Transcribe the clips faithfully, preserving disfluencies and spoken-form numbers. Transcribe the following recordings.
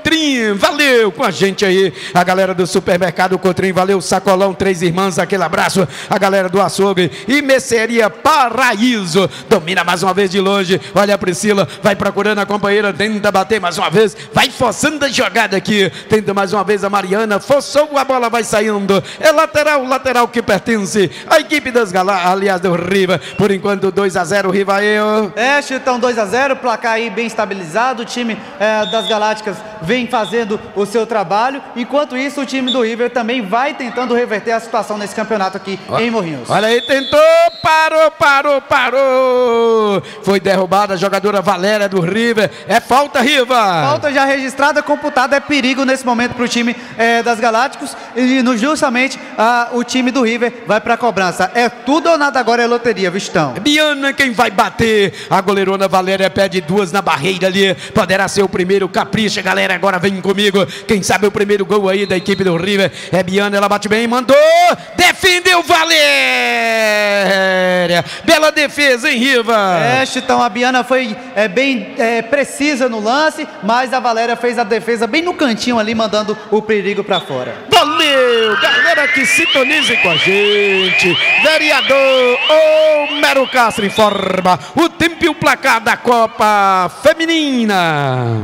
Cotrim, valeu com a gente aí. A galera do supermercado Cotrim, valeu. Sacolão, Três Irmãs, aquele abraço. A galera do açougue e Mercearia Paraíso. Domina mais uma vez de longe. Olha a Priscila, vai procurando a companheira, tenta bater mais uma vez. Vai forçando a jogada aqui. Tenta mais uma vez a Mariana. Forçou, a bola vai saindo. É lateral, lateral que pertence à equipe das Galácticas, aliás, do Riva. Por enquanto, dois a zero, Riva eu. É, Chitão, dois a zero, placar aí bem estabilizado. O time é, das Galácticas vem fazendo o seu trabalho. Enquanto isso, o time do River também vai tentando reverter a situação nesse campeonato aqui ó, em Morrinhos. Olha aí, tentou, parou, parou, parou. Foi derrubada a jogadora Valéria do River. É falta, Riva. Falta já registrada, computada, é perigo nesse momento para o time é, das Galácticos. E no, justamente a, o time do River vai para a cobrança. É tudo ou nada agora, é loteria, Vistão. Biana quem vai bater. A goleirona Valéria pede duas na barreira ali. Poderá ser o primeiro, capricha, galera. Agora vem comigo. Quem sabe o primeiro gol aí da equipe do River. É Biana, ela bate bem, mandou. Defendeu Valéria. Bela defesa, hein, Riva? É, Chitão, a Biana foi é, bem é, precisa no lance, mas a Valéria fez a defesa bem no cantinho ali, mandando o perigo para fora. Valeu, galera que sintonize com a gente. Vereador Homero Castro informa o tempo e o placar da Copa Feminina.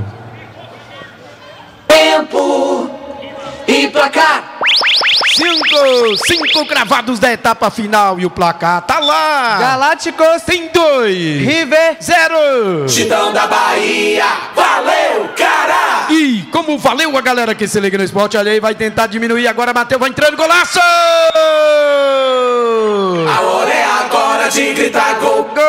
Tempo e placar. Cinco, cinco cravados da etapa final e o placar tá lá. Galácticos tem dois, River zero. Chitão da Bahia, valeu, cara! E como valeu a galera que se liga no esporte, olha aí, vai tentar diminuir agora, Matheus vai entrando, golaço! A hora é agora de gritar gol! Gol!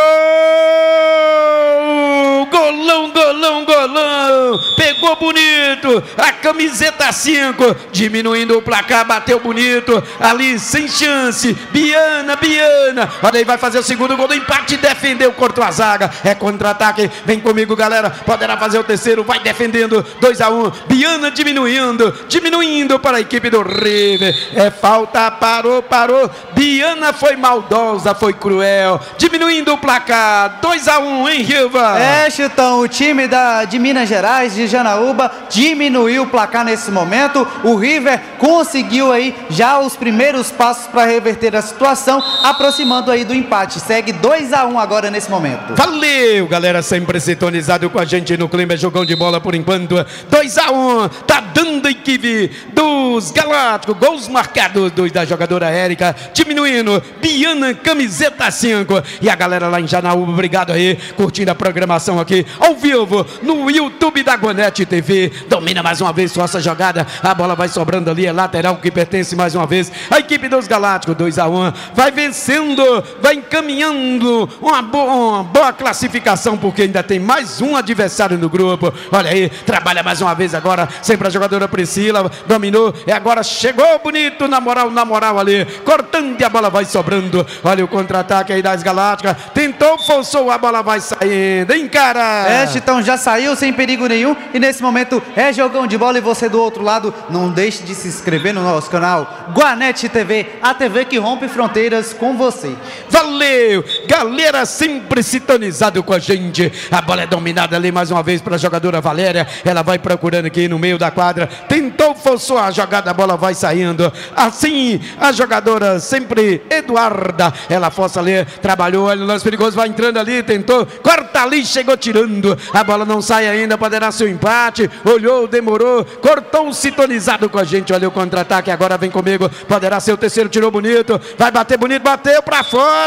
Golão, golão, golão! Pegou bonito, a camiseta cinco, diminuindo o placar, bateu bonito, ali sem chance, Biana, Biana, olha aí, vai fazer o segundo gol do empate, defendeu, cortou a zaga, é contra-ataque, vem comigo galera, poderá fazer o terceiro, vai defendendo, dois a um, Biana diminuindo, diminuindo para a equipe do River, é falta, parou, parou, Biana foi maldosa, foi cruel, diminuindo o placar, dois a um, hein, Riva? É, Chitão, o time da, de Minas Gerais, de Janaúba, diminuiu o placar nesse momento. O River conseguiu aí já os primeiros passos para reverter a situação, aproximando aí do empate. Segue dois a um agora nesse momento. Valeu, galera, sempre sintonizado com a gente no clima, jogão de bola por enquanto. dois a um, tá dando a equipe dos Galácticos, gols marcados, dois da jogadora Érica, diminuindo, Biana, camiseta cinco. E a galera lá em Janaúba, obrigado aí, curtindo a programação aqui, ao vivo, no YouTube da Guanete T V. Domina mais uma vez sua jogada, a bola vai sobrando ali, é lateral que pertence mais uma vez a equipe dos Galácticos, dois a um, vai vencendo, vai encaminhando uma boa, uma boa classificação, porque ainda tem mais um adversário no grupo. Olha aí, trabalha mais uma vez agora, sempre a jogadora Priscila, dominou, e agora chegou bonito, na moral, na moral ali, cortando e a bola vai sobrando. Olha o contra-ataque aí das Galácticas, tentou, forçou, a bola vai saindo, hein, cara? É, Chitão, já saiu sem perigo nenhum, e nesse momento é jogão de bola, e você do outro lado, não deixe de se inscrever no nosso canal Guanete T V, a T V que rompe fronteiras com você. Valeu, galera, sempre sintonizado com a gente. A bola é dominada ali mais uma vez para a jogadora Valéria, ela vai procurando aqui no meio da quadra, tentou, forçou a jogada, a bola vai saindo, assim a jogadora sempre Eduarda, ela força ali, trabalhou, olha o lance perigoso, vai entrando ali, tentou, corta ali, chegou tirando, a bola não sai ainda, poderá ser o empate, olhou, demorou, cortou, sintonizado com a gente. Olha o contra-ataque, agora vem comigo, poderá ser o terceiro, tirou bonito, vai bater bonito, bateu pra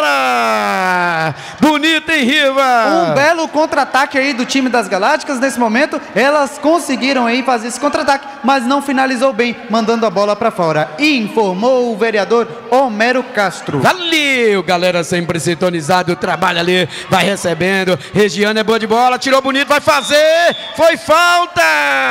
fora, bonito, hein, Riva? Um belo contra-ataque aí do time das Galácticas nesse momento, elas conseguiram aí fazer esse contra-ataque, mas não finalizou bem, mandando a bola pra fora, informou o vereador Homero Castro. Valeu, galera, sempre sintonizado, trabalha ali, vai recebendo, Regiane é boa de bola, tirou bonito, vai fazer, foi falta,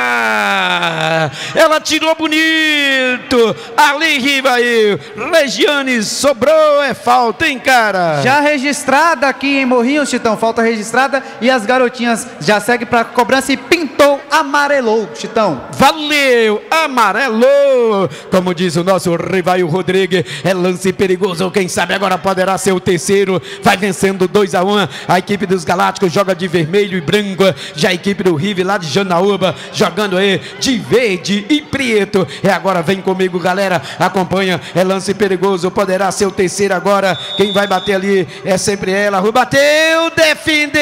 ela tirou bonito, ali, Riva aí, Regiane sobrou, é falta, hein, cara? Já registrada aqui em Morrinhos, Chitão, falta registrada, e as garotinhas já seguem para cobrança e pintou amarelou, Chitão. Valeu, amarelo. Como diz o nosso Rivail Rodrigues, é lance perigoso, quem sabe agora poderá ser o terceiro. Vai vencendo dois a um, a equipe dos Galácticos joga de vermelho e branco, já a equipe do Rive lá de Janaúba jogando aí de verde e preto. E agora vem comigo, galera, acompanha, é lance perigoso, poderá ser o terceiro agora. Quem vai bater ali é sempre ela. Bateu, defendeu,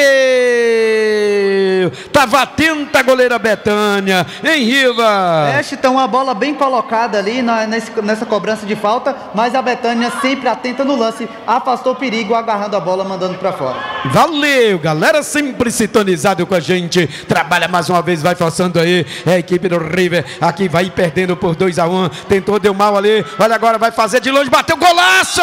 tava atenta a goleira Betânia, em Riva. É, Chitão, uma bola bem colocada ali na, nesse, nessa cobrança de falta, mas a Betânia sempre atenta no lance, afastou o perigo, agarrando a bola, mandando pra fora. Valeu, galera, sempre sintonizado com a gente, trabalha mais uma vez, vai forçando aí, é a equipe do River, aqui vai perdendo por dois a um, tentou, deu mal ali, olha agora, vai fazer de longe, bateu, golaço!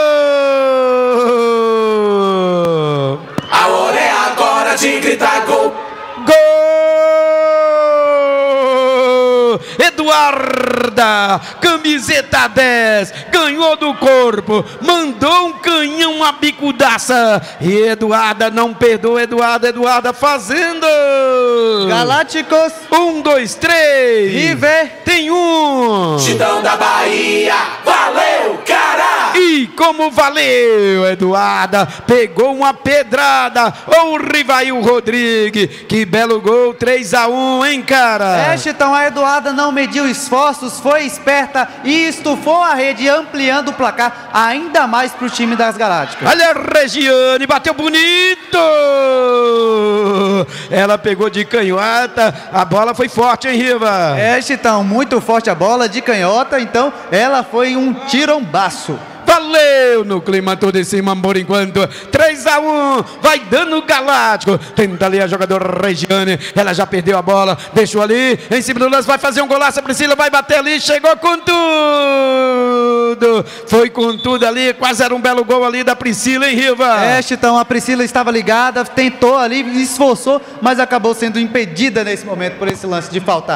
A hora é agora de gritar gol. Gol! Eduarda, camiseta dez, ganhou do corpo, mandou um canhão, uma bicudaça. E Eduarda não perdoa, Eduarda, Eduarda fazendo. Galácticos. Um, dois, três. River. Tem um. Chitão da Bahia, valeu, Cará! E como valeu, Eduarda, pegou uma pedrada, o Rivail Rodrigues, que belo gol, três a um, hein, cara? É, Chitão, a Eduarda não mediu esforços, foi esperta e estufou a rede, ampliando o placar ainda mais para o time das Galácticas. Olha a Regiane, bateu bonito! Ela pegou de canhota, a bola foi forte, hein, Riva? É, Chitão, muito forte a bola de canhota, então ela foi um tirombaço. Valeu no clima todo em cima por enquanto, três a um, vai dando o Galáctico, tenta ali a jogadora Regiane, ela já perdeu a bola, deixou ali, em cima do lance, vai fazer um golaço, a Priscila vai bater ali, chegou com tudo, foi com tudo ali, quase era um belo gol ali da Priscila, hein, Riva? É, Chitão, a Priscila estava ligada, tentou ali, esforçou, mas acabou sendo impedida nesse momento por esse lance de falta.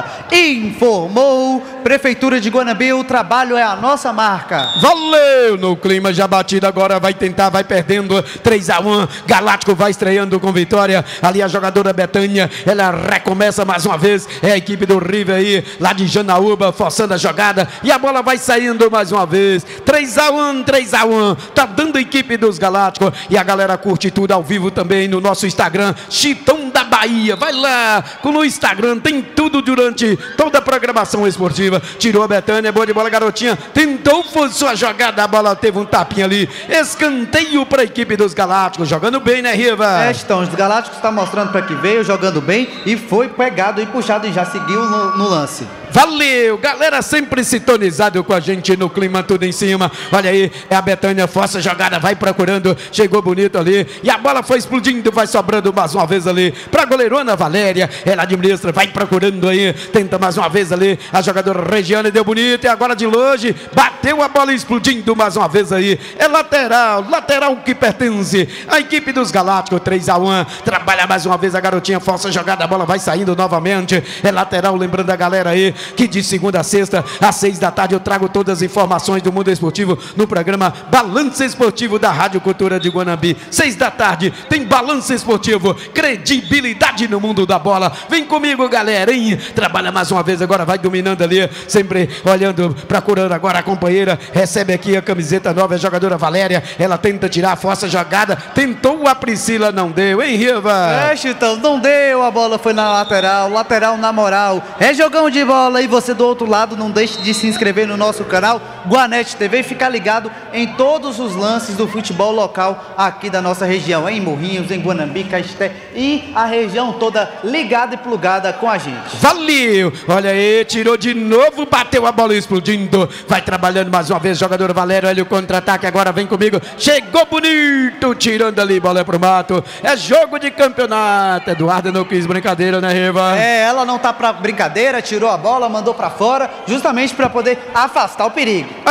Informou Prefeitura de Guanambi, o trabalho é a nossa marca. Valeu no clima já batido, agora vai tentar, vai perdendo, três a um, Galáctico vai estreando com vitória, ali a jogadora Betânia, ela recomeça mais uma vez, é a equipe do River aí, lá de Janaúba, forçando a jogada, e a bola vai saindo mais uma vez, três a um, três a um, tá dando a equipe dos Galácticos, e a galera curte tudo ao vivo também no nosso Instagram, Chitão da Bahia, vai lá, no Instagram tem tudo durante toda a programação esportiva, tirou a Betânia, boa de bola, garotinha, tentou, forçou a jogada, a bola teve um tapinha ali, escanteio para a equipe dos Galácticos, jogando bem, né, Riva? É, então, os Galácticos estão mostrando para que veio, jogando bem, e foi pegado e puxado e já seguiu no, no lance. Valeu, galera, sempre sintonizado com a gente no clima tudo em cima, olha aí, é a Betânia, força a jogada, vai procurando, chegou bonito ali, e a bola foi explodindo, vai sobrando mais uma vez ali, para a goleirona Valéria, ela administra, vai procurando aí, tenta mais uma vez ali, a jogadora Regiane deu bonito, e agora de longe, bateu a bola explodindo mais uma vez aí, é lateral, lateral que pertence à equipe dos Galácticos, três a um, trabalha mais uma vez a garotinha, força a jogada, a bola vai saindo novamente, é lateral, lembrando a galera aí, que de segunda a sexta, às seis da tarde, eu trago todas as informações do mundo esportivo no programa Balanço Esportivo da Rádio Cultura de Guanambi. Seis da tarde, tem Balanço Esportivo, credibilidade no mundo da bola. Vem comigo, galera, hein? Trabalha mais uma vez, agora vai dominando ali, sempre olhando, procurando agora a companheira, recebe aqui a camiseta nova, a jogadora Valéria, ela tenta tirar, força a jogada, tentou a Priscila, não deu, hein, Riva? É, Chitão, não deu, a bola foi na lateral, lateral na moral, é jogão de bola. E você do outro lado, não deixe de se inscrever no nosso canal Guanete T V e ficar ligado em todos os lances do futebol local aqui da nossa região, em Morrinhos, em Guanambi, Caeté e a região toda ligada e plugada com a gente. Valeu! Olha aí, tirou de novo, bateu a bola explodindo, vai trabalhando mais uma vez, jogador Valério, olha o contra-ataque, agora vem comigo, chegou bonito, tirando ali, bola pro mato, é jogo de campeonato, Eduardo não quis brincadeira, né, Riva? É, ela não tá pra brincadeira, tirou a bola, mandou pra fora, justamente para poder afastar o perigo. Olha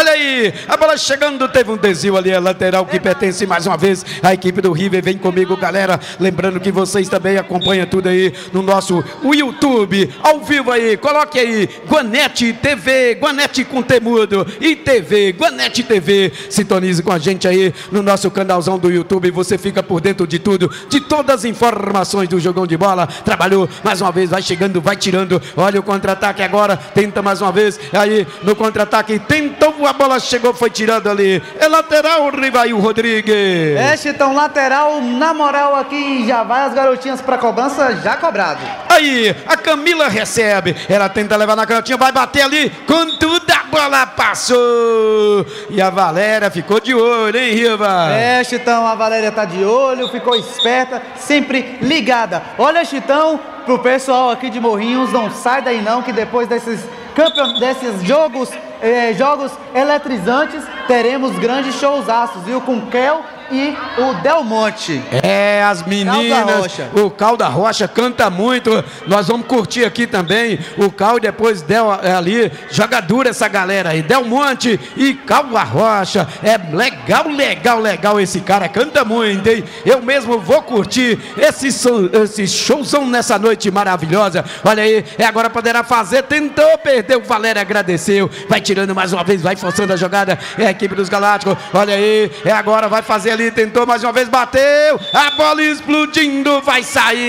Olha aí, a bola chegando, teve um desvio ali, a lateral que pertence mais uma vez à equipe do River. Vem comigo, galera. Lembrando que vocês também acompanham tudo aí no nosso o YouTube, ao vivo aí. Coloque aí, Guanete T V, Guanete com Temudo e T V, Guanete T V. Sintonize com a gente aí no nosso canalzão do YouTube. Você fica por dentro de tudo, de todas as informações do jogão de bola. Trabalhou mais uma vez, vai chegando, vai tirando. Olha o contra-ataque agora, tenta mais uma vez. Aí no contra-ataque, tentou, a bola chegou, foi tirando ali. É lateral, Rivail Rodrigues. É, Chitão, lateral, na moral aqui, já vai as garotinhas pra cobrança, já cobrado. Aí, a Camila recebe, ela tenta levar na cantinha, vai bater ali, com tudo a bola passou. E a Valéria ficou de olho, hein, Riva? É, Chitão, a Valéria tá de olho, ficou esperta, sempre ligada. Olha, Chitão, pro pessoal aqui de Morrinhos, não sai daí não, que depois desses, campeon... desses jogos, eh, jogos eletrizantes, teremos grandes showzaços, viu? Com Kel e o Del Monte. É, as meninas, o Calda Rocha canta muito. Nós vamos curtir aqui também o Cal, depois Del ali, joga dura essa galera aí, Del Monte e Calda Rocha. É legal, legal, legal, esse cara canta muito, hein? Eu mesmo vou curtir esse, esse showzão nessa noite maravilhosa. Olha aí, é agora poderá fazer, tentou, perdeu, Valéria agradeceu, vai tirando mais uma vez, vai forçando a jogada, é a equipe dos Galácticos. Olha aí, é agora, vai fazer ali, tentou mais uma vez, bateu, a bola explodindo, vai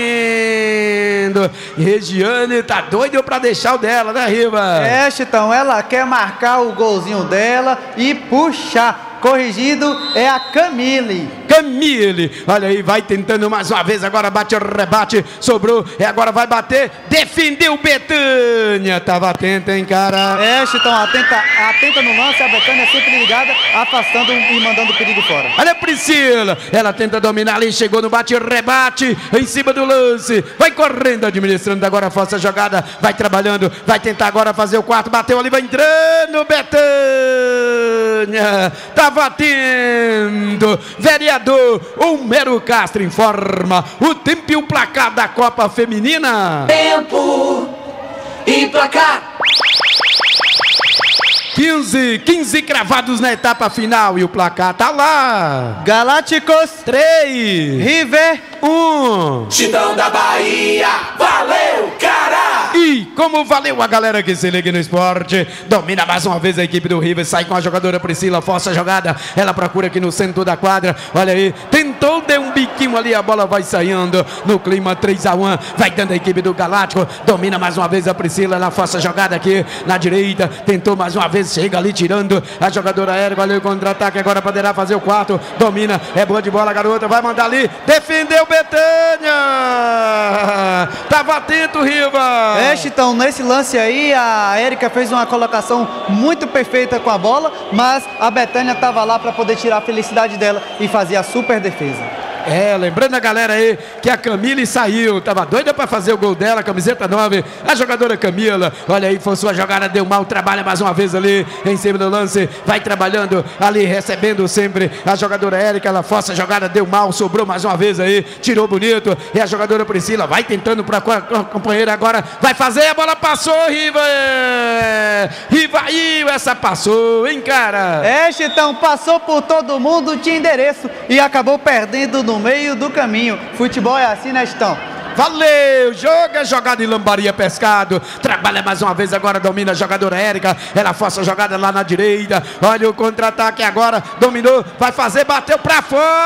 saindo. Regiane tá doido pra deixar o dela, né, Riva? É, Chitão, ela quer marcar o golzinho dela e puxar. Corrigido é a Camille. Camille, olha aí, vai tentando mais uma vez, agora bate o rebate, sobrou, e agora vai bater, defendeu Betânia, tava atenta, hein, cara? É, Chitão, atenta, atenta no lance, a Betânia sempre ligada, afastando e mandando o perigo fora. Olha a Priscila, ela tenta dominar ali, chegou no bate-rebate, em cima do lance, vai correndo, administrando agora a força jogada, vai trabalhando, vai tentar agora fazer o quarto, bateu ali, vai entrando, Betânia, tá batendo, vereador Homero Castro informa o tempo e o placar da Copa Feminina. Tempo e placar. quinze, quinze cravados na etapa final e o placar tá lá. Galácticos três, River um. Chitão da Bahia, valeu, cara! E como valeu a galera que se liga no esporte, domina mais uma vez a equipe do River, sai com a jogadora Priscila, força a jogada, ela procura aqui no centro da quadra, olha aí, tentou, deu um biquinho ali, a bola vai saindo no clima três a um, vai dando a equipe do Galáctico, domina mais uma vez a Priscila, ela força a jogada aqui na direita, tentou mais uma vez, chega ali tirando a jogadora aérea, olha o contra-ataque, agora poderá fazer o quarto, domina, é boa de bola a garota, vai mandar ali, defendeu Betânia, tava atento, Riva. É, Chitão, nesse lance aí a Érica fez uma colocação muito perfeita com a bola, mas a Betânia estava lá para poder tirar a felicidade dela e fazer a super defesa. É, lembrando a galera aí que a Camille saiu, tava doida pra fazer o gol dela, camiseta nove, a jogadora Camila, olha aí, foi sua jogada, deu mal, trabalha mais uma vez ali, em cima do lance, vai trabalhando ali, recebendo sempre a jogadora Érica, ela força a jogada, deu mal, sobrou mais uma vez aí, tirou bonito, e a jogadora Priscila vai tentando pra companheira agora, vai fazer, a bola passou, Riva, Rivail, essa passou, hein, cara? É, Chitão, passou por todo mundo, tinha endereço e acabou perdendo no meio do caminho. Futebol é assim, né, Chitão? Valeu, joga, jogada em Lambaria Pescado, trabalha mais uma vez agora, domina a jogadora Érica, ela força a jogada lá na direita, olha o contra-ataque agora, dominou, vai fazer, bateu pra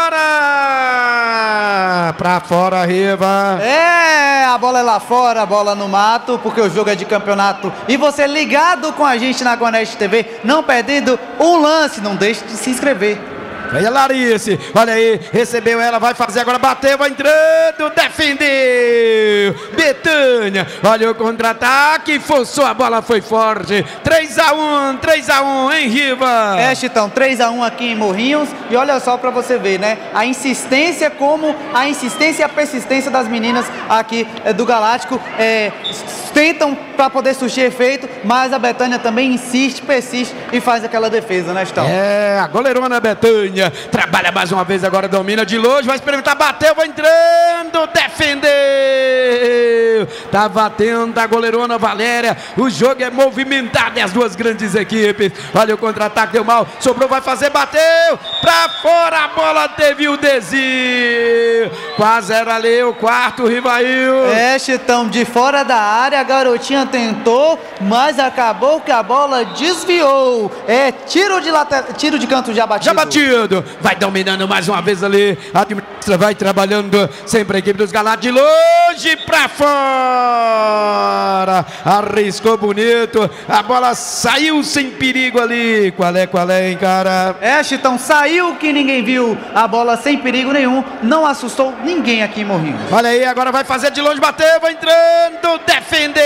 fora, pra fora, Riva. É, a bola é lá fora, a bola no mato, porque o jogo é de campeonato e você ligado com a gente na Guanete T V, não perdendo um lance, não deixe de se inscrever. Aí a Larice, olha aí, recebeu ela, vai fazer agora, bateu, vai entrando, defendeu, Betânia, olha o contra-ataque, forçou, a bola foi forte, três a um, três a um, hein, Riva? É, Chitão, três a um aqui em Morrinhos, e olha só pra você ver, né, a insistência, como a insistência e a persistência das meninas aqui é, do Galáctico, é, tentam pra poder surtir efeito, mas a Betânia também insiste, persiste e faz aquela defesa, né, Chitão? É, a goleirona Betânia, Cunha, trabalha mais uma vez agora, domina de longe, vai experimentar, bateu, vai entrando, defendeu, tá batendo a goleirona Valéria, o jogo é movimentado e as duas grandes equipes, olha o contra-ataque, deu mal, sobrou, vai fazer, bateu, pra fora, a bola teve o desvio, quase era ali o quarto, Rivail. É, Chitão, de fora da área, a garotinha tentou, mas acabou que a bola desviou, é tiro de, later... tiro de canto já batido. Já batido, vai dominando mais uma vez ali, administra, vai trabalhando, sempre a equipe dos Galácticos, de longe pra fora, arriscou bonito, a bola saiu sem perigo ali, qual é, qual é, hein, cara? É, Chitão, saiu que ninguém viu, a bola sem perigo nenhum, não assustou ninguém aqui em Morrinhos. Olha aí, agora vai fazer de longe, bateu, vai entrando, defendeu,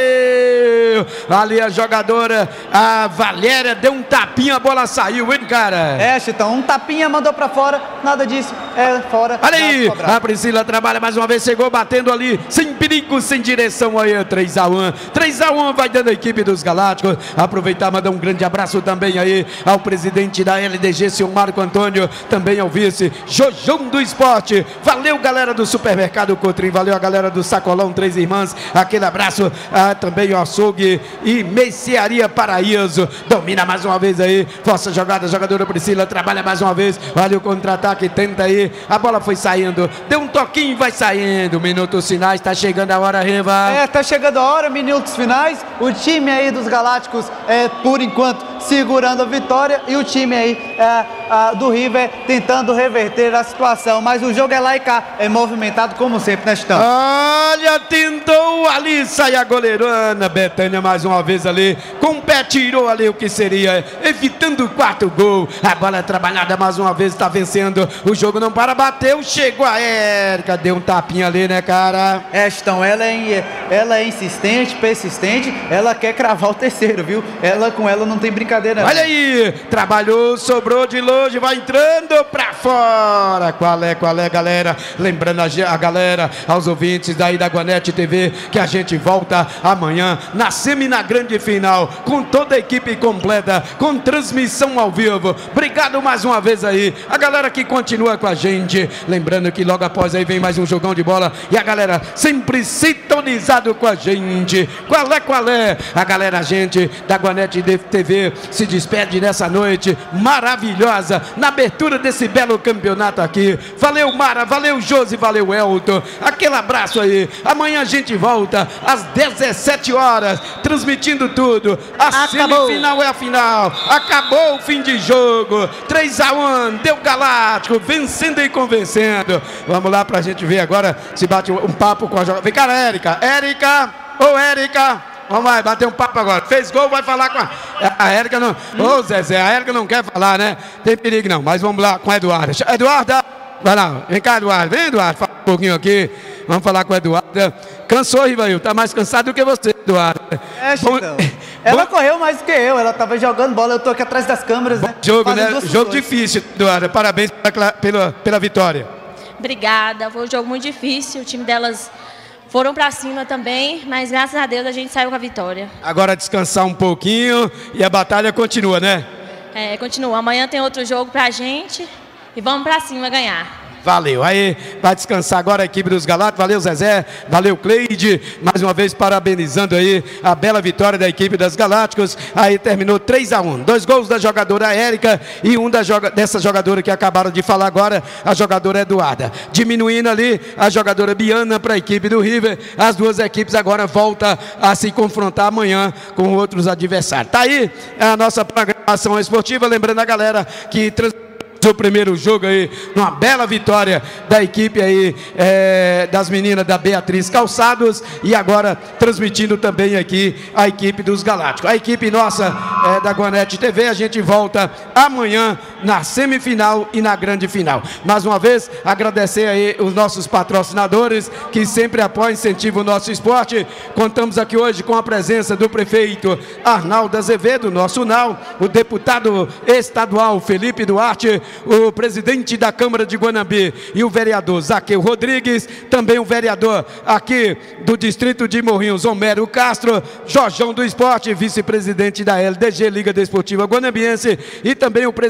ali a jogadora, a Valéria, deu um tapinha, a bola saiu, hein, cara? É, Chitão, um tapinha, mandou pra fora, nada disso, é fora. Olha aí, a Priscila trabalha mais uma vez, chegou batendo ali, sem perigo, sem direção, aí, três a um, três a um, vai dando a equipe dos Galácticos, aproveitar, mandar um grande abraço também aí ao presidente da L D G, senhor Marco Antônio, também ao vice, Jojão do Esporte, valeu galera do Supermercado Cotrim, valeu a galera do Sacolão Três Irmãs, aquele abraço, ah, também o Açougue e Mercearia Paraíso, domina mais uma vez aí, força jogada, jogadora Priscila, trabalha mais uma vez, olha o contra-ataque, tenta aí, a bola foi saindo, deu um toquinho, vai saindo, minutos finais, tá chegando a hora, Reva. É, tá chegando a hora, minutos finais, o time aí dos Galácticos, é, por enquanto, segurando a vitória, e o time aí é, a, do River tentando reverter a situação, mas o jogo é lá e cá, é movimentado como sempre, né, Chitão? Olha, tentou ali, sai a goleirana, Betânia mais uma vez ali, com o pé tirou ali o que seria, evitando o quarto gol, a bola é trabalhada mais uma vez, tá vencendo, o jogo não para, bateu, chegou a Érica, deu um tapinha ali, né, cara? É, Chitão, ela é, ela é insistente, persistente, ela quer cravar o terceiro, viu? Ela com ela não tem brincadeira. Olha aí, trabalhou, sobrou de longe, vai entrando pra fora, qual é, qual é, galera? Lembrando a, a galera, aos ouvintes daí da Guanete T V, que a gente volta amanhã na semi na grande final, com toda a equipe completa, com transmissão ao vivo. Obrigado mais uma vez aí, a galera que continua com a gente, lembrando que logo após aí vem mais um jogão de bola, e a galera sempre sintonizado com a gente, qual é, qual é? A galera, a gente da Guanete T V se despede nessa noite maravilhosa, na abertura desse belo campeonato aqui. Valeu, Mara, valeu, Josi, valeu, Elton, aquele abraço aí, amanhã a gente volta às dezessete horas, transmitindo tudo, a Acabou. Semifinal é a final, acabou o fim de jogo, três a um, deu Galáctico, vencendo e convencendo. Vamos lá pra gente ver agora se bate um papo com a jogadora. Vem cá, Érica, Érica, ô Érica, vamos lá, bater um papo agora. Fez gol, vai falar com a... A Érica não... Ô, hum? Zezé, a Érica não quer falar, né? Tem perigo não, mas vamos lá com a Eduarda. Eduarda, vai lá, vem cá, Eduarda. Vem, Eduarda, fala um pouquinho aqui. Vamos falar com a Eduarda. Cansou, Rivail, tá mais cansado do que você, Eduarda. É, Chitão. Ela Bom... correu mais do que eu, ela tava jogando bola, eu tô aqui atrás das câmeras, Bom, né? Jogo, Fazem né? Jogo difícil, Eduarda. Parabéns pela, pela, pela vitória. Obrigada, foi um jogo muito difícil, o time delas... Foram pra cima também, mas graças a Deus a gente saiu com a vitória. Agora descansar um pouquinho e a batalha continua, né? É, continua. Amanhã tem outro jogo pra gente e vamos pra cima ganhar. Valeu, aí vai descansar agora a equipe dos Galácticos, valeu Zezé, valeu Cleide, mais uma vez parabenizando aí a bela vitória da equipe das Galácticos, aí terminou três a um, dois gols da jogadora Érica e um da joga, dessa jogadora que acabaram de falar agora, a jogadora Eduarda, diminuindo ali a jogadora Biana para a equipe do River, as duas equipes agora voltam a se confrontar amanhã com outros adversários. Tá aí a nossa programação esportiva, lembrando a galera que trans o primeiro jogo aí, uma bela vitória da equipe aí, é, das meninas da Beatriz Calçados, e agora transmitindo também aqui a equipe dos Galácticos. A equipe nossa é, da Guanete T V, a gente volta amanhã na semifinal e na grande final. Mais uma vez, agradecer aí os nossos patrocinadores que sempre apoiam e incentivam o nosso esporte. Contamos aqui hoje com a presença do prefeito Arnaldo Azevedo, nosso Nau, o deputado estadual Felipe Duarte, o presidente da Câmara de Guanambi e o vereador Zaqueu Rodrigues, também o vereador aqui do distrito de Morrinhos, Homero Castro, Jorjão do Esporte, vice-presidente da L D G, Liga Desportiva Guanambiense, e também o presidente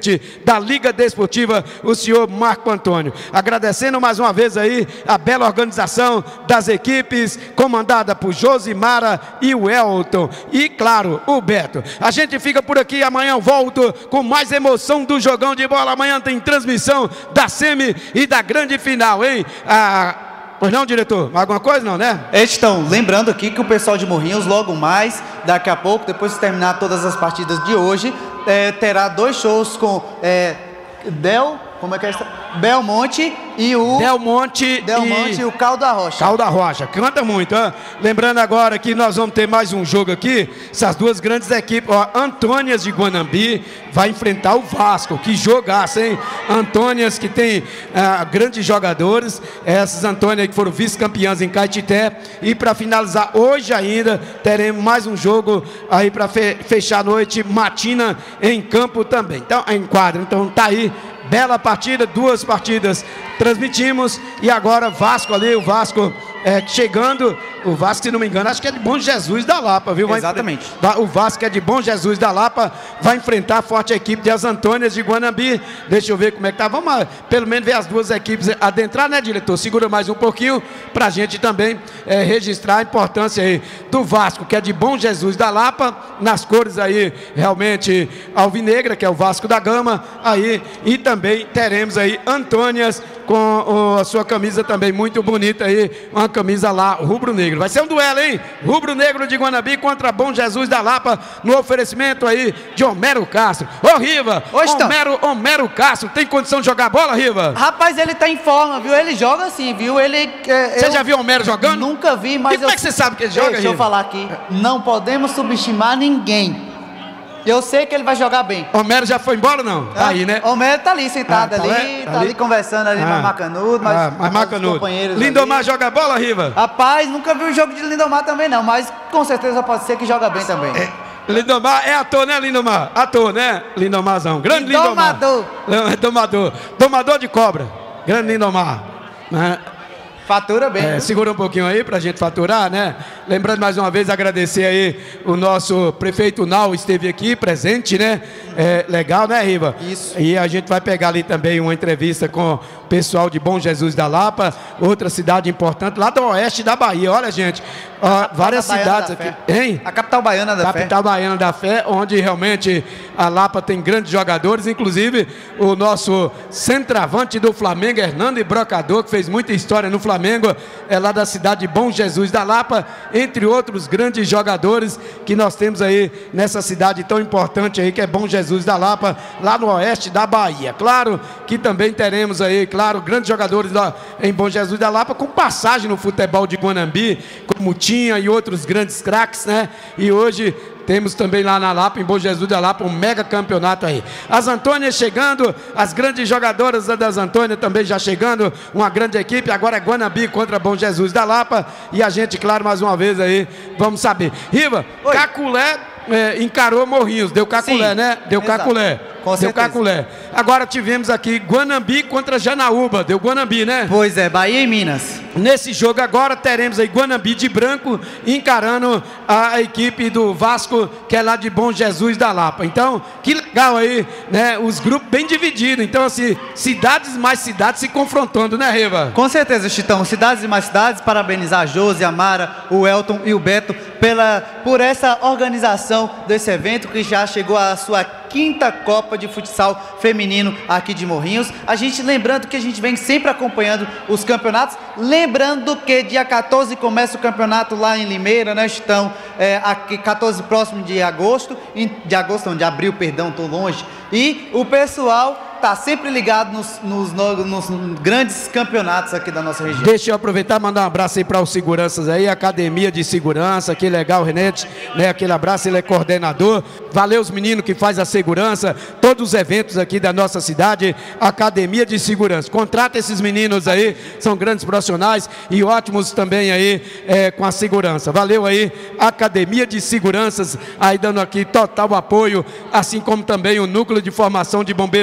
presidente da Liga Desportiva, o senhor Marco Antônio. Agradecendo mais uma vez aí a bela organização das equipes, comandada por Josimara e o Elton. E, claro, o Beto. A gente fica por aqui, amanhã eu volto com mais emoção do jogão de bola. Amanhã tem transmissão da semi e da grande final, hein? A... Pois não, diretor? Alguma coisa não, né? Então, lembrando aqui que o pessoal de Morrinhos, logo mais, daqui a pouco, depois de terminar todas as partidas de hoje, é, terá dois shows com é, Del... Como é que é essa? Belmonte e o... Belmonte, Belmonte e... e o Caldo da Rocha. Caldo da Rocha, canta muito, hein? Lembrando agora que nós vamos ter mais um jogo aqui, essas duas grandes equipes, ó, Antônias de Guanambi vai enfrentar o Vasco, que jogaço, hein? Antônias que tem ah, grandes jogadores, essas Antônias que foram vice-campeãs em Caetité, e para finalizar hoje ainda, teremos mais um jogo aí para fe fechar a noite, matina em campo também, então, em quadra, então tá aí. Bela partida, duas partidas transmitimos, e agora Vasco ali, o Vasco é, chegando, o Vasco, se não me engano, acho que é de Bom Jesus da Lapa, viu? Vai Exatamente. O Vasco é de Bom Jesus da Lapa, vai enfrentar a forte equipe de As Antônias de Guanambi. Deixa eu ver como é que tá, vamos lá, pelo menos ver as duas equipes adentrar, né, diretor? Segura mais um pouquinho, pra gente também é, registrar a importância aí do Vasco, que é de Bom Jesus da Lapa, nas cores aí, realmente, alvinegra, que é o Vasco da Gama, aí, e também teremos aí Antônias, com oh, a sua camisa também muito bonita aí, uma camisa lá, rubro-negro. Vai ser um duelo, hein? Rubro-negro de Guanambi contra Bom Jesus da Lapa, no oferecimento aí de Homero Castro. Ô, Riva, Homero, Homero Castro, tem condição de jogar bola, Riva? Rapaz, ele tá em forma, viu? Ele joga assim, viu? Ele... É, você eu... já viu o Homero jogando? Nunca vi, mas... E como eu... é que você sabe que ele joga, Ei, deixa Riva? eu falar aqui. Não podemos subestimar ninguém. Eu sei que ele vai jogar bem. Homero já foi embora, não? Ah, aí, né? Homero tá ali, sentado ah, tá ali, ali, tá ali, ali conversando ali, ah, mais macanudo, mas, ah, mais macanudo. companheiros Lindomar ali. Joga bola, Riva? Rapaz, nunca vi um jogo de Lindomar também não, mas com certeza pode ser que joga bem também. É, Lindomar é ator, né, Lindomar? Ator, né? Lindomarzão. Grande Lindomar. Domador. Domador. Domador de cobra. Grande Lindomar. Né? Fatura bem. É, segura um pouquinho aí pra gente faturar, né? Lembrando mais uma vez, agradecer aí o nosso prefeito Nau, esteve aqui presente, né? É, legal, né, Riva? Isso. E a gente vai pegar ali também uma entrevista com o pessoal de Bom Jesus da Lapa, outra cidade importante, lá do oeste da Bahia. Olha, gente, ó, várias cidades aqui. Hein? A capital baiana da capital fé. Capital baiana da fé, onde realmente a Lapa tem grandes jogadores, inclusive o nosso centroavante do Flamengo, Hernando Brocador, que fez muita história no Flamengo, é lá da cidade de Bom Jesus da Lapa, entre outros grandes jogadores que nós temos aí nessa cidade tão importante aí, que é Bom Jesus da Lapa, lá no oeste da Bahia. Claro que também teremos aí, claro, grandes jogadores lá em Bom Jesus da Lapa, com passagem no futebol de Guanambi, como Tinha e outros grandes craques, né? E hoje temos também lá na Lapa, em Bom Jesus da Lapa, um mega campeonato aí. As Antônias chegando, as grandes jogadoras das Antônias também já chegando, uma grande equipe. Agora é Guanambi contra Bom Jesus da Lapa. E a gente, claro, mais uma vez aí, vamos saber. Riva, Oi. Caculé é, encarou Morrinhos, deu Caculé, Sim, né? Deu exato. Caculé. Com deu certeza. Caculé. Agora tivemos aqui Guanambi contra Janaúba, deu Guanambi, né? Pois é, Bahia e Minas. Nesse jogo agora teremos aí Guanambi de branco encarando a equipe do Vasco, que é lá de Bom Jesus da Lapa. Então, que legal aí, né? Os grupos bem divididos. Então, assim, cidades mais cidades se confrontando, né, Riva? Com certeza, Chitão. Cidades e mais cidades, parabenizar a Josi, a Mara, o Elton e o Beto pela, por essa organização desse evento que já chegou à sua quinta Copa de Futsal Feminino aqui de Morrinhos. A gente lembrando que a gente vem sempre acompanhando os campeonatos, lembrando que dia quatorze começa o campeonato lá em Limeira, né, Chitão? É, aqui, quatorze próximo de agosto, de agosto não, de abril, perdão, tô longe. E o pessoal tá sempre ligado nos, nos, nos, nos grandes campeonatos aqui da nossa região. Deixa eu aproveitar e mandar um abraço aí para os seguranças aí, Academia de Segurança, que legal, Renete, né? Aquele abraço, ele é coordenador. Valeu os meninos que faz a segurança, todos os eventos aqui da nossa cidade, Academia de Segurança. Contrata esses meninos aí, são grandes profissionais e ótimos também aí é, com a segurança. Valeu aí, Academia de Seguranças, aí dando aqui total apoio, assim como também o Núcleo de Formação de Bombeiro Civil,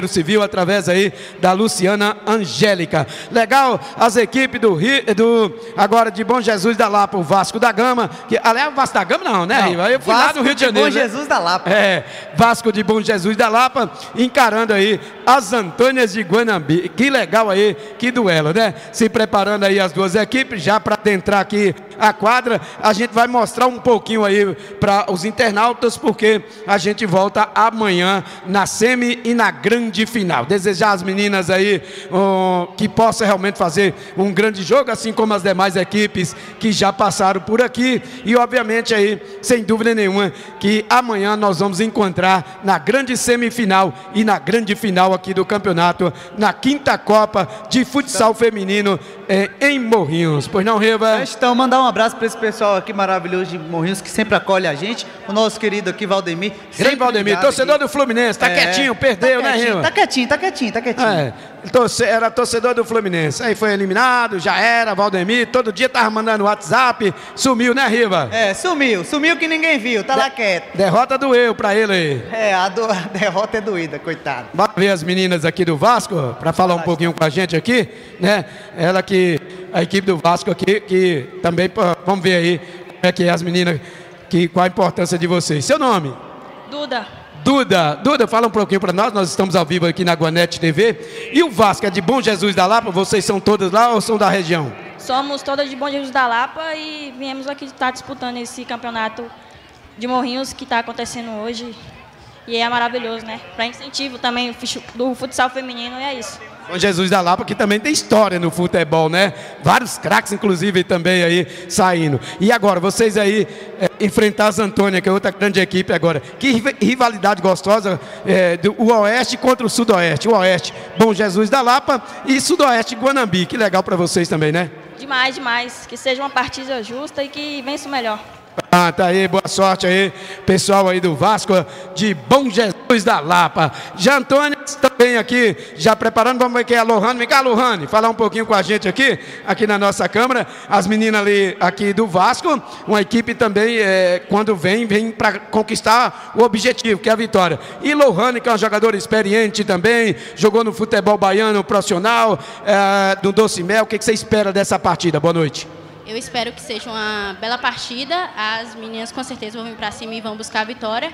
através aí da Luciana Angélica. Legal, as equipes do Rio, do agora de Bom Jesus da Lapa, o Vasco da Gama, que aliás, o Vasco da Gama não, né, Riva? Eu fui Vasco lá no Rio de de Janeiro. Bom né? Jesus da Lapa. É, Vasco de Bom Jesus da Lapa, encarando aí as Antônias de Guanambi. Que legal aí, que duelo, né? Se preparando aí as duas equipes, já para adentrar aqui a quadra, a gente vai mostrar um pouquinho aí para os internautas, porque a gente volta amanhã na semi e na grande final. Desejar às meninas aí um, que possa realmente fazer um grande jogo, assim como as demais equipes que já passaram por aqui, e obviamente aí, sem dúvida nenhuma, que amanhã nós vamos encontrar na grande semifinal e na grande final aqui do campeonato, na quinta Copa de Futsal Feminino eh, em Morrinhos. Pois não, Riva? Então, mandar um abraço para esse pessoal aqui maravilhoso de Morrinhos, que sempre acolhe a gente, o nosso querido aqui, Valdemir. Grande Valdemir, torcedor aqui do Fluminense, tá é, quietinho, perdeu, tá né, quietinho, Riva? Tá quietinho, tá quietinho, tá quietinho. É, torce, era torcedor do Fluminense, aí foi eliminado, já era, Valdemir, todo dia tava mandando WhatsApp, sumiu, né, Riva? É, sumiu, sumiu que ninguém viu, tá De lá quieto. Derrota doeu pra ele aí. É, a, do, a derrota é doída, coitado. Bora ver as meninas aqui do Vasco, para falar um pouquinho com a gente aqui, né? Ela que, a equipe do Vasco aqui, que também, vamos ver aí como é que é as meninas, que, qual a importância de vocês. Seu nome? Duda. Duda, Duda, fala um pouquinho para nós, nós estamos ao vivo aqui na Guanete T V. E o Vasco é de Bom Jesus da Lapa, vocês são todas lá ou são da região? Somos todas de Bom Jesus da Lapa e viemos aqui estar disputando esse campeonato de Morrinhos que está acontecendo hoje. E é maravilhoso, né? Para incentivo também do futsal feminino, e é isso. Bom Jesus da Lapa, que também tem história no futebol, né? Vários craques, inclusive, também aí saindo. E agora, vocês aí é, enfrentar as Antônia, que é outra grande equipe agora. Que rivalidade gostosa é, do o Oeste contra o Sudoeste. O Oeste, Bom Jesus da Lapa e Sudoeste Guanambi. Que legal para vocês também, né? Demais, demais. Que seja uma partida justa e que vença o melhor. Ah, tá aí, boa sorte aí, pessoal aí do Vasco de Bom Jesus da Lapa. Já Antônio também aqui, já preparando, vamos ver quem é a Lohane. Vem cá, Lohane, falar um pouquinho com a gente aqui, aqui na nossa câmara. As meninas ali aqui do Vasco, uma equipe também, é, quando vem, vem para conquistar o objetivo, que é a vitória. E Lohane, que é uma jogadora experiente também, jogou no futebol baiano profissional, é, do Doce Mel. O que, que você espera dessa partida? Boa noite. Eu espero que seja uma bela partida. As meninas com certeza vão vir para cima e vão buscar a vitória.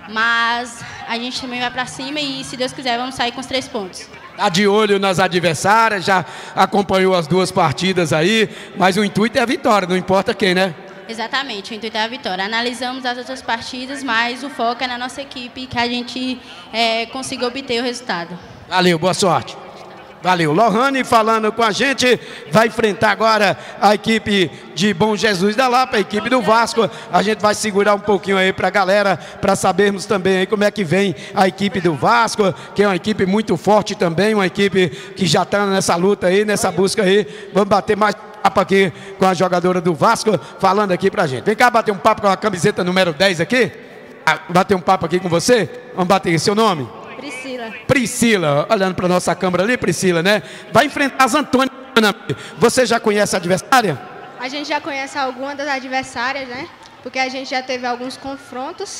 Mas a gente também vai para cima e, se Deus quiser, vamos sair com os três pontos. Está de olho nas adversárias, já acompanhou as duas partidas aí, mas o intuito é a vitória, não importa quem, né? Exatamente, o intuito é a vitória. Analisamos as outras partidas, mas o foco é na nossa equipe, que a gente é, consiga obter o resultado. Valeu, boa sorte. Valeu. Lohane falando com a gente, vai enfrentar agora a equipe de Bom Jesus da Lapa, a equipe do Vasco. A gente vai segurar um pouquinho aí para a galera, para sabermos também aí como é que vem a equipe do Vasco, que é uma equipe muito forte também, uma equipe que já está nessa luta aí, nessa busca aí. Vamos bater mais papo aqui com a jogadora do Vasco, falando aqui pra gente. Vem cá bater um papo com a camiseta número dez aqui. Bater um papo aqui com você. Vamos bater seu nome? Priscila. Priscila, olhando para nossa câmera ali, Priscila, né? Vai enfrentar as Antônia. Você já conhece a adversária? A gente já conhece algumas das adversárias, né? Porque a gente já teve alguns confrontos.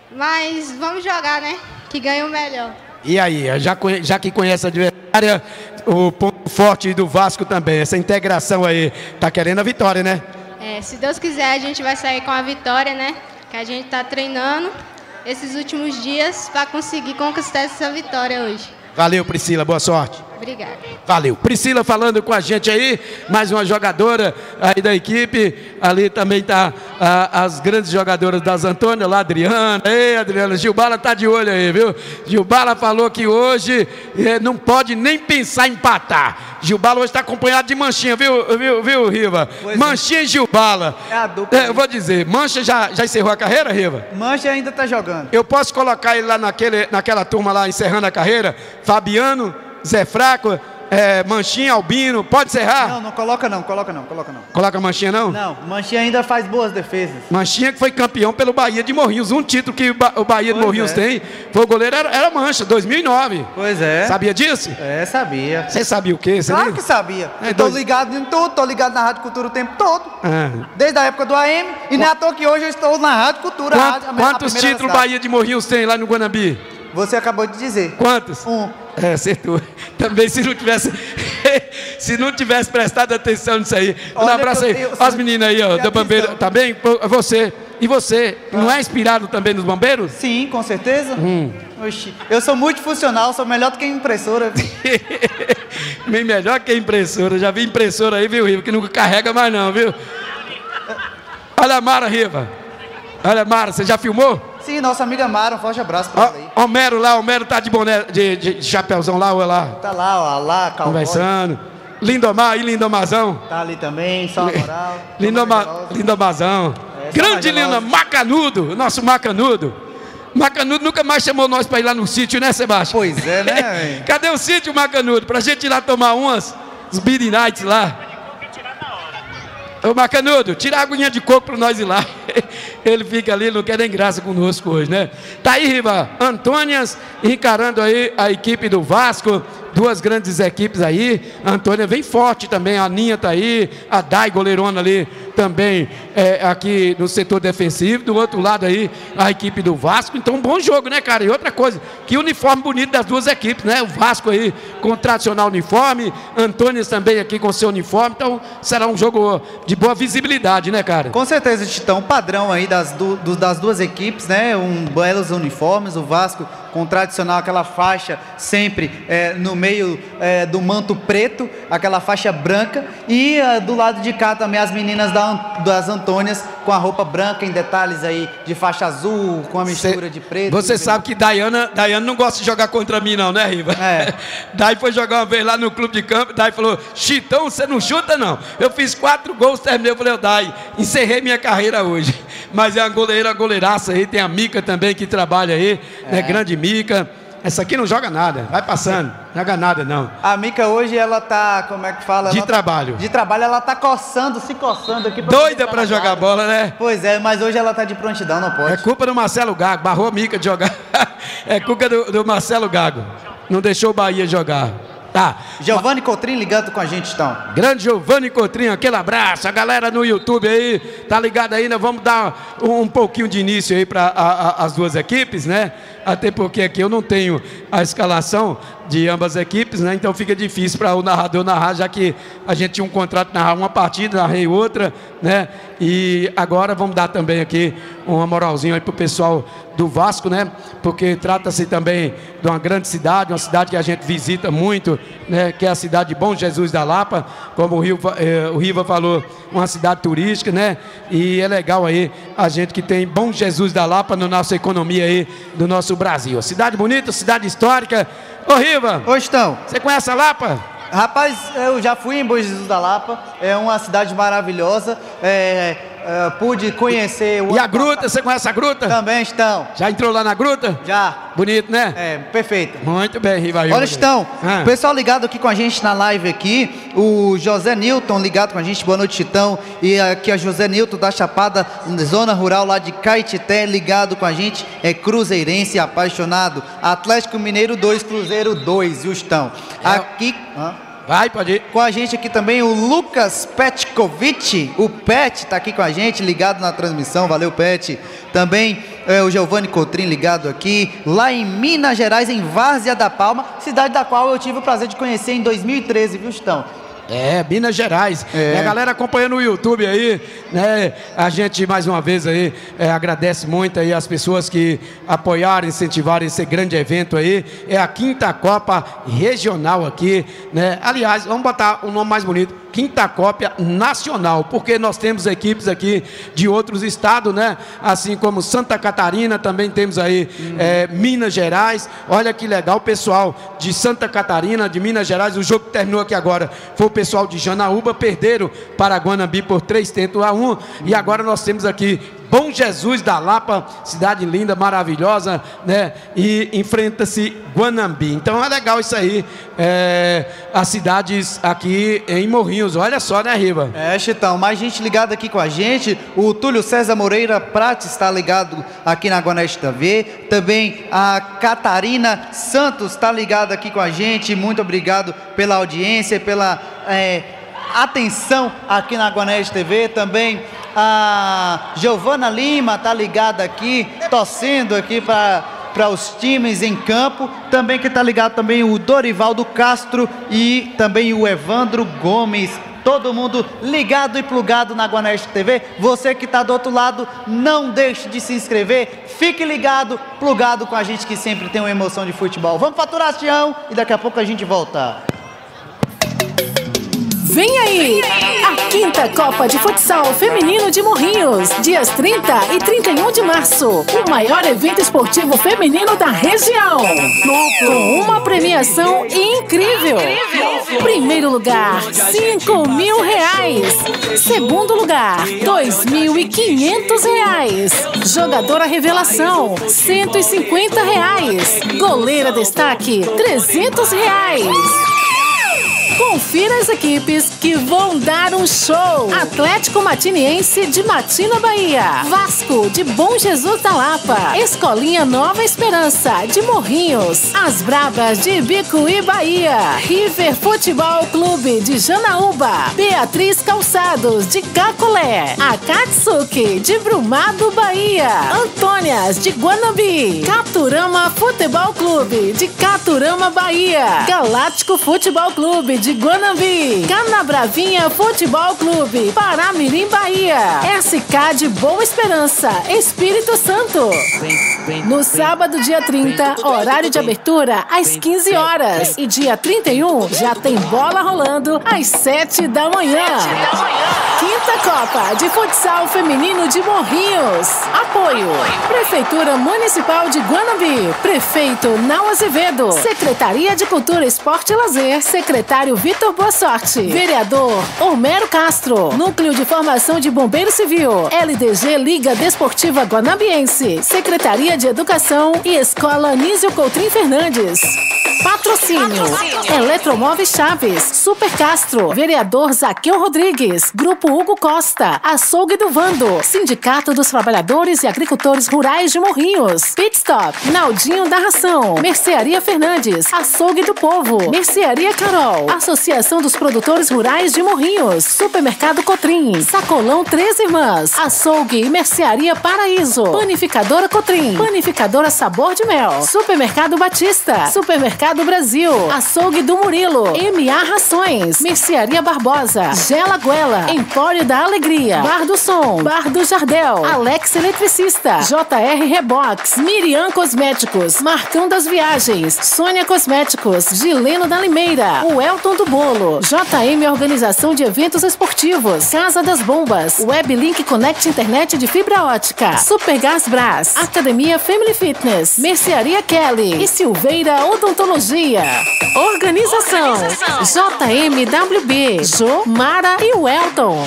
Mas vamos jogar, né? Que ganha o melhor. E aí, já, já que conhece a adversária, o ponto forte do Vasco também, essa integração aí, tá querendo a vitória, né? É, se Deus quiser, a gente vai sair com a vitória, né? Que a gente tá treinando esses últimos dias para conseguir conquistar essa vitória hoje. Valeu, Priscila, boa sorte. Obrigada. Valeu. Priscila falando com a gente aí, mais uma jogadora aí da equipe. Ali também tá ah, as grandes jogadoras das Antônia, lá Adriana. Ei, Adriana, Gilbala tá de olho aí, viu? Gilbala falou que hoje eh, não pode nem pensar em empatar. Gilbala hoje está acompanhado de Manchinha, viu, viu, viu Riva? Pois Manchinha é. E Gilbala. É a dupla. É, eu vou dizer, Mancha já, já encerrou a carreira, Riva? Mancha ainda tá jogando. Eu posso colocar ele lá naquele, naquela turma lá, encerrando a carreira? Fabiano, Zé Fraco, é, Manchinha, Albino, pode encerrar? Não, não coloca não, coloca não, coloca não. Coloca Manchinha não? Não, Manchinha ainda faz boas defesas. Manchinha que foi campeão pelo Bahia de Morrinhos. Um título que o Bahia de Pois Morrinhos é. tem, foi o goleiro, era, era Mancha, dois mil e nove. Pois é. Sabia disso? É, sabia. Você sabia o quê? Você Claro nem- que sabia. É, Eu tô dois- ligado em tudo, tô ligado na Rádio Cultura o tempo todo. Ah. Desde a época do A M, e não é à toa que hoje eu estou na Rádio Cultura. a Quant- rádio- a- a quantos primeira títulos da cidade. Bahia de Morrinhos tem lá no Guanambi? Você acabou de dizer. Quantos? Um. É, acertou. Também se não tivesse se não tivesse prestado atenção nisso aí. Um Olha abraço que eu aí. tenho- Olha as meninas aí, ó, Tem da atenção. Bambeira. Tá bem? Pô, você. E você? Não é inspirado também nos bombeiros? Sim, com certeza. Hum. Oxi, eu sou multifuncional, sou melhor do que impressora. Bem melhor que a impressora. Já vi impressora aí, viu, Riva? Que não carrega mais não, viu? Olha a Mara, Riva. Olha, Mara, você já filmou? Sim, nossa amiga Mara, um forte abraço pra ela aí. Ó, Homero lá, Homero tá de boné, de, de, de chapéuzão lá, olha lá. Tá lá, ó, lá, cowboy. Conversando. Lindomar aí, Lindomarzão. Tá ali também, só a moral. Lindomar, Lindomarzão. É, Grande só Linda, Magelosa. Macanudo, nosso Macanudo. Macanudo nunca mais chamou nós para ir lá no sítio, né, Sebastião? Pois é, né, velho? Cadê o sítio, Macanudo? Pra gente ir lá tomar umas, os beer nights lá. Ô, Macanudo, tira a aguinha de coco para nós ir lá. Ele fica ali, não quer nem graça conosco hoje, né? Tá aí, Riva, Antônias encarando aí a equipe do Vasco. Duas grandes equipes aí. A Antônia vem forte também. A Aninha tá aí. A Dai, goleirona ali também é, aqui no setor defensivo. Do outro lado aí, a equipe do Vasco. Então, um bom jogo, né, cara? E outra coisa, que uniforme bonito das duas equipes, né? O Vasco aí com o tradicional uniforme. Antônias também aqui com seu uniforme. Então, será um jogo de boa visibilidade, né, cara? Com certeza, Titão, padrão aí das, du- do- das duas equipes, né? Um belos uniformes, o Vasco com o tradicional, aquela faixa sempre é, no meio é, do manto preto, aquela faixa branca, e ah, do lado de cá também as meninas da, An- das Antônias com a roupa branca em detalhes aí de faixa azul, com a mistura Cê- de preto. Você e sabe que Daiana, Daiana não gosta de jogar contra mim não, né, Riva? É. Dai foi jogar uma vez lá no clube de campo, Dai falou, Chitão, você não chuta não. Eu fiz quatro gols, terminei, eu falei, Dai, encerrei minha carreira hoje. Mas é uma goleira, goleiraça aí, tem a Mica também que trabalha aí, É. né, grande Mica. Essa aqui não joga nada, vai passando, não joga nada não. A Mica hoje, ela tá, como é que fala? De Ela tá- trabalho. de trabalho, ela tá coçando, se coçando aqui. pra Doida poder pra na jogar quadra. bola, né? Pois é, mas hoje ela tá de prontidão, não pode. É culpa do Marcelo Gago, barrou a Mica de jogar. É culpa do, do Marcelo Gago, não deixou o Bahia jogar. Tá. Giovanni Cotrim ligando com a gente, então. Grande Giovanni Cotrinho, aquele abraço. A galera no YouTube aí, tá ligado aí, nós vamos dar um, um pouquinho de início aí para as duas equipes, né? Até porque aqui eu não tenho a escalação de ambas as equipes, né? Então fica difícil para o narrador narrar, já que a gente tinha um contrato de narrar uma partida, narrei outra, né? E agora vamos dar também aqui uma moralzinha aí pro pessoal do Vasco, né? Porque trata-se também de uma grande cidade, uma cidade que a gente visita muito, né? Que é a cidade de Bom Jesus da Lapa, como o, Rio, eh, o Riva falou, uma cidade turística, né? E é legal aí a gente que tem Bom Jesus da Lapa na nossa economia aí do nosso Brasil. Cidade bonita, cidade histórica. Ô Riva, Hoje estão. você conhece a Lapa? Rapaz, eu já fui em Bom Jesus da Lapa, é uma cidade maravilhosa, é, é, pude conhecer o... E a gruta, você conhece a gruta? Também estão, Já entrou lá na gruta? já, Bonito, né? é, perfeito. Muito bem, Riva. Olha, Estão, Ah. o pessoal ligado aqui com a gente na live aqui, o José Nilton ligado com a gente, boa noite, Titão, e aqui a José Nilton da Chapada, zona rural lá de Caetité, ligado com a gente, é cruzeirense apaixonado, Atlético Mineiro dois, Cruzeiro dois, Justão. É. Aqui... hã? Vai, pode ir. Com a gente aqui também o Lucas Petkovic, o Pet está aqui com a gente, ligado na transmissão, valeu Pet. Também é, o Giovanni Cotrim ligado aqui, lá em Minas Gerais, em Várzea da Palma, cidade da qual eu tive o prazer de conhecer em dois mil e treze, viu, Estão? É, Minas Gerais. É. E a galera acompanhando o YouTube aí, né? A gente, mais uma vez aí, é, agradece muito aí as pessoas que apoiaram, incentivaram esse grande evento aí. É a quinta Copa Regional aqui, né? Aliás, vamos botar um nome mais bonito. Quinta Copa Nacional, porque nós temos equipes aqui de outros estados, né? Assim como Santa Catarina, também temos aí é, Minas Gerais. Olha que legal, o pessoal de Santa Catarina, de Minas Gerais, o jogo que terminou aqui agora foi o pessoal de Janaúba, perderam para Guanambi por três tentos a um, e agora nós temos aqui Bom Jesus da Lapa, cidade linda, maravilhosa, né? E enfrenta-se Guanambi. Então é legal isso aí, é, as cidades aqui em Morrinhos. Olha só, né, Riva? É, Chitão, mais gente ligada aqui com a gente, o Túlio César Moreira Prates está ligado aqui na Guaneste T V, também a Catarina Santos está ligada aqui com a gente, muito obrigado pela audiência, pela... É, atenção aqui na Guaneste T V, também a Giovana Lima tá ligada aqui, torcendo aqui para para os times em campo. Também que está ligado também o Dorivaldo Castro e também o Evandro Gomes. Todo mundo ligado e plugado na Guaneste T V. Você que está do outro lado, não deixe de se inscrever. Fique ligado, plugado com a gente que sempre tem uma emoção de futebol. Vamos faturar, Tião, e daqui a pouco a gente volta. Vem aí, a quinta Copa de Futsal Feminino de Morrinhos, dias trinta e trinta e um de março, o maior evento esportivo feminino da região, com uma premiação incrível. Primeiro lugar, cinco mil reais. Segundo lugar, dois mil e quinhentos reais. Jogadora revelação, cento e cinquenta reais. Goleira destaque, trezentos reais. Confira as equipes que vão dar um show. Atlético Matiniense de Matina, Bahia. Vasco de Bom Jesus da Lapa. Escolinha Nova Esperança de Morrinhos. As Brabas de Bicuí, Bahia. River Futebol Clube de Janaúba. Beatriz Calçados de Cacolé. Akatsuki de Brumado, Bahia. Antônias de Guanambi. Caturama Futebol Clube de Caturama, Bahia. Galáctico Futebol Clube de Guanambi. Canabravinha Futebol Clube, Paramirim, Bahia. S K de Boa Esperança, Espírito Santo. No sábado, dia trinta, horário de abertura às quinze horas. E dia trinta e um já tem bola rolando às sete da manhã. Quinta Copa de Futsal Feminino de Morrinhos. Apoio: Prefeitura Municipal de Guanambi, Prefeito Nau Azevedo, Secretaria de Cultura, Esporte e Lazer, Secretário Vitor Boa Sorte, Vereador Homero Castro, Núcleo de Formação de Bombeiro Civil, L D G Liga Desportiva Guanambiense, Secretaria de Educação e Escola Anísio Coutrinho Fernandes. Patrocínio: Eletromóveis Chaves, Super Castro, Vereador Zaqueu Rodrigues, Grupo Hugo Costa, Açougue do Vando, Sindicato dos Trabalhadores e Agricultores Rurais de Morrinhos, Pitstop, Naldinho da Ração, Mercearia Fernandes, Açougue do Povo, Mercearia Carol, Associação dos Produtores Rurais de Morrinhos, Supermercado Cotrim, Sacolão Três Irmãs, Açougue e Mercearia Paraíso, Panificadora Cotrim, Panificadora Sabor de Mel, Supermercado Batista, Supermercado do Brasil, Açougue do Murilo, M A Rações, Mercearia Barbosa, Gela Guela, Empório da Alegria, Bar do Som, Bar do Jardel, Alex Eletricista, J R Rebox, Miriam Cosméticos, Marcão das Viagens, Sônia Cosméticos, Gileno da Limeira, o Elton do Bolo, J M Organização de Eventos Esportivos, Casa das Bombas, Weblink Connect Internet de Fibra Ótica, Supergás Brás, Academia Family Fitness, Mercearia Kelly e Silveira Odontologia. Organização: J M W B, Jo, Mara e Welton.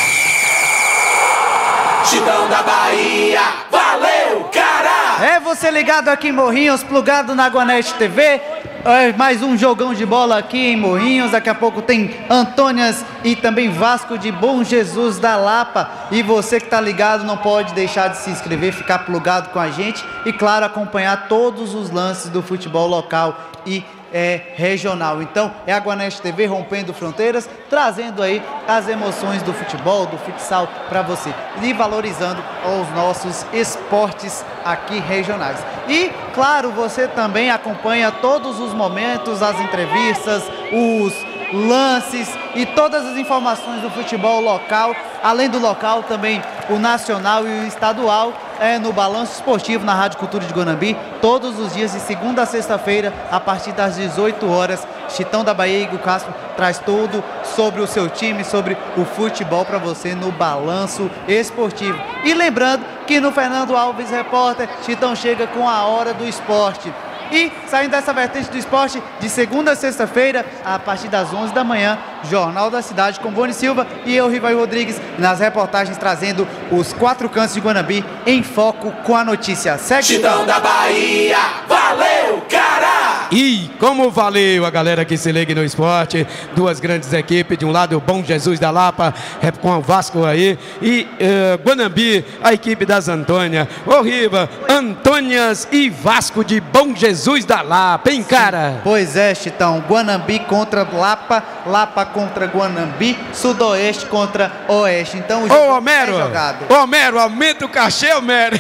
Chitão da Bahia, valeu, cara! É você ligado aqui em Morrinhos, plugado na Guaneste T V. É mais um jogão de bola aqui em Morrinhos. Daqui a pouco tem Antônias e também Vasco de Bom Jesus da Lapa. E você que tá ligado não pode deixar de se inscrever, ficar plugado com a gente e, claro, acompanhar todos os lances do futebol local e é, regional. Então é a Guaneste T V rompendo fronteiras, trazendo aí as emoções do futebol, do futsal para você e valorizando os nossos esportes aqui regionais. E claro, você também acompanha todos os momentos, as entrevistas, os lances e todas as informações do futebol local, além do local também o nacional e o estadual, é no Balanço Esportivo na Rádio Cultura de Guanambi, todos os dias de segunda a sexta-feira, a partir das dezoito horas. Chitão da Bahia e Hugo Castro traz tudo sobre o seu time, sobre o futebol para você no Balanço Esportivo. E lembrando que no Fernando Alves Repórter, Chitão chega com a Hora do Esporte. E saindo dessa vertente do esporte, de segunda a sexta-feira, a partir das onze da manhã, Jornal da Cidade com Boni Silva e eu, Rivail Rodrigues, nas reportagens trazendo os quatro cantos de Guanambi em foco com a notícia. Segue. Chitão da Bahia, valeu, cara! E como valeu a galera que se liga no esporte, duas grandes equipes, de um lado o Bom Jesus da Lapa, com o Vasco aí, e uh, Guanambi, a equipe das Antônia. Ô Riva, Antônias e Vasco de Bom Jesus da Lapa, hein, cara? Pois é, Chitão, Guanambi contra Lapa, Lapa contra Guanambi, Sudoeste contra Oeste. Então o jogo Ô, Homero, é jogado. Homero, aumenta o cachê, Homero.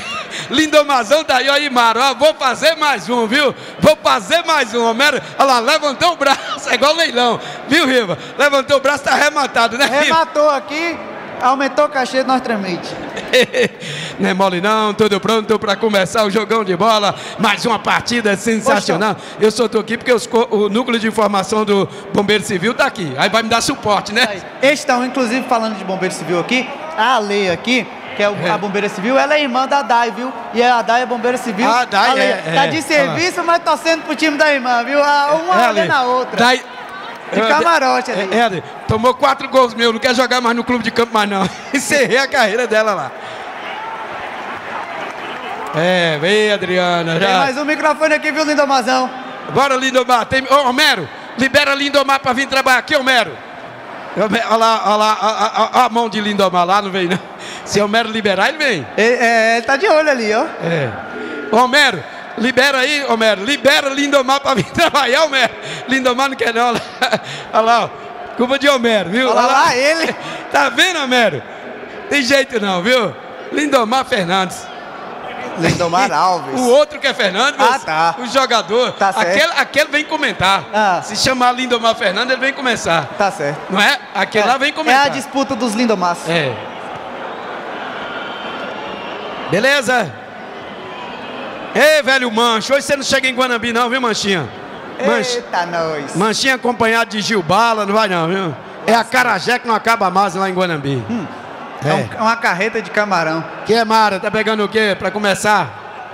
Lindomazão tá aí, ó, Imaro. Ó, vou fazer mais um, viu? Vou fazer mais um. Homero, olha lá, levantou o braço, é igual leilão. Viu, Riva? Levantou o braço, tá arrematado, né, Riva? Rematou aqui, aumentou o cachê do nosso tremite. Não é mole não, tudo pronto para começar o jogão de bola. Mais uma partida sensacional. Eu só tô aqui porque os, o núcleo de informação do Bombeiro Civil tá aqui. Aí vai me dar suporte, né? Eles estão, inclusive, falando de Bombeiro Civil aqui. A Lei aqui, que é, o, é a Bombeira Civil, ela é irmã da Dai, viu? E a Dai é Bombeira Civil. A Dai a Lei, é, tá é, de serviço, mas torcendo pro time da irmã, viu? Uma é, olha na outra. Dai, de camarote ali. É, é, tomou quatro gols meu, não quer jogar mais no clube de campo mais não. Encerrei a carreira dela lá. É, vem, Adriana. Já. Tem mais um microfone aqui, viu, Lindomazão? Bora, Lindomar. Tem... Ô, Homero, libera Lindomar pra vir trabalhar aqui, Homero. Olha lá, olha lá, a, a, a mão de Lindomar lá, não vem, não. Se o Homero liberar, ele vem. Ele, é, ele tá de olho ali, ó. É. Ô, Homero, libera aí, Homero. Libera Lindomar pra vir trabalhar, Homero. Lindomar não quer, não. Olha lá, ó. Culpa de Homero, viu? Olha lá, lá ele. Tá vendo, Homero? Tem jeito não, viu? Lindomar Fernandes. Lindomar Alves. O outro que é Fernandes, ah, tá. O jogador. Tá certo. Aquele, aquele vem comentar. Ah. Se chamar Lindomar Fernandes, ele vem começar. Tá certo. Não é? Aquele é, lá vem comentar. É a disputa dos Lindomars. É. Beleza? Ei, velho Mancho, hoje você não chega em Guanambi não, viu, Manchinha? Manch... Eita, nós. Manchinha acompanhado de Gil Bala, não vai não, viu? É a Carajé que não acaba mais lá em Guanambi. Hum. É. É, um, é uma carreta de camarão. Que é, Mara? Tá pegando o quê pra começar?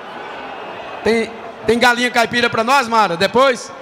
Tem, tem galinha caipira pra nós, Mara? Depois?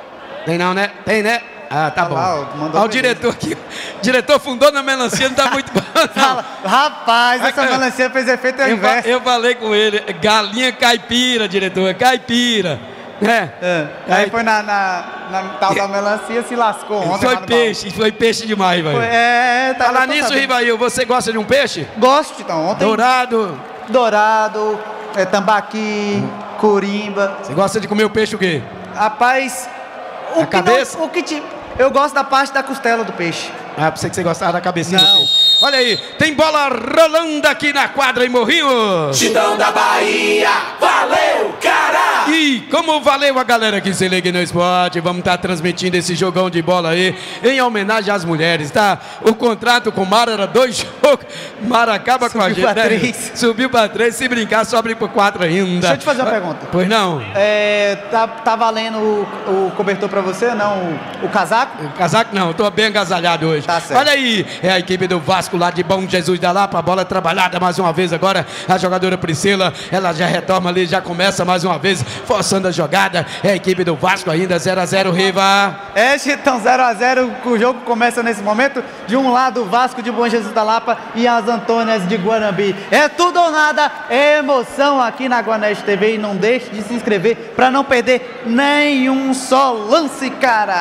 Tem não, né? Tem, né? Ah, tá ah, bom. Olha o diretor aqui. O diretor fundou na melancia, não tá muito bom, não. Rapaz, essa melancia fez efeito ao inverso. Eu falei com ele, galinha caipira, diretor, caipira. É. é. Aí Aí foi na, na, na tal da melancia, se lascou ontem. Foi peixe, foi peixe demais, Rivail. É, tá. Falar nisso, Rivail, você gosta de um peixe? Gosto, então. Ontem. Dourado. Dourado, é, tambaqui, hum. corimba. Você gosta de comer o peixe o quê? Rapaz, o a que cabeça? Não, o que te, eu gosto da parte da costela do peixe. Ah, pensei que você gostava da cabecinha não. do peixe. Olha aí, tem bola rolando aqui na quadra em Morrinhos. Titão da Bahia, valeu, cara! E como valeu a galera que se liga no esporte, vamos estar tá transmitindo esse jogão de bola aí em homenagem às mulheres, tá? O contrato com o Mara era dois jogos, Mara acaba Subiu com a gente, pra né? três. Subiu para três, se brincar sobe por quatro ainda. Deixa eu te fazer uma pergunta. Pois não? É, tá, tá valendo o, o cobertor pra você, não? O, o casaco? O casaco não, tô bem agasalhado hoje. Tá certo. Olha aí, é a equipe do Vasco lá de Bom Jesus da Lapa, a bola trabalhada mais uma vez agora, a jogadora Priscila, ela já retoma ali, já começa mais uma vez, forçando a jogada, é a equipe do Vasco ainda, zero a zero, Riva. É, Chitão, zero a zero, o jogo começa nesse momento, de um lado o Vasco de Bom Jesus da Lapa e as Antônias de Guanambi. É tudo ou nada, é emoção aqui na Guaneste T V e não deixe de se inscrever para não perder nenhum só lance,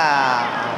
cara.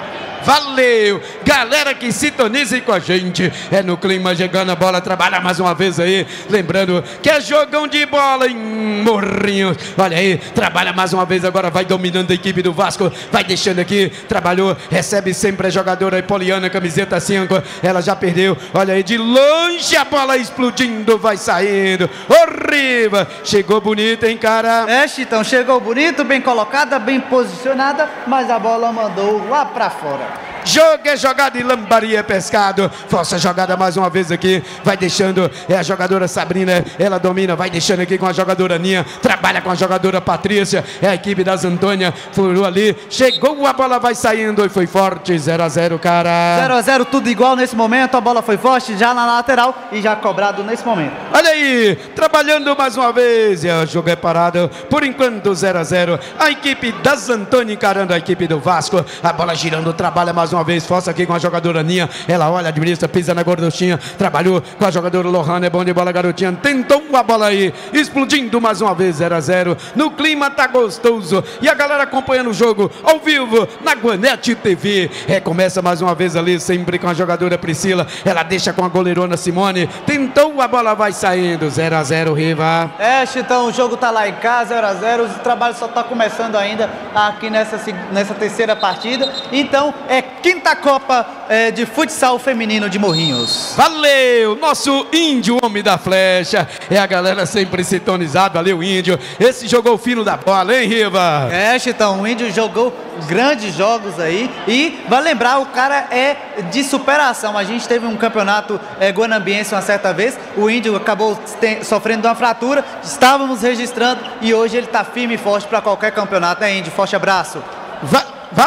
Valeu! Galera que sintonize com a gente. É no clima, chegando a bola, trabalha mais uma vez aí. Lembrando que é jogão de bola em Morrinhos. Olha aí, trabalha mais uma vez agora, vai dominando a equipe do Vasco. Vai deixando aqui, trabalhou, recebe sempre a jogadora Poliana, camiseta cinco. Ela já perdeu, olha aí, de longe a bola explodindo, vai saindo. Horrível! Chegou bonita, hein, cara? É, Chitão, chegou bonito, bem colocada, bem posicionada, mas a bola mandou lá pra fora. Jogo é jogada e lambaria pescado. Força jogada mais uma vez aqui. Vai deixando, é a jogadora Sabrina. Ela domina, vai deixando aqui com a jogadora Ninha. Trabalha com a jogadora Patrícia. É a equipe das Antônia. Furou ali, chegou, a bola vai saindo e foi forte, zero a zero, cara. zero a zero, tudo igual nesse momento. A bola foi forte já na lateral e já cobrado nesse momento. Olha aí, trabalhando mais uma vez. E o jogo é parado, por enquanto zero a zero. A equipe das Antônia encarando a equipe do Vasco. A bola girando, trabalha mais uma vez, força aqui com a jogadora Ninha, ela olha, administra, pisa na gorduchinha, trabalhou com a jogadora Lohana, é bom de bola, garotinha, tentou a bola aí, explodindo mais uma vez, zero a zero, no clima tá gostoso, e a galera acompanhando o jogo, ao vivo, na Guanete T V, é, começa mais uma vez ali, sempre com a jogadora Priscila, ela deixa com a goleirona Simone, tentou a bola, vai saindo, zero a zero, Riva. É, Chitão, o jogo tá lá em casa, zero a zero, o trabalho só tá começando ainda aqui nessa, nessa terceira partida, então é quinta Copa é, de Futsal Feminino de Morrinhos. Valeu, nosso índio, homem da flecha. É a galera sempre sintonizada. Valeu, índio. Esse jogou o fino da bola, hein, Riva? É, Chitão, o índio jogou grandes jogos aí. E vai lembrar, o cara é de superação. A gente teve um campeonato é, guanambiense uma certa vez. O índio acabou te, sofrendo de uma fratura. Estávamos registrando e hoje ele está firme e forte para qualquer campeonato, né, índio? Forte abraço. Va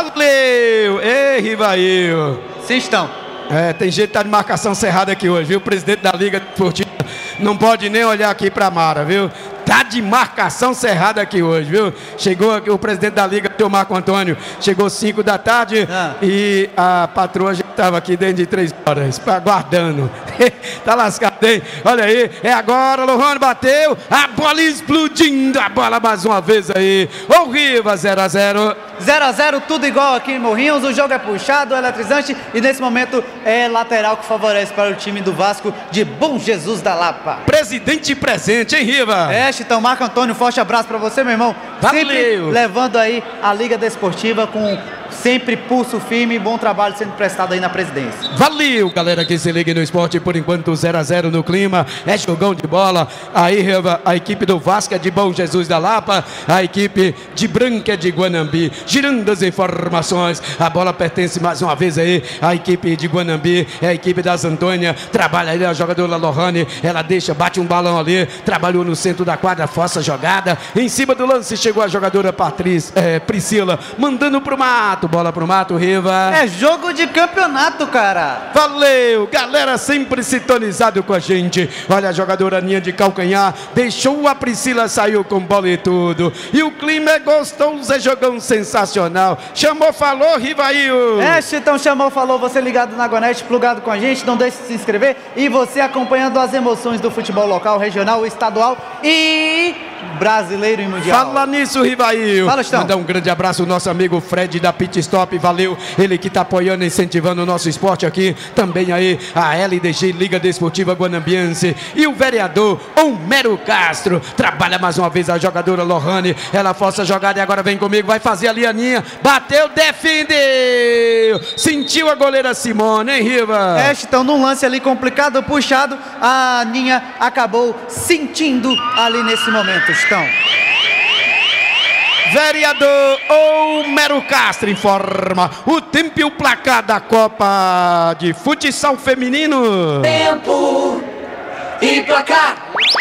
Valeu! Ei, Rivail! Sim, estão. É, tem gente que tá de marcação cerrada aqui hoje, viu? O presidente da Liga Esportiva não pode nem olhar aqui pra Mara, viu? Tá de marcação cerrada aqui hoje, viu? Chegou aqui o presidente da Liga, o Marco Antônio, chegou cinco da tarde ah. e a patroa já estava aqui dentro de três horas, aguardando. Tá lascado, hein? Olha aí, é agora, Lohane bateu, a bola explodindo, a bola mais uma vez aí. Ô Riva, zero a zero. zero a zero, tudo igual aqui em Morrinhos, o jogo é puxado, é eletrizante e nesse momento é lateral que favorece para o time do Vasco de Bom Jesus da Lapa. Presidente presente, hein, Riva? É, Chitão, Marco Antônio, forte abraço para você, meu irmão. Valeu. Sempre levando aí a Liga Desportiva com sempre pulso firme e bom trabalho sendo prestado aí na presidência. Valeu, galera que se liga no esporte, por enquanto zero a zero no clima, é jogão de bola. Aí, Riva, a equipe do Vasco é de Bom Jesus da Lapa, a equipe de Branca é de Guanambi. Girando as informações, a bola pertence mais uma vez aí à equipe de Guanambi, é a equipe das Antônia, trabalha ali a jogadora Lohane, ela deixa, bate um balão ali, trabalhou no centro da quadra, força jogada, em cima do lance chegou a jogadora Patrícia, é, Priscila, mandando pro mato, bola pro mato, Riva. É jogo de campeonato, cara. Valeu, galera sempre sintonizado com a gente. Olha a jogadora Aninha de calcanhar, deixou a Priscila, saiu com bola e tudo, e o clima é gostoso, é jogão sensacional. Chamou, falou, Rivail. É, Chitão, chamou, falou, você ligado na Gonete, plugado com a gente, não deixe de se inscrever e você acompanhando as emoções do futebol local, regional, estadual e brasileiro e mundial. Fala nisso, Rivail. Fala, Chitão. Mandar um grande abraço ao nosso amigo Fred da Pit Stop, valeu, ele que tá apoiando e incentivando o nosso esporte aqui, também aí a L D G Liga Desportiva Guanambiense e o vereador Homero Castro, trabalha mais uma vez a jogadora Lohane, ela força a jogada e agora vem comigo, vai fazer ali a Aninha, bateu, defendeu, sentiu a goleira Simone, hein, Riva? É, Chitão, num lance ali complicado, puxado, a Aninha acabou sentindo ali nesse momento, Chitão. Vereador Homero Castro informa o tempo e o placar da Copa de Futsal Feminino. Tempo e placar.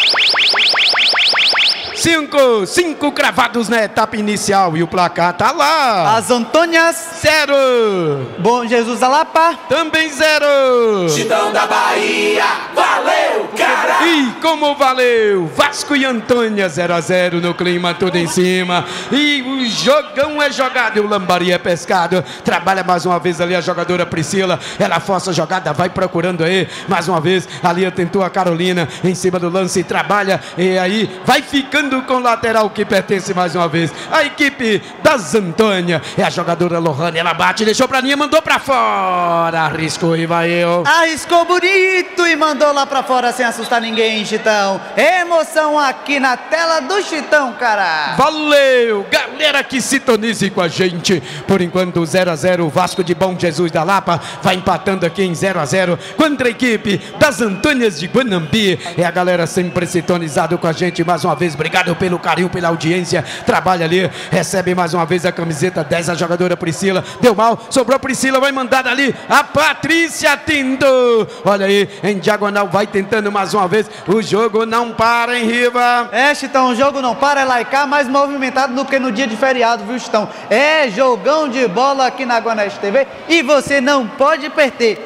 Cinco, cinco cravados na etapa inicial e o placar tá lá. As Antônias, zero. Bom Jesus da Lapa, também zero. Chitão da Bahia, valeu, cara. E como valeu, Vasco e Antônia, zero a zero no clima, tudo em cima. E o jogão é jogado e o lambari é pescado. Trabalha mais uma vez ali a jogadora Priscila, ela força a jogada, vai procurando aí, mais uma vez, ali tentou a Carolina, em cima do lance, trabalha, e aí vai ficando com o lateral que pertence mais uma vez a equipe das Antônia, é a jogadora Lohane, ela bate, deixou pra linha, mandou pra fora, arriscou e vai eu. Arriscou bonito e mandou lá pra fora sem assustar ninguém, Chitão. Emoção aqui na tela do Chitão, cara. Valeu, galera que sintonize com a gente. Por enquanto zero a zero, o Vasco de Bom Jesus da Lapa vai empatando aqui em zero a zero contra a equipe das Antônias de Guanambi. É a galera sempre sintonizado com a gente mais uma vez, obrigado pelo carinho, pela audiência, trabalha ali, recebe mais uma vez a camiseta dez, a jogadora Priscila, deu mal, sobrou Priscila, vai mandar ali, a Patrícia tentou, olha aí, em diagonal, vai tentando mais uma vez, o jogo não para, hein, Riva? É, Chitão, o jogo não para, é lá e cá, mais movimentado do que no dia de feriado, viu, Chitão? É jogão de bola aqui na Guanete T V e você não pode perder.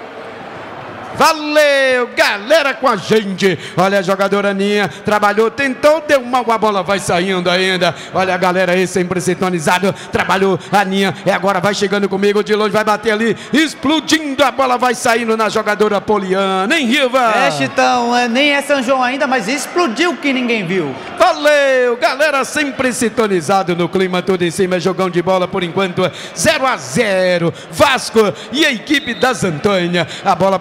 Valeu, galera com a gente. Olha a jogadora Aninha, trabalhou, tentou, deu mal, a bola vai saindo ainda. Olha a galera aí sempre sintonizado, trabalhou a Aninha, e agora vai chegando comigo de longe, vai bater ali, explodindo, a bola vai saindo na jogadora Poliana, hein, Riva? É, Chitão, é, nem é São João ainda, mas explodiu que ninguém viu. Valeu, galera sempre sintonizado no clima, tudo em cima, jogão de bola por enquanto, zero a zero, Vasco e a equipe das Antônia, a bola pertence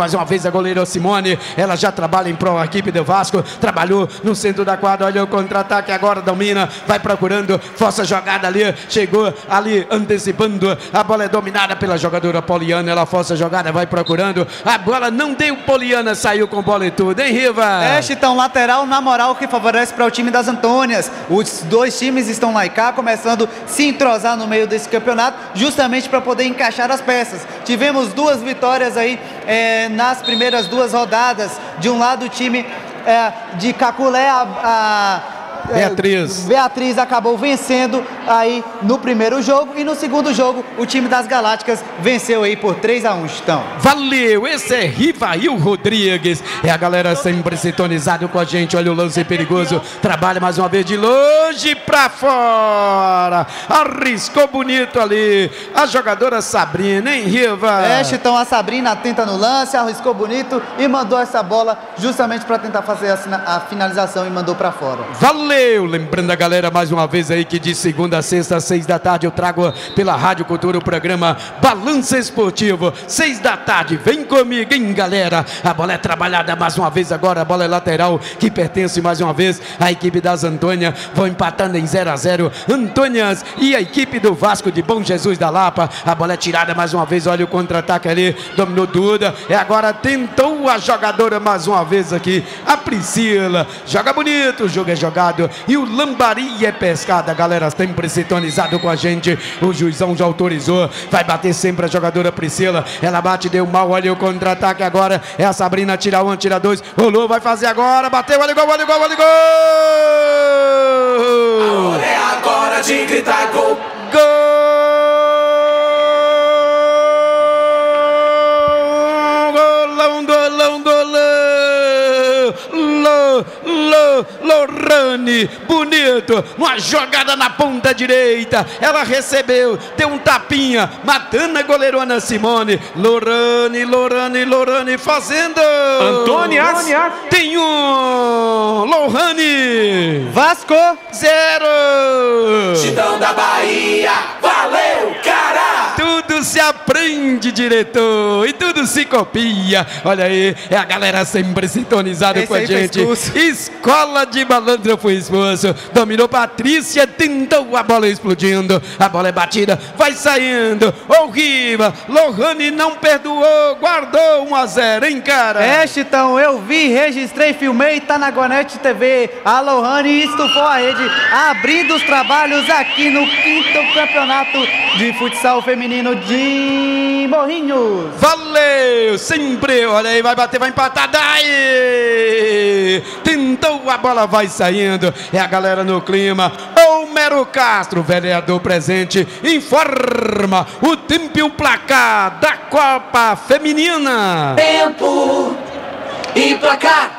mais uma vez a goleira Simone, ela já trabalha em prol da equipe do Vasco, trabalhou no centro da quadra, olha o contra-ataque agora, domina, vai procurando, força jogada ali, chegou ali antecipando, a bola é dominada pela jogadora Poliana, ela força a jogada, vai procurando, a bola não deu, Poliana saiu com bola e tudo, hein, Riva? É, Chitão, lateral na moral que favorece para o time das Antônias. Os dois times estão lá e cá, começando a se entrosar no meio desse campeonato, justamente para poder encaixar as peças. Tivemos duas vitórias aí é, nas primeiras duas rodadas. De um lado o time é, de Caculé, a, a Beatriz. Beatriz acabou vencendo aí no primeiro jogo e no segundo jogo o time das Galácticas venceu aí por três a um, Chitão. Valeu, esse é Rivail Rodrigues, é a galera sempre sintonizado com a gente, olha o lance perigoso, trabalha mais uma vez de longe pra fora, arriscou bonito ali, a jogadora Sabrina, hein, Riva? É, Chitão, a Sabrina tenta no lance, arriscou bonito e mandou essa bola justamente para tentar fazer a, a finalização e mandou pra fora. Valeu! Lembrando a galera mais uma vez aí que de segunda a sexta, às seis da tarde, eu trago pela Rádio Cultura o programa Balanço Esportivo. Seis da tarde, vem comigo, hein, galera? A bola é trabalhada mais uma vez agora, a bola é lateral, que pertence mais uma vez à equipe das Antônias. Vão empatando em zero a zero. Antônias e a equipe do Vasco de Bom Jesus da Lapa. A bola é tirada mais uma vez, olha o contra-ataque ali, dominou Duda. É agora, tentou a jogadora mais uma vez aqui, a Priscila. Joga bonito, o jogo é jogado. E o Lambari é pescada, galera, sempre sintonizado com a gente. O juizão já autorizou, vai bater sempre a jogadora Priscila. Ela bate, deu mal, olha o contra-ataque agora. É a Sabrina, tira um, tira dois, rolou, vai fazer agora, bateu, olha o gol, olha o gol, olha o gol! A hora é agora de gritar gol! Gol! Golão, golão, golão! Lô, Lô, Lorane, bonito, uma jogada na ponta direita, ela recebeu, deu um tapinha, matando a goleirona Simone. Lorane, Lorane, Lorane fazendo. Antônias tem um. Lorane, Vasco zero. Chitão da Bahia, valeu, cara! Tudo se aprende, diretor, e tudo se copia. Olha aí, é a galera sempre sintonizada Esse com a gente. Escola de Malandro foi expulso. Dominou Patrícia, tentou a bola explodindo. A bola é batida, vai saindo. Horrível. Lohane não perdoou, guardou um a zero, hein, cara? É, Chitão, eu vi, registrei, filmei, tá na Guanete T V. A Lohane estufou a rede, abrindo os trabalhos aqui no quinto campeonato de futsal feminino de Morrinhos. Valeu, sempre, olha aí, vai bater, vai empatar, daí! Tentou, a bola vai saindo, é a galera no clima. Homero Castro, vereador presente, informa o tempo e o placar da Copa Feminina. Tempo e placar.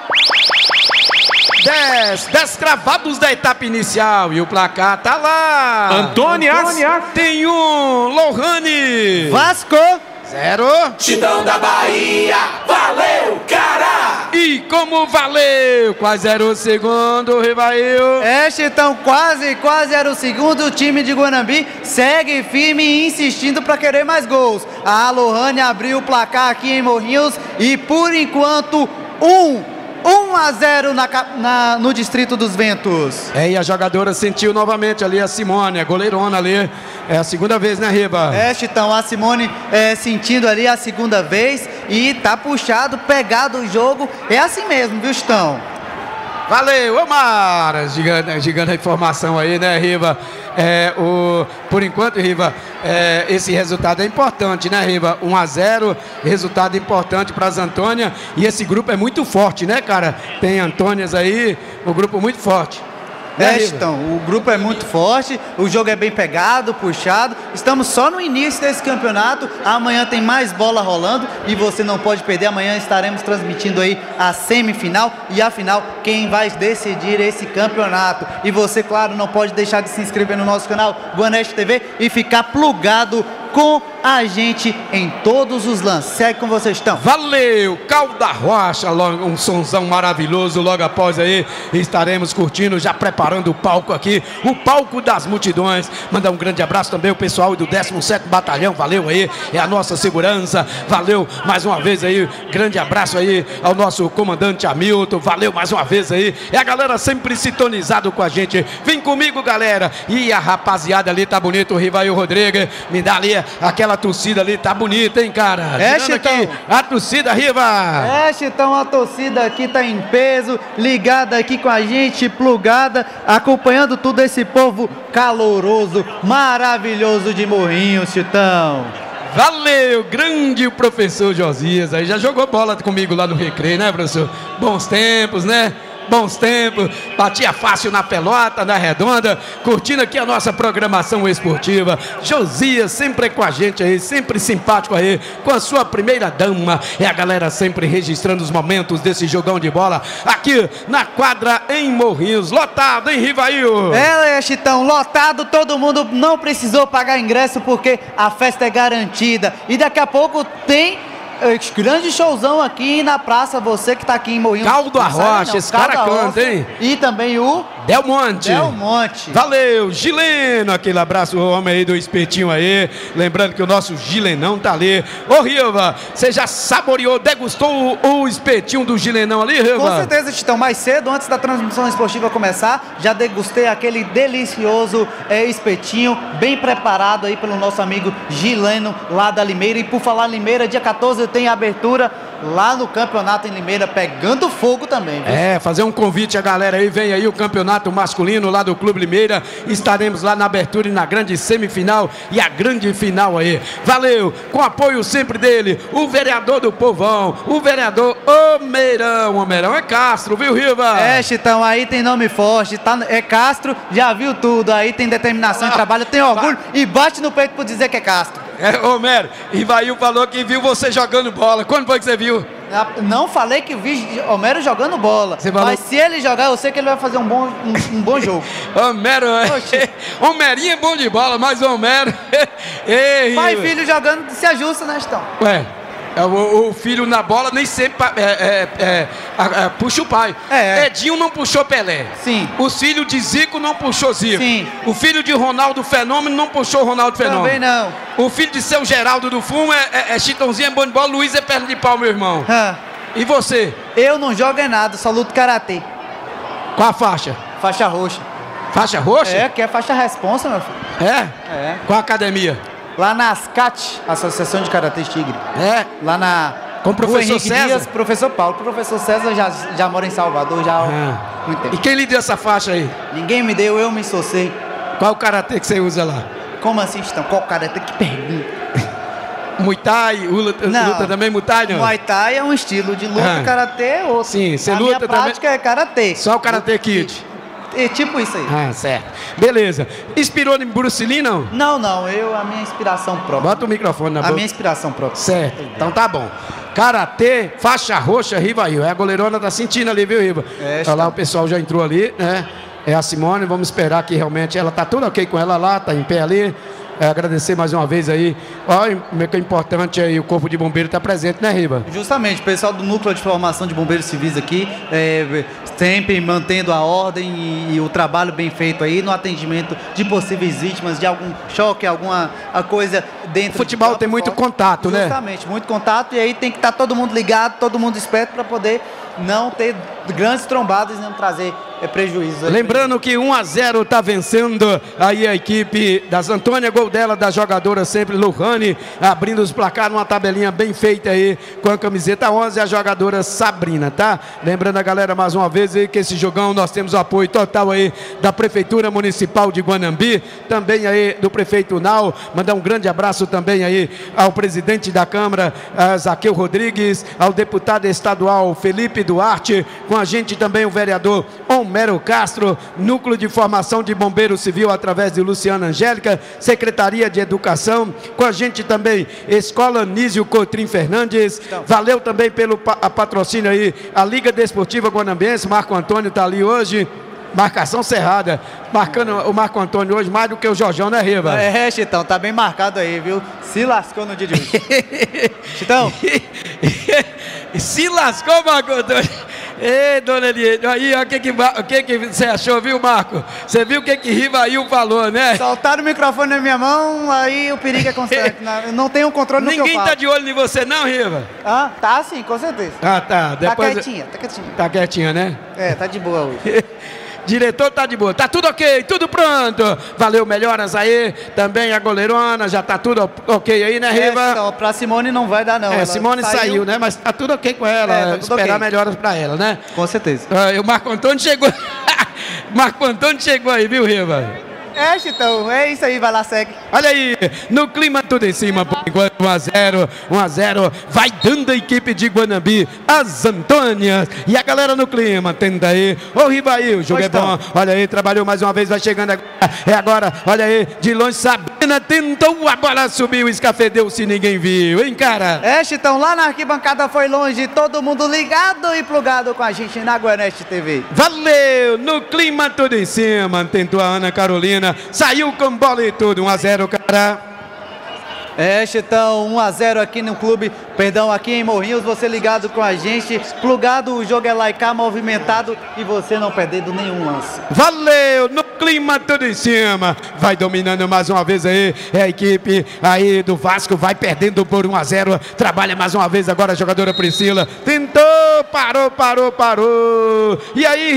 dez, dez cravados da etapa inicial e o placar tá lá. Antônias tem um, Lohane Vasco zero. Chitão da Bahia, valeu, cara! E como valeu, quase era o segundo, Rivail. É, Chitão, quase, quase era o segundo. O time de Guanambi segue firme e insistindo para querer mais gols. A Lohane abriu o placar aqui em Morrinhos e por enquanto um um a zero na, na, no Distrito dos Ventos. É, e a jogadora sentiu novamente ali a Simone, a goleirona ali. É a segunda vez, né, Riva? É, Chitão, a Simone é, sentindo ali a segunda vez e tá puxado, pegado o jogo. É assim mesmo, viu, Chitão? Valeu, Omar! Gigante, gigante a informação aí, né, Riva? É, o, por enquanto, Riva, é, esse resultado é importante, né, Riva? um a zero, resultado importante para as Antônias. E esse grupo é muito forte, né, cara? Tem Antônias aí, um grupo muito forte. É, Chitão, o grupo é muito forte, o jogo é bem pegado, puxado. Estamos só no início desse campeonato. Amanhã tem mais bola rolando e você não pode perder. Amanhã estaremos transmitindo aí a semifinal e a final, quem vai decidir esse campeonato. E você, claro, não pode deixar de se inscrever no nosso canal Guanete T V e ficar plugado com a gente em todos os lances. Segue com vocês, estão. Valeu, Calda Rocha, logo um sonzão maravilhoso. Logo após aí estaremos curtindo, já preparando o palco aqui, o palco das multidões. Mandar um grande abraço também ao pessoal do décimo sétimo Batalhão, valeu aí, é a nossa segurança. Valeu mais uma vez aí, grande abraço aí ao nosso comandante Hamilton, valeu mais uma vez aí, é a galera sempre sintonizado com a gente. Vem comigo, galera. E a rapaziada ali tá bonito, o Rivail Rodrigues, me dá ali aquela torcida ali, tá bonita, hein, cara? É, Girando Chitão. aqui a torcida, Riva. É, Chitão, a torcida aqui tá em peso, ligada aqui com a gente, plugada, acompanhando tudo esse povo caloroso, maravilhoso de Morrinhos, Chitão. Valeu, grande professor Josias, aí já jogou bola comigo lá no Recreio, né, professor? Bons tempos, né? Bons tempos, batia fácil na pelota, na redonda, curtindo aqui a nossa programação esportiva. Josias sempre com a gente aí, sempre simpático aí, com a sua primeira dama. É a galera sempre registrando os momentos desse jogão de bola aqui na quadra em Morrinhos, lotado em Rivail. É, Chitão, lotado, todo mundo não precisou pagar ingresso porque a festa é garantida. E daqui a pouco tem grande showzão aqui na praça, você que tá aqui em Morrinhos. Caldo Arrocha, esse cara canta, hein? E também o Del Monte. Del Monte. Valeu, Gileno, aquele abraço, o homem aí do espetinho aí. Lembrando que o nosso Gilenão tá ali. Ô, Riva, você já saboreou, degustou o, o espetinho do Gilenão ali, Riva? Com certeza, Chitão. Mais cedo, antes da transmissão esportiva começar, já degustei aquele delicioso é, espetinho, bem preparado aí pelo nosso amigo Gileno, lá da Limeira. E por falar em Limeira, dia quatorze tem abertura lá no campeonato em Limeira, pegando fogo também, viu? É, fazer um convite à galera aí, vem aí o campeonato masculino lá do Clube Limeira, estaremos lá na abertura e na grande semifinal e a grande final aí. Valeu, com apoio sempre dele, o vereador do povão, o vereador Homerão. Homerão é Castro, viu, Riva? É, Chitão, aí tem nome forte, tá, é Castro, já viu tudo, aí tem determinação de trabalho, tem orgulho e bate no peito por dizer que é Castro. É, Homero, Rivail falou que viu você jogando bola. Quando foi que você viu? Não falei que vi Homero jogando bola, falou... mas se ele jogar, eu sei que ele vai fazer um bom, um, um bom jogo. Homero, Homerinho é bom de bola, mas Homero... Ei, pai e filho jogando se ajusta, né, Chitão? Ué... O, o filho na bola nem sempre é, é, é, é, puxa o pai. É, é. Edinho não puxou Pelé. Sim. O filho de Zico não puxou Zico. Sim. O filho de Ronaldo Fenômeno não puxou Ronaldo Fenômeno. Também não. O filho de seu Geraldo do Fumo é, é, é Chitãozinho, é bom de bola. Luiz é perna de pau, meu irmão. Hã. E você? Eu não jogo é nada, só luto karatê. Qual a faixa? Faixa roxa. Faixa roxa? É, que é faixa responsa, meu filho. É? É. Qual a academia? Lá na ASCAT, Associação de Karatê Tigre. É? Lá na... Com o professor César? Dias, professor Paulo. O professor César já, já mora em Salvador já há ah. muito tempo. E quem lhe deu essa faixa aí? Ninguém me deu, eu me socei. Qual o karatê que você usa lá? Como assim, Chitão? Qual karatê? Que pergunta. Muay Thai, luta, não, luta também Muay Thai, não? Muay Thai é um estilo de luta, ah. karatê é outro. Sim, você A luta minha também? prática é karatê. Só o Karate Kid? É tipo isso aí. Ah, certo. Beleza. Inspirou em Bruce Lee, não? Não, não. Eu, a minha inspiração própria. Bota o microfone na a boca. A minha inspiração própria. Certo. Então tá bom. Karatê, faixa roxa, Rivail. É, a goleirona tá sentindo ali, viu, Riva? É, olha lá, o pessoal já entrou ali, né? É a Simone, vamos esperar que realmente ela tá tudo ok com ela lá, tá em pé ali. É, agradecer mais uma vez aí. Olha, é importante aí, o Corpo de Bombeiro tá presente, né, Riva? Justamente, o pessoal do Núcleo de Formação de Bombeiros Civis aqui, é, sempre mantendo a ordem e, e o trabalho bem feito aí no atendimento de possíveis vítimas de algum choque, alguma a coisa dentro. O futebol de tem muito forte. contato, Justamente, né? Justamente, muito contato, e aí tem que estar todo mundo ligado, todo mundo esperto para poder não ter grandes trombadas e não trazer é, prejuízo. Lembrando que um a zero está vencendo aí a equipe das Antônia, gol dela, da jogadora sempre Lohane, abrindo os placares, uma tabelinha bem feita aí com a camiseta onze, a jogadora Sabrina, tá? Lembrando a galera mais uma vez aí que esse jogão nós temos o apoio total aí da Prefeitura Municipal de Guanambi, também aí do prefeito Nau, mandar um grande abraço também aí ao presidente da Câmara, Zaqueu Rodrigues, ao deputado estadual Felipe Duarte, com a gente também o vereador Homero Castro, Núcleo de Formação de Bombeiro Civil através de Luciana Angélica, Secretaria de Educação, com a gente também Escola Nísio Cotrim Fernandes, então, valeu também pelo pa a patrocínio aí, a Liga Desportiva Guanambiense, Marco Antônio está ali hoje, Marcação cerrada. Marcando o Marco Antônio hoje mais do que o Jorjão, né, Riva? É, Chitão, tá bem marcado aí, viu? Se lascou no dia de hoje. Chitão. Se lascou, Marco Antônio. Ei, dona Eliane, aí, ó, o que que, o que que você achou, viu, Marco? Você viu o que que Rivail falou, né? Soltaram o microfone na minha mão, aí o perigo é constante. Eu não tenho controle no que eu Ninguém falo. tá de olho em você não, Riva? Ah, tá sim, com certeza. Ah, tá. Depois... Tá quietinha, tá quietinha. Tá quietinha, né? É, tá de boa hoje. Diretor tá de boa, tá tudo ok, tudo pronto. Valeu, melhoras aí. Também a goleirona, já tá tudo ok aí, né, Riva? É, então, pra Simone não vai dar, não. É, Ela Simone saiu, saiu, né? Mas tá tudo ok com ela. É, tá tudo esperar okay. melhoras pra ela, né? Com certeza. Ah, o Marco Antônio chegou. Marco Antônio chegou aí, viu, Riva? É, Chitão, é isso aí, vai lá, segue. Olha aí, no clima tudo em cima, por enquanto, um a zero, um a zero, vai dando a equipe de Guanambi, as Antônias, e a galera no clima, tenta aí, ô Rivail, o jogo é bom, olha aí, trabalhou mais uma vez, vai chegando agora, é agora, olha aí, de longe, Sabina tentou, a bola subiu, escafedeu-se, ninguém viu, hein, cara? É, Chitão, lá na arquibancada foi longe, todo mundo ligado e plugado com a gente na Guaneste T V. Valeu, no clima tudo em cima, tentou a Ana Carolina, saiu com bola e tudo, um a zero, cara. É, Chitão, um a zero aqui no clube, perdão, aqui em Morrinhos, você ligado com a gente, plugado, o jogo é lá e cá, movimentado e você não perdendo nenhum lance. Valeu, no clima tudo em cima, vai dominando mais uma vez aí, é a equipe aí do Vasco, vai perdendo por um a zero, trabalha mais uma vez agora a jogadora Priscila, tentou, parou, parou, parou, e aí,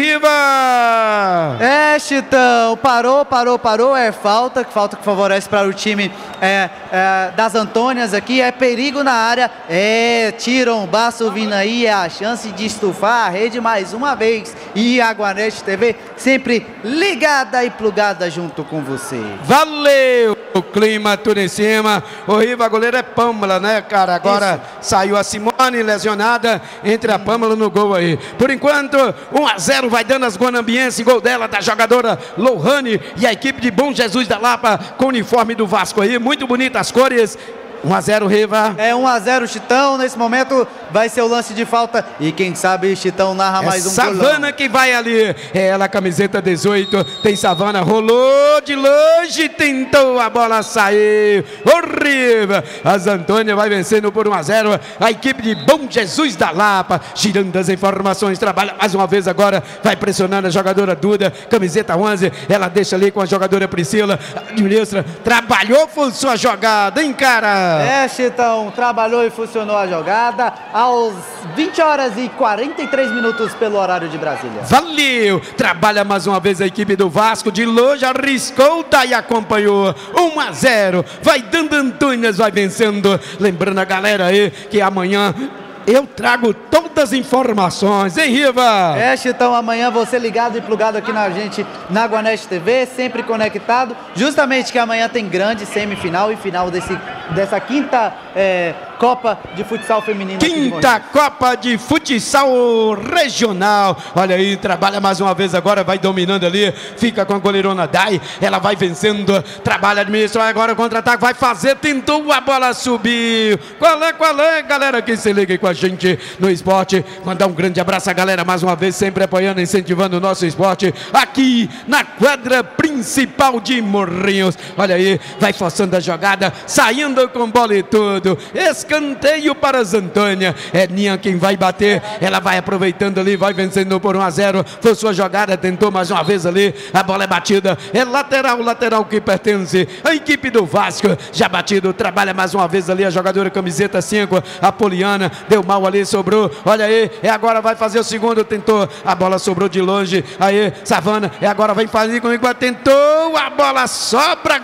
Riva? É, Chitão, parou, parou, parou, é falta, falta que favorece para o time é, é, das Antônias aqui, é perigo na área, é, tiram o baço vindo aí, é a chance de estufar a rede mais uma vez, e a Guaneste T V sempre ligada e plugada junto com você. Valeu, o clima tudo em cima, o Riva, goleiro é Pâmela, né, cara, agora isso. Saiu a Simone lesionada, entre a Pâmela no gol aí, por enquanto, um a zero vai dando as guanambienses, gol dela da jogadora Lohane e a equipe de Bom Jesus da Lapa com o uniforme do Vasco aí, muito bonitas as cores. um a zero, Riva. É um a zero, Chitão. Nesse momento vai ser o lance de falta. E quem sabe Chitão narra é mais um Savana golão. que vai ali. É ela, camiseta dezoito. Tem Savana, rolou de longe, tentou a bola sair. Horrível. As Antônia vai vencendo por um a zero. A equipe de Bom Jesus da Lapa. Girando as informações. Trabalha mais uma vez agora. Vai pressionando a jogadora Duda. Camiseta onze. Ela deixa ali com a jogadora Priscila. Administra. Trabalhou, foi sua jogada, hein, cara? É, Chitão, trabalhou e funcionou a jogada aos vinte horas e quarenta e três minutos pelo horário de Brasília. Valeu! Trabalha mais uma vez a equipe do Vasco, de longe arriscou, daí acompanhou, um a zero, vai dando Antônias, vai vencendo, lembrando a galera aí que amanhã eu trago todas as informações, hein, Riva? É, Chitão, amanhã você ligado e plugado aqui na gente, na Guaneste T V, sempre conectado, justamente que amanhã tem grande semifinal e final desse, dessa quinta é, Copa de Futsal Feminino. Quinta Copa de Futsal Regional, olha aí, trabalha mais uma vez agora, vai dominando ali, fica com a goleirona Dai, ela vai vencendo, trabalha, administra agora o contra-ataque, vai fazer, tentou, a bola subiu, qual é, qual é, galera que se liga aí com a gente no esporte, mandar um grande abraço à galera mais uma vez, sempre apoiando, incentivando o nosso esporte, aqui na quadra principal de Morrinhos, olha aí, vai forçando a jogada, saindo com bola e tudo, escanteio para as Antônia, é Ninha quem vai bater, ela vai aproveitando ali, vai vencendo por um a zero, foi sua jogada, tentou mais uma vez ali, a bola é batida, é lateral, lateral que pertence à equipe do Vasco, já batido, trabalha mais uma vez ali a jogadora camiseta cinco, a Poliana, deu mal ali, sobrou, olha aí, é agora vai fazer o segundo, tentou, a bola sobrou de longe, aí, Savana, é agora vem fazer comigo, tentou, a bola só pra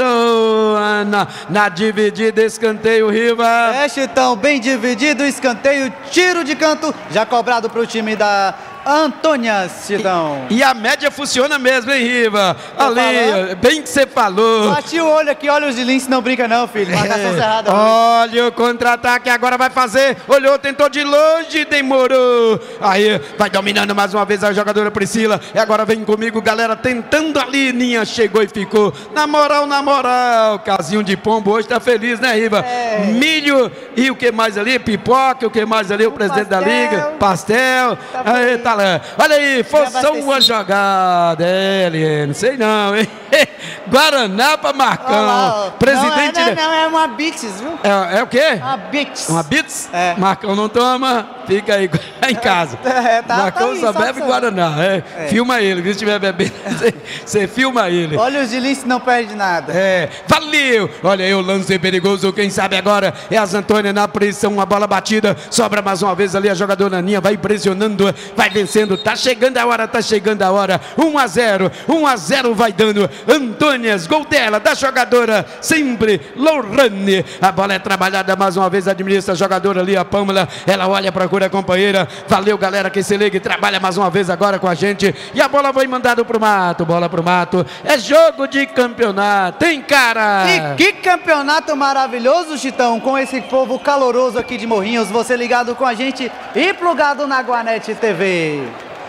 goleirona, na dividida, escanteio, Riva. É, Chitão, bem dividido, escanteio, tiro de canto, já cobrado pro time da Antônia, Chitão. E, e a média funciona mesmo, hein, Riva? Tô ali, falando. bem que você falou. Bati o olho aqui, olha os de lince, não brinca não, filho, marcação É. cerrada. Olha o contra-ataque, agora vai fazer, olhou, tentou de longe, demorou. Aí, vai dominando mais uma vez a jogadora Priscila, e agora vem comigo, galera, tentando ali, Ninha chegou e ficou. Na moral, na moral, casinho de pombo hoje tá feliz, né, Riva? É. Milho e o que mais ali? Pipoca, o que mais ali? O, o presidente pastel. da liga, pastel. Tá Aí, feliz. tá bala. Olha aí, forçou uma jogada. É, Eliane, sei não, hein? Guaraná para Marcão. Olá, Presidente. Não, é, não, não, é uma Bits, viu? É, é o quê? Uma Bits. Uma Bits? É. Marcão não toma, fica aí em casa. É, tá, Marcão tá aí, só sabe bebe só. Guaraná. É. É. Filma ele, se estiver bebendo, você, você filma ele. Olha os de Lince, não perde nada. É, valeu! Olha aí o lance perigoso, quem sabe agora é as Antônia na pressão, uma bola batida, sobra mais uma vez ali a jogadora Aninha, vai pressionando, vai vencendo, tá chegando a hora, tá chegando a hora, um a zero, um a zero vai dando, Antônias, gol dela, da jogadora, sempre, Lorane, a bola é trabalhada mais uma vez, administra a jogadora ali, a Pâmela, ela olha, procura a companheira, valeu galera que se liga e trabalha mais uma vez agora com a gente, e a bola foi mandada pro mato, bola pro mato, é jogo de campeonato, hein, cara? E que campeonato maravilhoso, Chitão, com esse povo caloroso aqui de Morrinhos, você ligado com a gente e plugado na Guanete T V.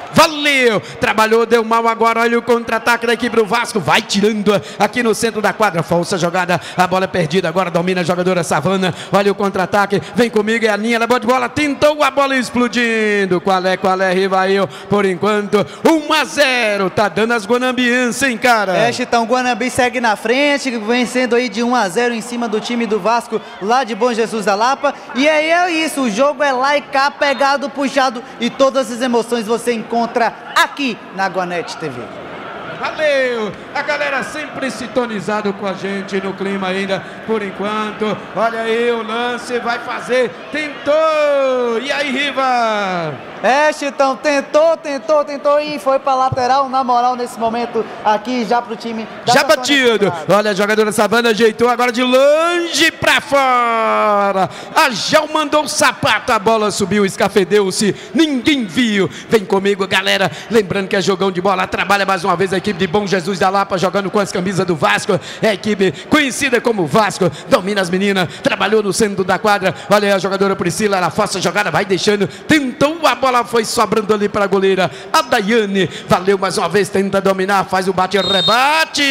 Valeu! Trabalhou, deu mal agora. Olha o contra-ataque da equipe do Vasco. Vai tirando aqui no centro da quadra. Falsa jogada. A bola é perdida. Agora domina a jogadora Savana. Olha o contra-ataque. Vem comigo. É a linha. Ela boa de bola. Tentou a bola explodindo. Qual é, qual é, Rivail? Por enquanto, um a zero. Tá dando as guanambienses, hein, cara? É, Chitão. Guanambi segue na frente. Vencendo aí de um a zero em cima do time do Vasco. Lá de Bom Jesus da Lapa. E aí é isso. O jogo é lá e cá. Pegado, puxado. E todas as emoções você encontra aqui na Guanete T V. Valeu! A galera sempre sintonizado com a gente no clima ainda, por enquanto. Olha aí o lance, vai fazer, tentou! E aí, Riva? É, Chitão, tentou, tentou, tentou e foi pra lateral, na moral, nesse momento, aqui já pro time da Já batido! Olha, a jogadora Savana ajeitou agora de longe pra fora! A Gel mandou o sapato, a bola subiu, escafedeu-se, ninguém viu. Vem comigo, galera. Lembrando que é jogão de bola, trabalha mais uma vez a equipe de Bom Jesus da Lapa, jogando com as camisas do Vasco. É a equipe conhecida como Vasco, domina as meninas, trabalhou no centro da quadra. Olha aí a jogadora Priscila, ela força a jogada, vai deixando, tentou a bola. Bola foi sobrando ali para a goleira, a Daiane, valeu mais uma vez, tenta dominar, faz o bate-rebate,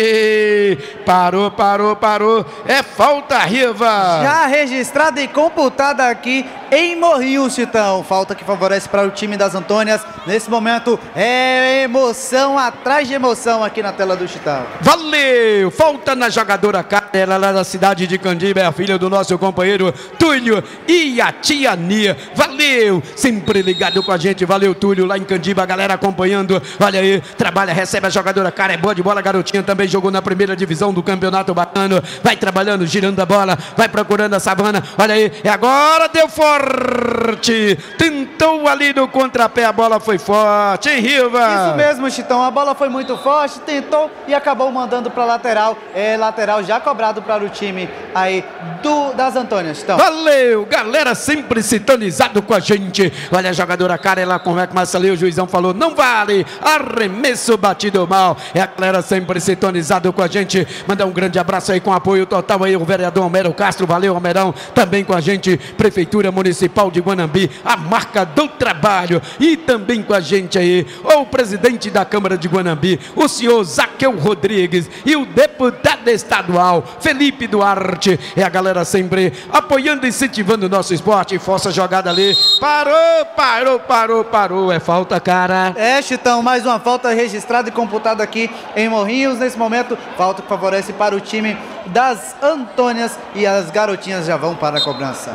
parou, parou, parou, é falta, Riva. Já registrada e computada aqui em Morrinhos, Chitão, falta que favorece para o time das Antônias, nesse momento é emoção atrás de emoção aqui na tela do Chitão. Valeu, falta na jogadora Cara, ela lá da cidade de Candiba, é a filha do nosso companheiro Túlio e a tia Nia, valeu, sempre ligado com a gente, valeu Túlio, lá em Candiba, a galera acompanhando, olha aí, trabalha, recebe a jogadora Cara, é boa de bola, garotinha também jogou na primeira divisão do campeonato bacana, vai trabalhando, girando a bola, vai procurando a Savana, olha aí, e agora deu forte, tentou ali no contrapé, a bola foi forte, hein, Riva? Isso mesmo, Chitão, a bola foi muito forte, tentou e acabou mandando para lateral, é lateral já cobrado para o time aí do, das Antônias, Chitão. Valeu, galera sempre sintonizado com a gente, olha a jogadora Cara, ela começa ali, o juizão falou, não vale, arremesso batido mal, é a galera sempre sintonizado com a gente, mandar um grande abraço aí com apoio total aí, o vereador Homero Castro, valeu Homerão, também com a gente, Prefeitura Municipal de Guanambi, a marca do trabalho, e também com a gente aí, o presidente da Câmara de Guanambi, o senhor Zaqueu Rodrigues, e o deputado estadual, Felipe Duarte, é a galera sempre apoiando e incentivando o nosso esporte, força jogada ali, parou, parou, parou, parou, é falta, cara. É, Chitão, mais uma falta registrada e computada aqui em Morrinhos, nesse momento, falta que favorece para o time das Antônias e as garotinhas já vão para a cobrança.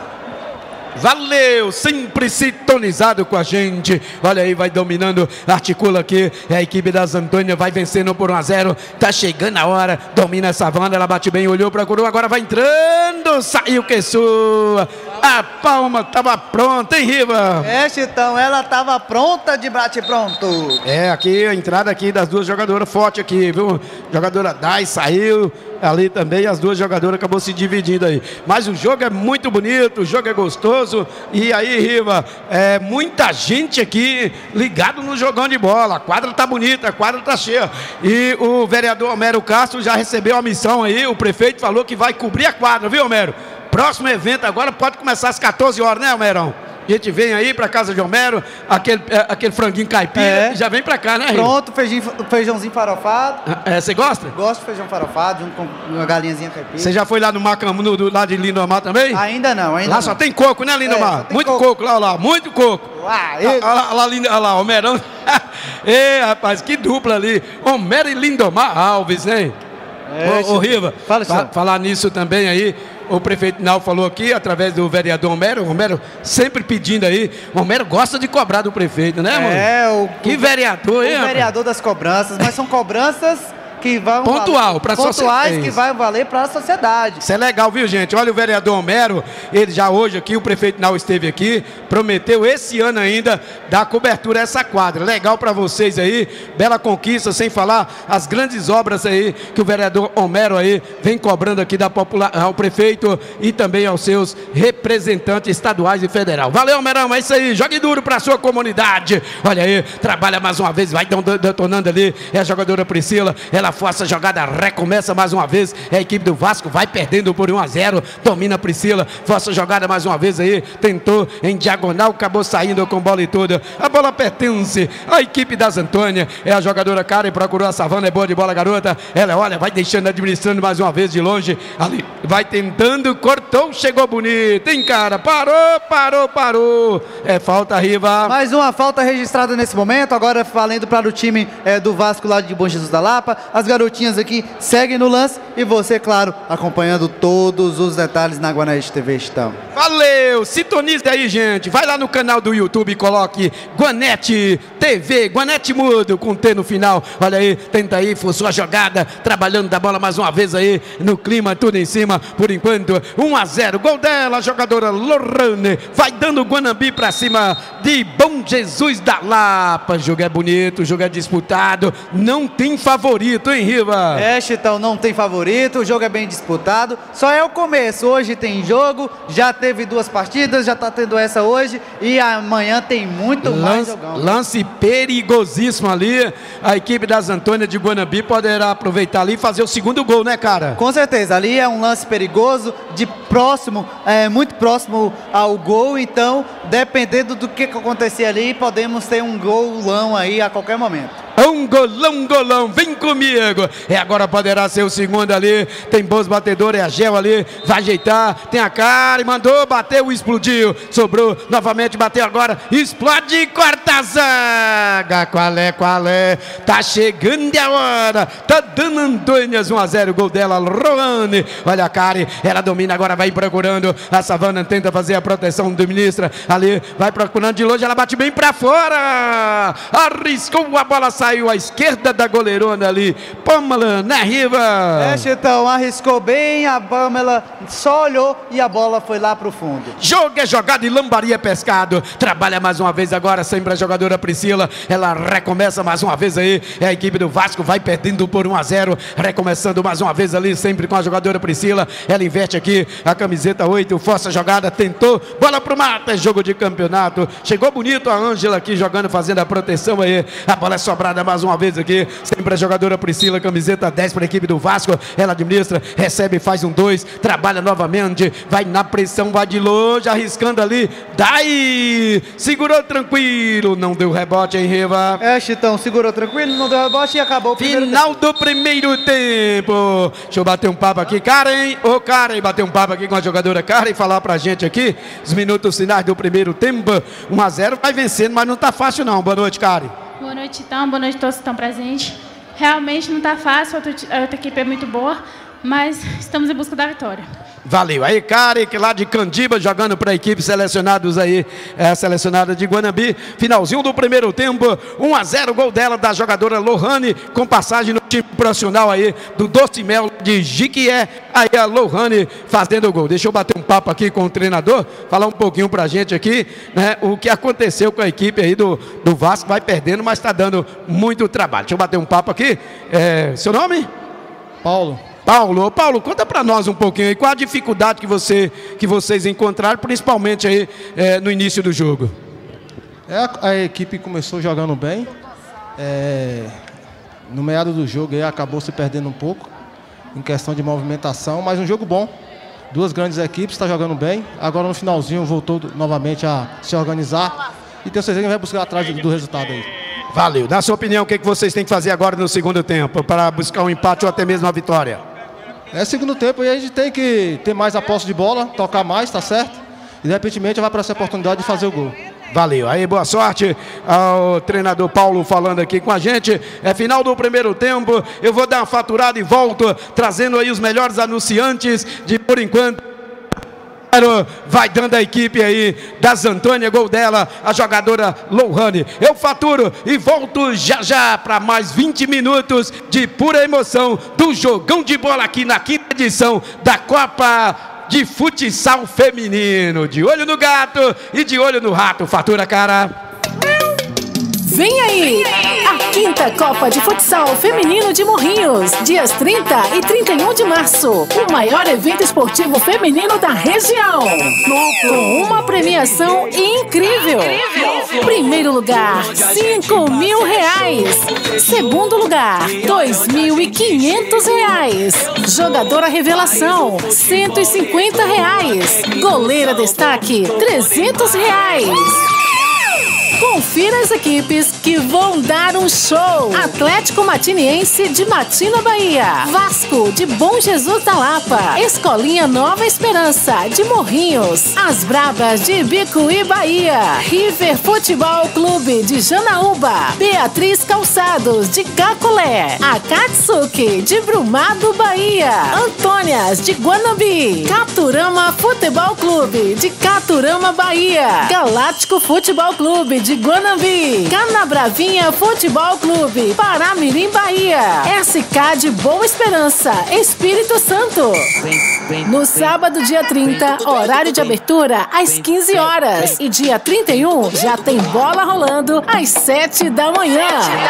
Valeu, sempre sintonizado com a gente, olha aí, vai dominando, articula aqui, é a equipe das Antônias, vai vencendo por um a zero, tá chegando a hora, domina a Savana, ela bate bem, olhou, procurou, agora vai entrando, saiu que sua, a palma tava pronta, hein, Riva? É, Chitão, ela tava pronta de bate pronto. É, aqui a entrada aqui das duas jogadoras, forte aqui, viu, jogadora Dai saiu, ali também as duas jogadoras acabou se dividindo aí, mas o jogo é muito bonito, o jogo é gostoso, e aí, Riva, é muita gente aqui ligado no jogão de bola, a quadra tá bonita, a quadra tá cheia, e o vereador Homero Castro já recebeu a missão aí, o prefeito falou que vai cobrir a quadra, viu, Homero? Próximo evento agora pode começar às quatorze horas, né, Homerão? A gente vem aí pra casa de Homero, aquele, é, aquele franguinho caipira, É. já vem pra cá, né, Riva? Pronto, feijinho, feijãozinho farofado. É, você gosta? Gosto de feijão farofado, junto com uma galinhazinha caipira. Você já foi lá no Macamu, no, do, lá de Lindomar também? Ainda não, ainda Lá não. só tem coco, né, Lindomar? É, só tem muito coco. coco. lá, lá, muito coco. Ah, Olha lá, olha lá, Lindo- olha lá, Homerão. Ei, rapaz, que dupla ali. Homero e Lindomar Alves, hein? É, ô, ô, Riva, Fala, fa- senhor. falar nisso também aí, o prefeito Nau falou aqui, através do vereador Homero, Homero sempre pedindo aí, Homero gosta de cobrar do prefeito, né, mano? É, o, Que o, vereador, hein, o rapaz? vereador das cobranças, mas são cobranças que vão Pontual, valer, pra pontuais sociedade. que vai valer para a sociedade. Isso é legal, viu, gente? Olha o vereador Homero, ele já hoje aqui, o prefeito Nau esteve aqui, prometeu esse ano ainda dar cobertura a essa quadra. Legal para vocês aí, bela conquista, sem falar as grandes obras aí que o vereador Homero aí vem cobrando aqui da popula- ao prefeito e também aos seus representantes estaduais e federal. Valeu, Homerão, é isso aí, jogue duro para sua comunidade. Olha aí, trabalha mais uma vez, vai dando- detonando ali, é a jogadora Priscila, ela força a jogada, recomeça mais uma vez, é a equipe do Vasco, vai perdendo por um a zero, domina a Priscila, força a jogada mais uma vez aí, tentou em diagonal, acabou saindo com bola e toda, a bola pertence à equipe das Antônia, é a jogadora Karen, procurou a Savana, é boa de bola, garota, ela olha, vai deixando, administrando mais uma vez de longe, ali, vai tentando, cortou, chegou bonito, hein, cara, parou, parou, parou, é falta, Riva. Mais uma falta registrada nesse momento, agora valendo para o time eh, do Vasco lá de Bom Jesus da Lapa. As garotinhas aqui seguem no lance e você, claro, acompanhando todos os detalhes na Guanete T V estão. Valeu, sintonize aí, gente. Vai lá no canal do YouTube e coloque Guanete T V, Guanete Mudo com T no final. Olha aí, tenta aí, forçou a jogada, trabalhando da bola mais uma vez aí, no clima, tudo em cima, por enquanto, um a zero, gol dela, a jogadora Lorane, vai dando o Guanambi pra cima de Bom Jesus da Lapa. O jogo é bonito, o jogo é disputado, não tem favorito, hein, Riva? É, Chitão, não tem favorito, o jogo é bem disputado, só é o começo, hoje tem jogo, já teve duas partidas, já tá tendo essa hoje e amanhã tem muito mais Lance, jogão. lance perigosíssimo ali. A equipe das Antônias de Guanambi poderá aproveitar ali e fazer o segundo gol, né, cara? Com certeza, ali é um lance perigoso, de próximo, é, muito próximo ao gol, então, dependendo do que, que acontecer ali, podemos ter um golão aí a qualquer momento. Um golão, golão, vem comigo. É, agora poderá ser o segundo ali. Tem bons batedores, é a Gel ali, vai ajeitar. Tem a cara, mandou, bateu, explodiu. Sobrou, novamente bateu agora. Explode, corta a zaga. Qual é, qual é? Tá chegando a hora. Tá dando Antônias um a zero. Gol dela, Roane. Olha a Karen, ela domina agora, vai procurando. A Savana tenta fazer a proteção do ministra. Ali, vai procurando de longe, ela bate bem pra fora. Arriscou a bola, saiu à esquerda da goleirona ali. Pâmela, né, Riva? É, Chitão, arriscou bem, a Pamela só olhou e a bola foi lá pro fundo. Jogo é jogado e lambaria pescado. Trabalha mais uma vez agora, sempre a jogadora Priscila. Ela recomeça mais uma vez aí. É a equipe do Vasco, vai perdendo por um a zero. Recomeçando mais uma vez ali, sempre com a jogadora Priscila. Ela inverte aqui a camiseta oito, força a jogada, tentou. Bola pro mata, é jogo de campeonato. Chegou bonito a Ângela aqui jogando, fazendo a proteção aí. A bola é sobrada mais uma vez aqui. Sempre a jogadora Priscila, camiseta dez para a equipe do Vasco. Ela administra, recebe, faz um dois. Trabalha novamente, vai na pressão, vai de longe, arriscando ali. Daí, segurou tranquilo, não deu rebote, hein, Riva? É, Chitão, segurou tranquilo, não deu rebote e acabou o primeiro Final tempo. do primeiro tempo. Deixa eu bater um papo aqui, Karen. Ô, Karen, bater um papo aqui com a jogadora Karen e falar pra gente aqui os minutos finais do primeiro tempo. um a zero, vai vencendo, mas não tá fácil não. Boa noite, Karen. Boa noite, então. Boa noite a todos que estão presentes. Realmente não está fácil, a outra, a outra equipe é muito boa, mas estamos em busca da vitória. Valeu. Aí, Karen, que lá de Candiba, jogando para a equipe selecionados aí, é, selecionada de Guanambi. Finalzinho do primeiro tempo, um a zero, gol dela, da jogadora Lohane, com passagem no time profissional aí, do Doce Mel de Jiquié. Aí a Lohane fazendo o gol. Deixa eu bater um papo aqui com o treinador, falar um pouquinho pra gente aqui, né, o que aconteceu com a equipe aí do, do Vasco. Vai perdendo, mas está dando muito trabalho. Deixa eu bater um papo aqui. É, seu nome? Paulo. Paulo, Ô, Paulo, conta para nós um pouquinho aí, qual a dificuldade que, você, que vocês encontraram, principalmente aí é, no início do jogo? É, a, a equipe começou jogando bem, é, no meado do jogo aí acabou se perdendo um pouco, em questão de movimentação, mas um jogo bom. Duas grandes equipes, está jogando bem. Agora no finalzinho voltou novamente a se organizar. E tenho certeza que vai buscar atrás do resultado aí. Valeu. Na sua opinião, o que vocês têm que fazer agora no segundo tempo para buscar um empate ou até mesmo a vitória? É segundo tempo e a gente tem que ter mais a posse de bola, tocar mais, tá certo? E de repente vai para essa oportunidade de fazer o gol. Valeu. Aí, boa sorte ao treinador Paulo falando aqui com a gente. É final do primeiro tempo. Eu vou dar uma faturada e volto, trazendo aí os melhores anunciantes de por enquanto. Vai dando a equipe aí das Antônia, gol dela, a jogadora Lohane. Eu faturo e volto já já para mais vinte minutos de pura emoção do jogão de bola aqui na quinta edição da Copa de Futsal Feminino. De olho no gato e de olho no rato. Fatura, cara. Vem aí, a quinta Copa de Futsal Feminino de Morrinhos, dias trinta e trinta e um de março, o maior evento esportivo feminino da região, com uma premiação incrível. Primeiro lugar, cinco mil reais. Segundo lugar, dois mil e quinhentos reais. Jogadora revelação, cento e cinquenta reais. Goleira destaque, trezentos reais. Confira as equipes que vão dar um show. Atlético Matiniense de Matina, Bahia. Vasco de Bom Jesus da Lapa. Escolinha Nova Esperança de Morrinhos. As Brabas de Bicuí, Bahia. River Futebol Clube de Janaúba. Beatriz Calçados de Cacolé. Akatsuki de Brumado, Bahia. Antônias de Guanambi. Caturama Futebol Clube de Caturama, Bahia. Galáctico Futebol Clube de Guanambi. Canabravinha Futebol Clube, Paramirim, Bahia. S K de Boa Esperança, Espírito Santo. No sábado, dia trinta, horário de abertura às quinze horas. E dia trinta e um já tem bola rolando às sete da manhã.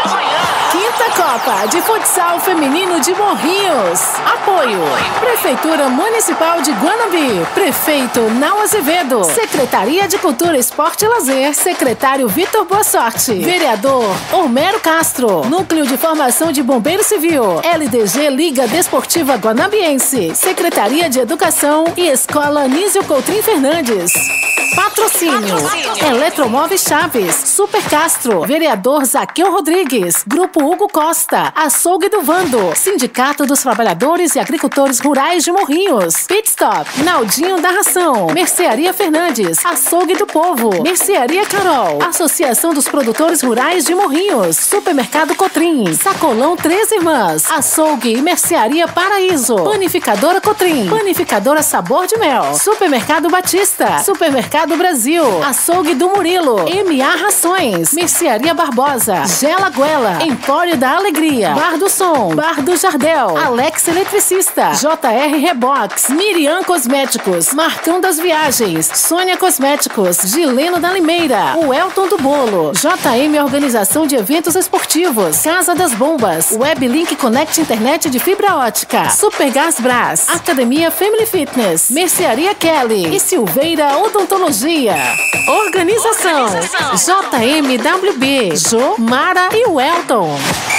Quinta Copa de Futsal Feminino de Morrinhos. Apoio: Prefeitura Municipal de Guanambi, Prefeito Nau Azevedo, Secretaria de Cultura, Esporte e Lazer, Secretário Vitor Boa Sorte, Vereador Homero Castro, Núcleo de Formação de Bombeiro Civil, L D G Liga Desportiva Guanambiense, Secretaria de Educação e Escola Anísio Coutrinho Fernandes. Patrocínio: Eletromóveis Chaves, Super Castro, Vereador Zaqueu Rodrigues, Grupo Hugo Costa, Açougue do Vando, Sindicato dos Trabalhadores e Agricultores Rurais de Morrinhos, Pitstop, Naldinho da Ração, Mercearia Fernandes, Açougue do Povo, Mercearia Carol, Associação dos Produtores Rurais de Morrinhos, Supermercado Cotrim, Sacolão Três Irmãs, Açougue e Mercearia Paraíso, Panificadora Cotrim, Panificadora Sabor de Mel, Supermercado Batista, Supermercado Brasil, Açougue do Murilo, M A Rações, Mercearia Barbosa, Gela Guela, Empório da Alegria, Bar do Som, Bar do Jardel, Alex Eletricista, J R Rebox, Miriam Cosméticos, Marcão das Viagens, Sônia Cosméticos, Gileno da Limeira, o Elton do Bolo, J M Organização de Eventos Esportivos, Casa das Bombas, Weblink Connect Internet de Fibra Ótica, Supergás Brás, Academia Family Fitness, Mercearia Kelly e Silveira Odontologia. Organização: J M W B, Jo, Mara e Welton.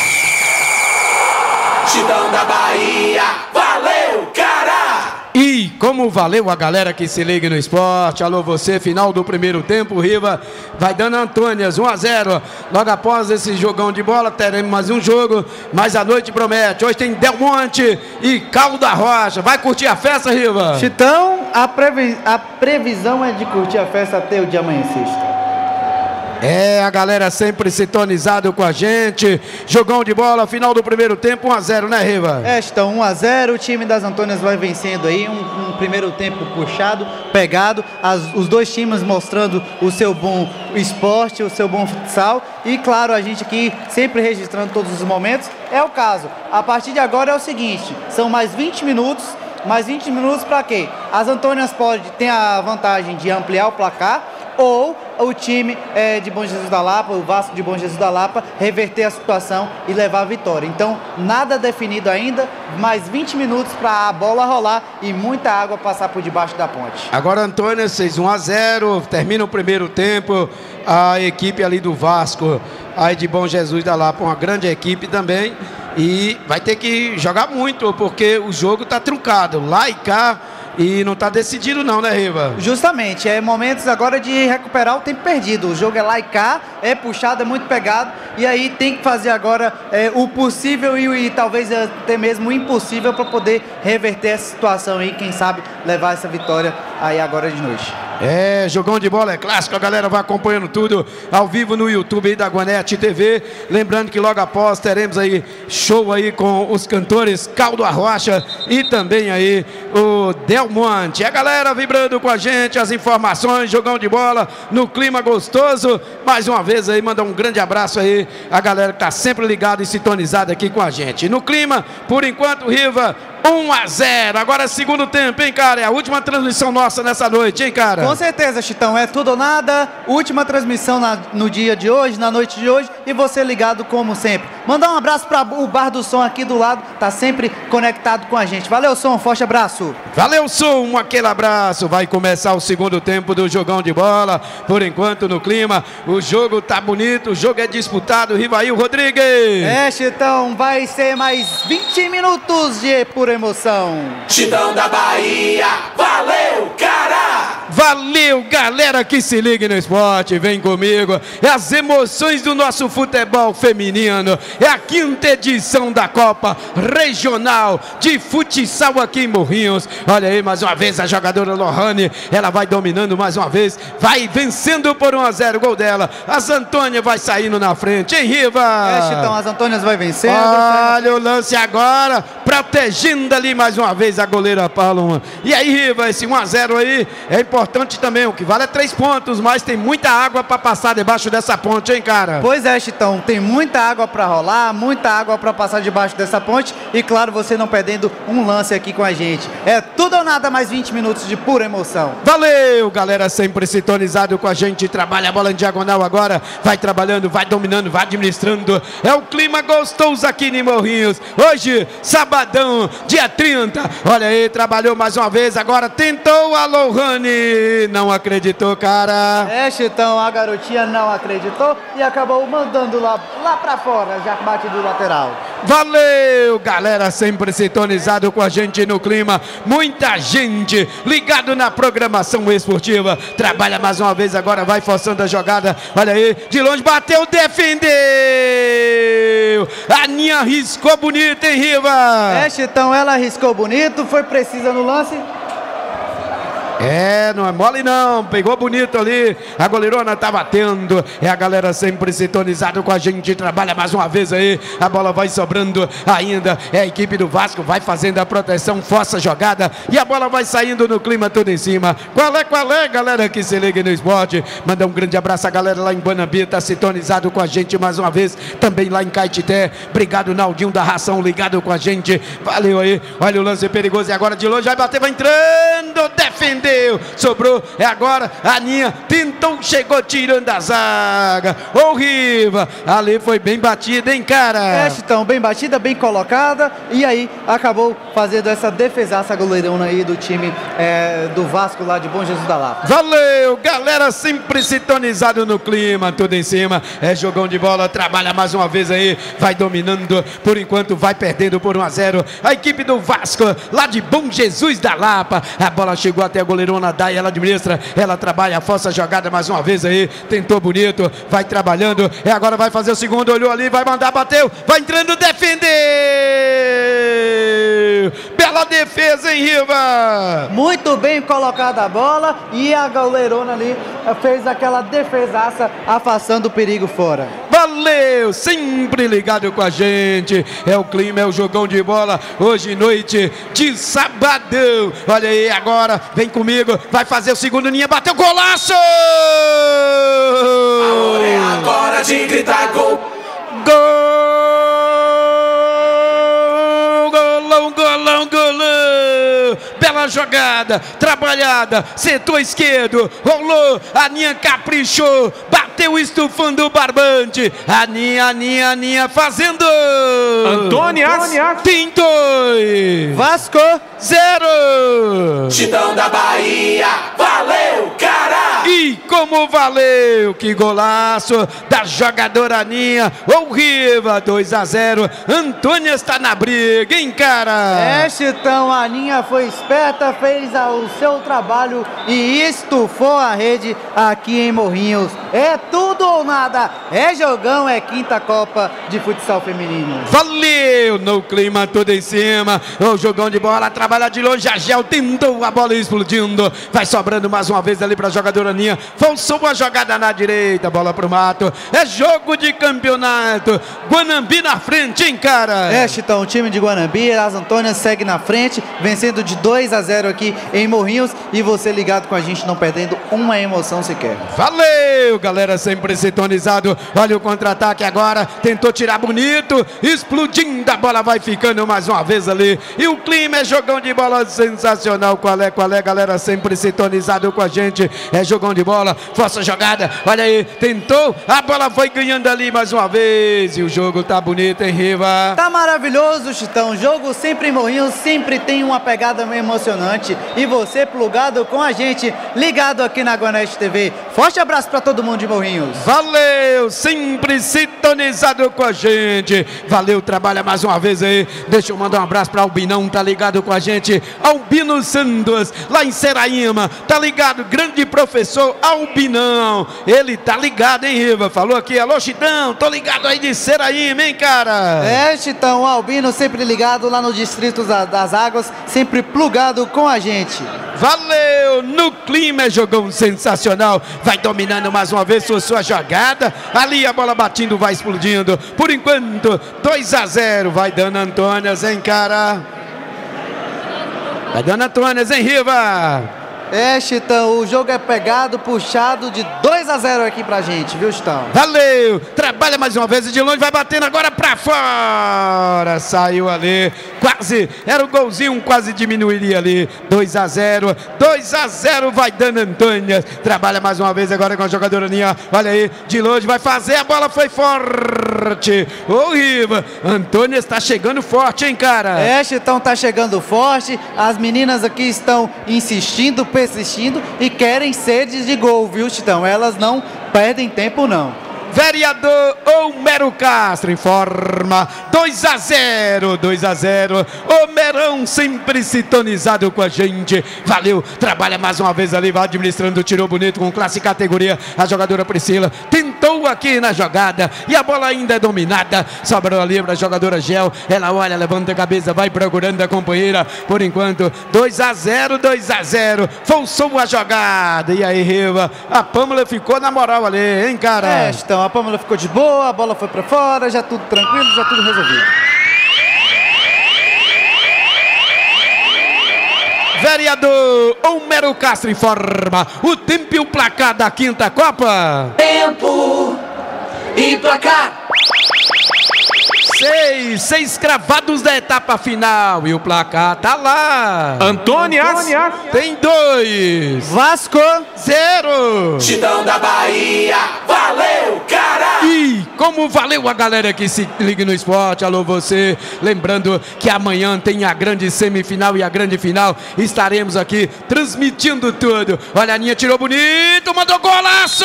Chitão da Bahia, valeu, cara! E como valeu a galera que se liga no esporte. Alô você, final do primeiro tempo, Riva vai dando Antônias um a zero. Logo após esse jogão de bola teremos mais um jogo, mas a noite promete. Hoje tem Del Monte e Caldo da Rocha. Vai curtir a festa, Riva? Chitão, a, previ a previsão é de curtir a festa até o dia amanhecer. É, a galera sempre sintonizado com a gente. Jogão de bola, final do primeiro tempo, um a zero, né, Riva? É, estão um a zero, o time das Antônias vai vencendo aí, um, um primeiro tempo puxado, pegado, as, os dois times mostrando o seu bom esporte, o seu bom futsal, e claro, a gente aqui sempre registrando todos os momentos. É o caso, a partir de agora é o seguinte, são mais vinte minutos, mais vinte minutos para quê? As Antônias podem ter a vantagem de ampliar o placar, ou o time é, de Bom Jesus da Lapa, o Vasco de Bom Jesus da Lapa, reverter a situação e levar a vitória. Então, nada definido ainda, mais vinte minutos para a bola rolar e muita água passar por debaixo da ponte. Agora, Antônia, fez um a zero, termina o primeiro tempo, a equipe ali do Vasco, aí de Bom Jesus da Lapa, uma grande equipe também, e vai ter que jogar muito, porque o jogo está truncado, lá e cá. E não está decidido não, né, Riva? Justamente, é momentos agora de recuperar o tempo perdido. O jogo é lá e cá, é puxado, é muito pegado, e aí tem que fazer agora é, o possível e, e talvez até mesmo o impossível para poder reverter essa situação aí, quem sabe levar essa vitória aí agora de noite. É, jogão de bola é clássico, a galera vai acompanhando tudo ao vivo no YouTube aí da Guanete T V. Lembrando que logo após teremos aí show aí com os cantores Caldo Arrocha e também aí o Del Monte. A galera vibrando com a gente, as informações, jogão de bola no clima gostoso. Mais uma vez aí, mandar um grande abraço aí a galera que tá sempre ligada e sintonizada aqui com a gente. No clima, por enquanto, Riva, um a zero. Agora segundo tempo, hein, cara? É a última transmissão nossa nessa noite, hein, cara? Com certeza, Chitão. É tudo ou nada. Última transmissão na, no dia de hoje, na noite de hoje. E você ligado como sempre. Mandar um abraço para o Bar do Som aqui do lado. Tá sempre conectado com a gente. Valeu, Som. Forte abraço. Valeu, Som. Aquele abraço. Vai começar o segundo tempo do jogão de bola. Por enquanto, no clima. O jogo tá bonito. O jogo é disputado. Rivail Rodrigues. É, Chitão. Vai ser mais vinte minutos de pura emoção. Chitão da Bahia, valeu, cara! Valeu, galera que se liga no esporte, vem comigo. É as emoções do nosso futebol feminino. É a quinta edição da Copa Regional de Futsal aqui em Morrinhos. Olha aí, mais uma vez a jogadora Lohane, ela vai dominando mais uma vez, vai vencendo por um a zero, gol dela. As Antônia vai saindo na frente, hein, Riva? É, Chitão, as Antônias vai vencendo. Olha o lance agora, protegendo ali mais uma vez a goleira Paloma. E aí, Riva, esse um a zero aí é importante também. O que vale é três pontos, mas tem muita água para passar debaixo dessa ponte, hein, cara? Pois é, Chitão, tem muita água para rolar, muita água para passar debaixo dessa ponte e, claro, você não perdendo um lance aqui com a gente. É tudo ou nada, mais vinte minutos de pura emoção. Valeu, galera, sempre sintonizado com a gente. Trabalha a bola em diagonal agora, vai trabalhando, vai dominando, vai administrando. É o clima gostoso aqui em Morrinhos. Hoje, sabadão, dia trinta. Olha aí, trabalhou mais uma vez, agora tentou a Lohane. Não acreditou, cara. É, Chitão, a garotinha não acreditou e acabou mandando lá, lá pra fora, já bate do lateral. Valeu, galera, sempre sintonizado com a gente no clima. Muita gente ligado na programação esportiva. Trabalha mais uma vez agora, vai forçando a jogada. Olha aí, de longe bateu, defendeu. A Aninha arriscou bonito, hein, Riva? É, Chitão, ela arriscou bonito, foi precisa no lance. É, não é mole não, pegou bonito ali, a goleirona tá batendo, é a galera sempre sintonizada com a gente, trabalha mais uma vez aí, a bola vai sobrando ainda, é a equipe do Vasco, vai fazendo a proteção, força a jogada, e a bola vai saindo no clima tudo em cima. Qual é, qual é, galera que se liga no esporte? Manda um grande abraço a galera lá em Guanambi, tá sintonizado com a gente mais uma vez, também lá em Caetité, obrigado Naldinho da Ração, ligado com a gente, valeu aí, olha o lance perigoso, e agora de longe, vai bater, vai entrando, defender. Sobrou, é agora, a Aninha tentou, chegou tirando a zaga. Ô, Riva, ali foi bem batida, hein, cara? É, Chitão, bem batida, bem colocada. E aí, acabou fazendo essa defesaça goleirona aí do time é, do Vasco lá de Bom Jesus da Lapa. Valeu, galera, sempre sintonizado no clima, tudo em cima. É jogão de bola, trabalha mais uma vez aí, vai dominando, por enquanto vai perdendo por um a zero. A equipe do Vasco, lá de Bom Jesus da Lapa. A bola chegou até a goleirona Dai, ela administra, ela trabalha, força a jogada mais uma vez aí, tentou bonito, vai trabalhando, é agora vai fazer o segundo, olhou ali, vai mandar, bateu, vai entrando, defendeu! Bela defesa, hein, Riva? Muito bem colocada a bola e a goleirona ali fez aquela defesaça, afastando o perigo fora. Valeu, sempre ligado com a gente, é o clima, é o jogão de bola, hoje noite de sabadão, olha aí, agora, vem comigo, vai fazer o segundo, Ninha, bateu, golaço! A hora é agora de gritar gol! Gol! Golão, golão, golão! Bela jogada, trabalhada, setor esquerdo, rolou, a Aninha caprichou, bateu estufando o barbante, Aninha, Aninha, Aninha fazendo! Antônias! Tem dois! Vasco! Zero! Chitão da Bahia, valeu, cara! E como valeu, que golaço da jogadora Aninha. O Riva, dois a zero. Antônia está na briga, hein, cara? É, Chitão, a Aninha foi esperta, fez o seu trabalho e estufou a rede aqui em Morrinhos. É tudo ou nada, é jogão, é quinta Copa de Futsal Feminino. Valeu, no clima todo em cima, o jogão de bola, trabalha de longe, a Gel tentou a bola explodindo, vai sobrando mais uma vez ali para a jogadora Aninha, forçou uma jogada na direita, bola pro mato, é jogo de campeonato, Guanambi na frente, hein, cara? É, Chitão, o time de Guanambi, as Antônias segue na frente, vencendo de dois a zero aqui em Morrinhos, e você ligado com a gente, não perdendo uma emoção sequer. Valeu, galera, sempre sintonizado, olha o contra-ataque agora, tentou tirar bonito, explodindo, a bola vai ficando mais uma vez ali, e o clima é jogão de bola sensacional, qual é, qual é, galera, sempre sintonizado com a gente, é jogão de bola, força a jogada, olha aí, tentou, a bola foi ganhando ali mais uma vez, e o jogo tá bonito, hein, Riva? Tá maravilhoso, Chitão, jogo sempre em Morrinhos, sempre tem uma pegada emocionante, e você plugado com a gente, ligado aqui na Guanest T V, forte abraço pra todo mundo de Morrinhos. Valeu, sempre sintonizado com a gente, valeu, trabalha mais uma vez aí, deixa eu mandar um abraço para Albinão, tá ligado com a gente, Albino Santos, lá em Seraíma, tá ligado, grande professor Albinão, ele tá ligado, hein, Riva, falou aqui, alô, Chitão, tô ligado aí de Seraíma, hein, cara? É, Chitão, o Albino sempre ligado lá no Distrito das Águas, sempre plugado com a gente. Valeu, no clima é jogão sensacional, vai dominando mais uma vez sua, sua jogada, ali a bola batendo, vai explodindo, por enquanto, dois a zero, vai dando Antônias, hein, cara? Vai dando Antônias, hein, Riva? É, Chitão, o jogo é pegado, puxado de dois a zero aqui pra gente, viu, Chitão? Valeu, trabalha mais uma vez de longe, vai batendo agora pra fora, saiu ali, quase, era o golzinho, quase diminuiria ali, dois a zero, dois a zero, vai dando Antônia, trabalha mais uma vez agora com a jogadora Aninha, olha aí, de longe, vai fazer, a bola foi forte, ô Riva, Antônia está chegando forte, hein, cara? É, Chitão, tá chegando forte, as meninas aqui estão insistindo, persistindo e querem sedes de gol, viu, Chitão? Elas não perdem tempo, não. Vereador Homero Castro informa dois a zero, dois a zero. Homerão sempre sintonizado com a gente. Valeu, trabalha mais uma vez ali, vai administrando, tirou bonito com classe e categoria. A jogadora Priscila tentou aqui na jogada e a bola ainda é dominada. Sobrou ali para a jogadora Gel. Ela olha, levanta a cabeça, vai procurando a companheira. Por enquanto, dois a zero, dois a zero. Forçou a jogada. E aí, Riva, a Pâmela ficou na moral ali, hein, cara? É, então, a Pâmela ficou de boa, a bola foi pra fora, já tudo tranquilo, já tudo resolvido. Vereador Homero Castro informa o tempo e o placar da quinta Copa. Tempo e placar. Seis, seis cravados da etapa final e o placar tá lá. Antônias tem dois. Vasco zero. Chitão da Bahia, valeu, cara! E como valeu a galera que se liga no esporte, alô você, lembrando que amanhã tem a grande semifinal e a grande final, estaremos aqui transmitindo tudo. Olha, a Aninha tirou bonito, mandou golaço!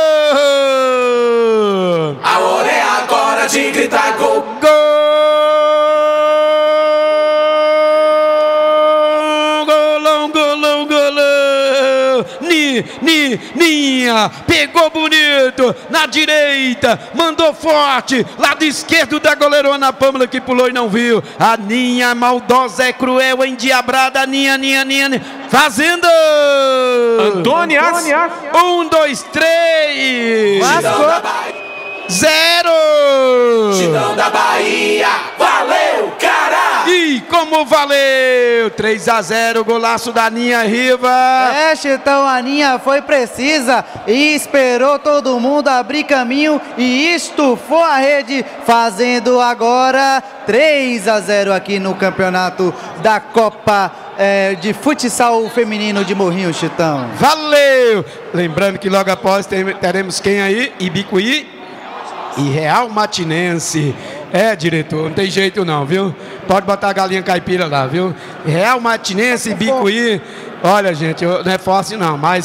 A hora é agora de gritar gol! Gol! Golão, golão, golão! Ni, ni, Ninha, pegou bonito, na direita, mandou forte, lado esquerdo da goleirona Pâmela que pulou e não viu. A Ninha maldosa, é cruel, endiabrada, Ninha, Ninha, Ninha, fazendo! Antônias Um, dois, três! Vasco zero! Chitão da Bahia, valeu, cara! E como valeu! três a zero, golaço da Ninha, Riva! É, Chitão, a Ninha foi precisa e esperou todo mundo abrir caminho e estufou a rede, fazendo agora três a zero aqui no campeonato da Copa é, de Futsal Feminino de Morrinhos, Chitão. Valeu! Lembrando que logo após teremos quem aí? Ibicuí e Real Matinense. É, diretor, não tem jeito não, viu? Pode botar a galinha caipira lá, viu? Real Matinense e Bicuí. Olha, gente, não é fácil não, mas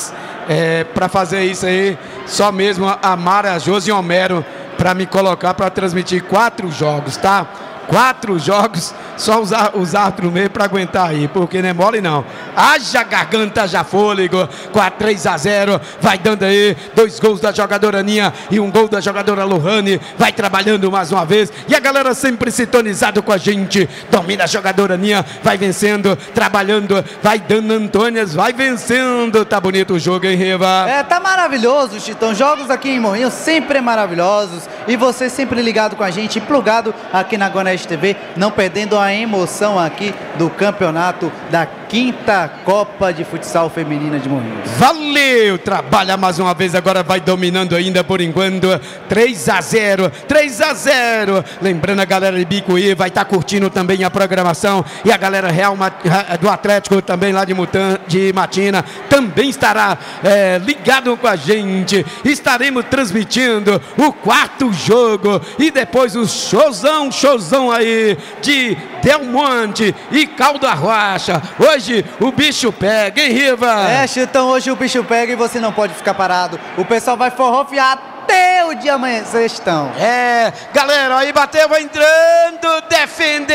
é, para fazer isso aí, só mesmo a Mara, a Josi e Homero para me colocar para transmitir quatro jogos, tá? Quatro jogos, só usar os árbitros meio para aguentar aí, porque não é mole não. Haja garganta, haja fôlego, quatro, três a zero, vai dando aí, dois gols da jogadora Aninha e um gol da jogadora Lohane, vai trabalhando mais uma vez, e a galera sempre sintonizado com a gente, domina a jogadora Aninha, vai vencendo, trabalhando, vai dando Antônias, vai vencendo, tá bonito o jogo, hein, Riva? É, tá maravilhoso, Chitão, jogos aqui em Morrinhos sempre maravilhosos, e você sempre ligado com a gente, plugado aqui na Goneste T V, não perdendo a emoção aqui do campeonato da quinta Copa de Futsal Feminina de Morrinhos. Valeu! Trabalha mais uma vez, agora vai dominando ainda por enquanto, três a zero, três a zero, lembrando a galera de Bicuí, vai estar tá curtindo também a programação, e a galera Real do Atlético também lá de, Mutan, de Matina, também estará é, ligado com a gente, estaremos transmitindo o quarto jogo, e depois o showzão, showzão aí de Del Monte e Calda Rocha. Hoje o bicho pega, hein, Riva? É, Chitão, hoje o bicho pega e você não pode ficar parado. O pessoal vai forrofiar até o dia amanhecer, Chitão. É, galera, aí bateu, vai entrando, defendeu.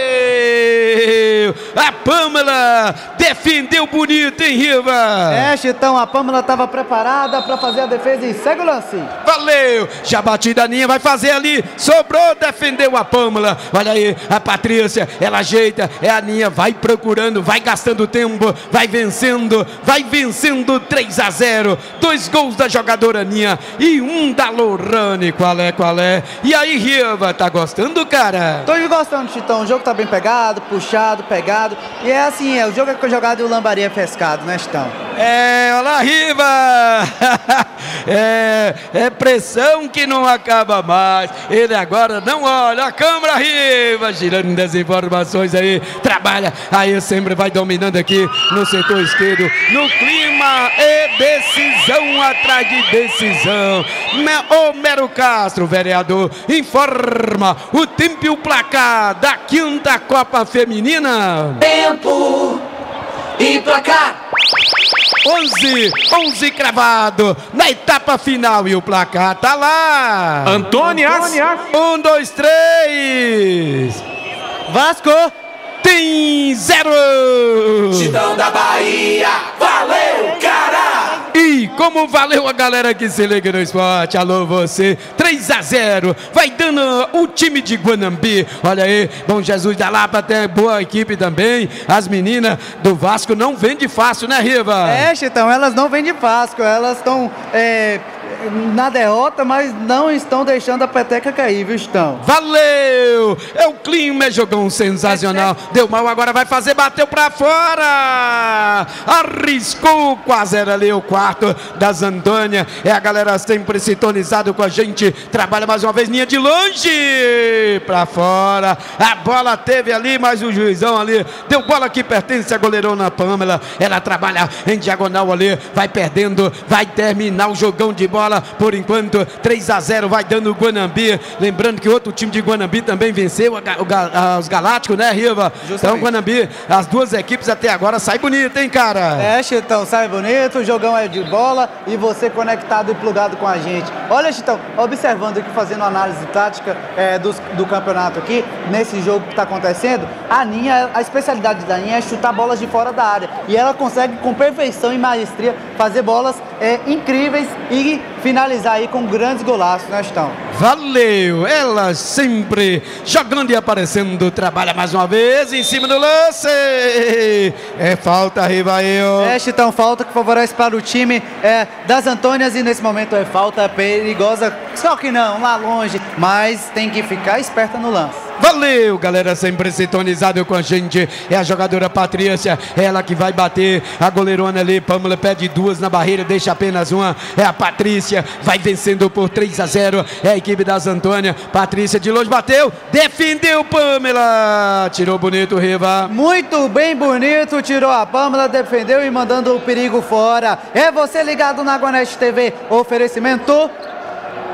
A Pâmela defendeu bonito, hein, Riva? É, Chitão, a Pâmela estava preparada para fazer a defesa e segue o lance. Valeu, já batida a Aninha, vai fazer ali, sobrou, defendeu a Pâmela. Olha aí, a Patrícia, ela ajeita, é a Aninha, vai procurando, vai gastando tempo, vai vencendo, vai vencendo três a zero. Dois gols da jogadora Aninha e um da Lohane. Qual é, qual é? E aí, Riva, tá gostando, cara? Tô gostando, Chitão, o jogo tá bem pegado, puxado, pegado. E é assim, é, o jogo é jogado e o lambari é pescado, né, Chitão? É, olha lá, Riva! é, é pressão que não acaba mais. Ele agora não olha, a câmera, Riva, girando das informações aí, trabalha, aí sempre vai dominando aqui no setor esquerdo, no clima e decisão atrás de decisão. Ô Mero Castro, vereador, informa o tempo e o placar da quinta Copa Feminina. Tempo e placar. onze, onze cravado na etapa final e o placar tá lá. Antônias. Um, dois, três. Vasco tem zero. Chitão da Bahia, valeu, cara! E como valeu a galera que se liga no esporte, alô você, três a zero, vai dando o time de Guanambi, olha aí, Bom Jesus da Lapa tem boa equipe também, as meninas do Vasco não vêm de fácil, né, Riva? É, Chitão, elas não vêm de fácil, elas estão é, na derrota, mas não estão deixando a peteca cair, viu, Chitão? Valeu! É o clima, é jogão sensacional, deu mal, agora vai fazer, bateu pra fora, arriscou, quase era ali o quarto das Antônia, é a galera sempre sintonizado com a gente, trabalha mais uma vez, linha de longe, pra fora, a bola teve ali, mas o juizão ali, deu bola que pertence a goleirona Pâmela, ela trabalha em diagonal ali, vai perdendo, vai terminar o jogão de bola, por enquanto, três a zero, vai dando o Guanambi, lembrando que outro time de Guanambi também venceu, o, o, os Galácticos, né, Riva? Justamente. Então, Guanambi, as duas equipes até agora, sai bonito, hein, cara? É, Chitão, sai bonito, o jogão é de bola e você conectado e plugado com a gente. Olha, Chitão, observando aqui, fazendo análise tática é, do, do campeonato aqui, nesse jogo que está acontecendo, a Aninha, a especialidade da Aninha é chutar bolas de fora da área. E ela consegue, com perfeição e maestria, fazer bolas é, incríveis e finalizar aí com grandes golaços, né, Chitão? Valeu! Ela sempre jogando e aparecendo, trabalha mais uma vez em cima do lance. É falta, Rivael. É, Chitão, falta que favorece para o time é, das Antônias e nesse momento é falta perigosa, só que não, lá longe, mas tem que ficar esperta no lance. Valeu, galera, sempre sintonizado com a gente, é a jogadora Patrícia, ela que vai bater, a goleirona ali, Pâmela pede duas na barreira, deixa apenas uma, é a Patrícia, vai vencendo por três a zero, é a equipe das Antônia, Patrícia de longe bateu, defendeu Pâmela, tirou bonito, Riva. Muito bem bonito, tirou a Pâmela, defendeu e mandando o perigo fora, é você ligado na Goneste T V, oferecimento...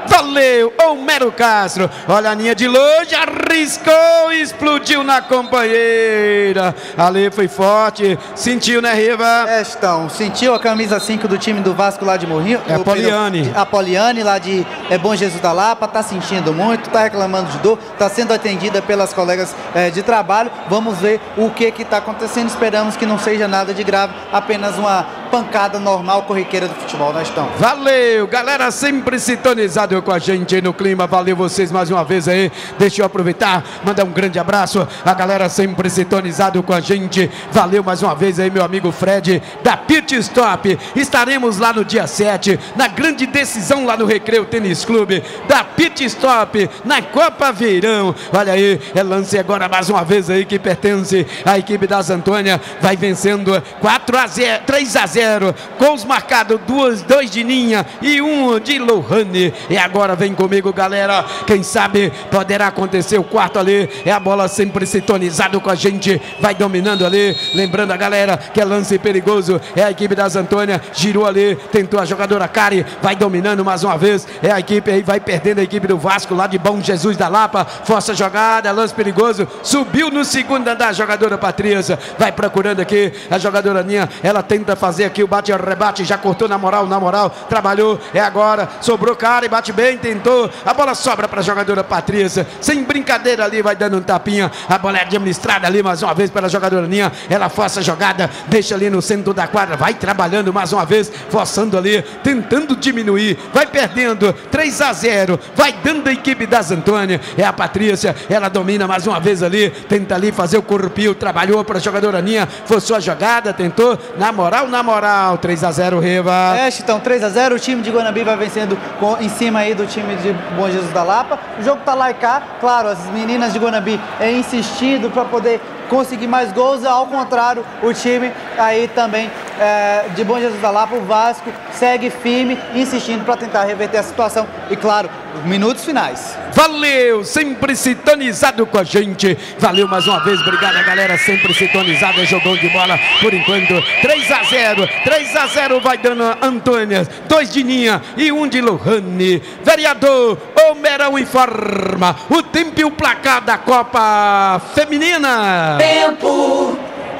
Valeu, Homero Castro. Olha a linha de longe, arriscou, explodiu na companheira. Ali foi forte, sentiu, né, Riva? É, então, sentiu a camisa cinco do time do Vasco lá de Morrinho. É a Poliane. A Poliane lá de é, Bom Jesus da Lapa, tá sentindo muito, tá reclamando de dor, tá sendo atendida pelas colegas é, de trabalho. Vamos ver o que que tá acontecendo. Esperamos que não seja nada de grave, apenas uma pancada normal, corriqueira do futebol, nós estamos. Valeu, galera, sempre sintonizado com a gente aí no clima. Valeu vocês mais uma vez aí. Deixa eu aproveitar, mandar um grande abraço. A galera sempre sintonizado com a gente. Valeu mais uma vez aí, meu amigo Fred, da Pit Stop. Estaremos lá no dia sete, na grande decisão lá no Recreio Tênis Clube, da Pit Stop, na Copa Verão. Olha aí, é lance agora mais uma vez aí que pertence à equipe das Antônia. Vai vencendo quatro a zero, três a zero. Gols marcados, duas, dois de Ninha e um de Lohane. E agora vem comigo, galera. Quem sabe poderá acontecer o quarto ali. É a bola sempre sintonizado com a gente. Vai dominando ali. Lembrando a galera que é lance perigoso. É a equipe das Antônia. Girou ali. Tentou a jogadora Kari. Vai dominando mais uma vez. É a equipe aí. Vai perdendo a equipe do Vasco lá de Bom Jesus da Lapa. Força jogada. Lance perigoso. Subiu no segundo andar a jogadora Patrícia. Vai procurando aqui a jogadora Ninha. Ela tenta fazer aqui o bate-rebate. Já cortou na moral, na moral. Trabalhou. É agora. Sobrou Kari. Bate bem. Tentou. A bola sobra para a jogadora Patrícia. Sem brincadeira ali. Vai dando um tapinha. A bola é administrada ali mais uma vez pela jogadora Ninha. Ela força a jogada. Deixa ali no centro da quadra. Vai trabalhando mais uma vez. Forçando ali. Tentando diminuir. Vai perdendo. três a zero. Vai dando a equipe das Antônia. É a Patrícia. Ela domina mais uma vez ali. Tenta ali fazer o corpinho. Trabalhou para a jogadora Ninha. Forçou a jogada. Tentou. Na moral, na moral. três a zero, Riva. É, então três a zero. O time de Guanabi vai vencendo com, em cima aí do time de Bom Jesus da Lapa. O jogo tá lá e cá. Claro, as meninas de Guanabi é insistindo para poder conseguir mais gols. Ao contrário, o time aí também é, de Bom Jesus da Lapa, o Vasco, segue firme, insistindo para tentar reverter a situação. E claro, minutos finais. Valeu, sempre sintonizado com a gente. Valeu mais uma vez, obrigado, galera, sempre sintonizada. Jogão de bola por enquanto. três a zero, três a zero vai dando Antônia, dois de Ninha e um de Lohane. Vereador Homerão informa o tempo e o placar da Copa Feminina. Tempo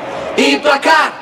e placar.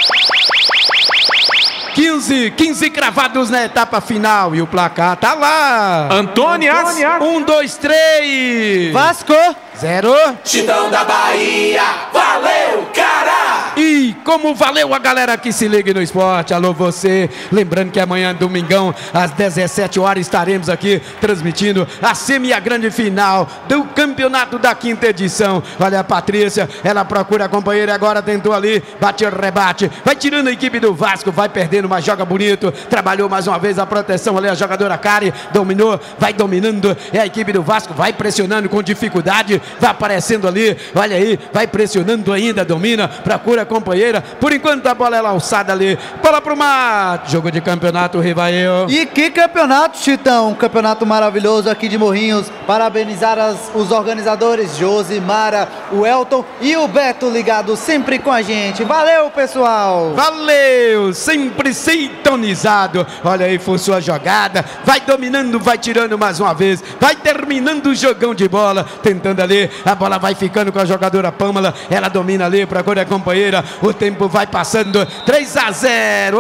quinze, quinze cravados na etapa final e o placar tá lá. Antônias. Um, dois, três. Vasco. Zero. Titão da Bahia. Valeu, cara. E como valeu a galera que se liga no esporte. Alô você. Lembrando que amanhã, domingão, às dezessete horas, estaremos aqui transmitindo a semi e a grande final do campeonato da quinta edição. Olha a Patrícia, ela procura a companheira, agora tentou ali, bate rebate, vai tirando a equipe do Vasco, vai perdendo, mas joga bonito, trabalhou mais uma vez a proteção ali, a jogadora Kari, dominou, vai dominando, é a equipe do Vasco, vai pressionando com dificuldade, vai aparecendo ali, olha aí, vai pressionando ainda, domina, procura a companheira, por enquanto a bola é alçada ali, bola pro mar, jogo de campeonato, Rivael. E que campeonato, Chitão, um campeonato maravilhoso aqui de Morrinhos, parabenizar as, os organizadores, Josimara, o Elton e o Beto ligado sempre com a gente, valeu pessoal! Valeu, sempre sintonizado, olha aí, foi sua jogada, vai dominando, vai tirando mais uma vez, vai terminando o jogão de bola, tentando ali, a bola vai ficando com a jogadora Pâmela, ela domina ali, procura a companheira, o tempo vai passando, três a zero,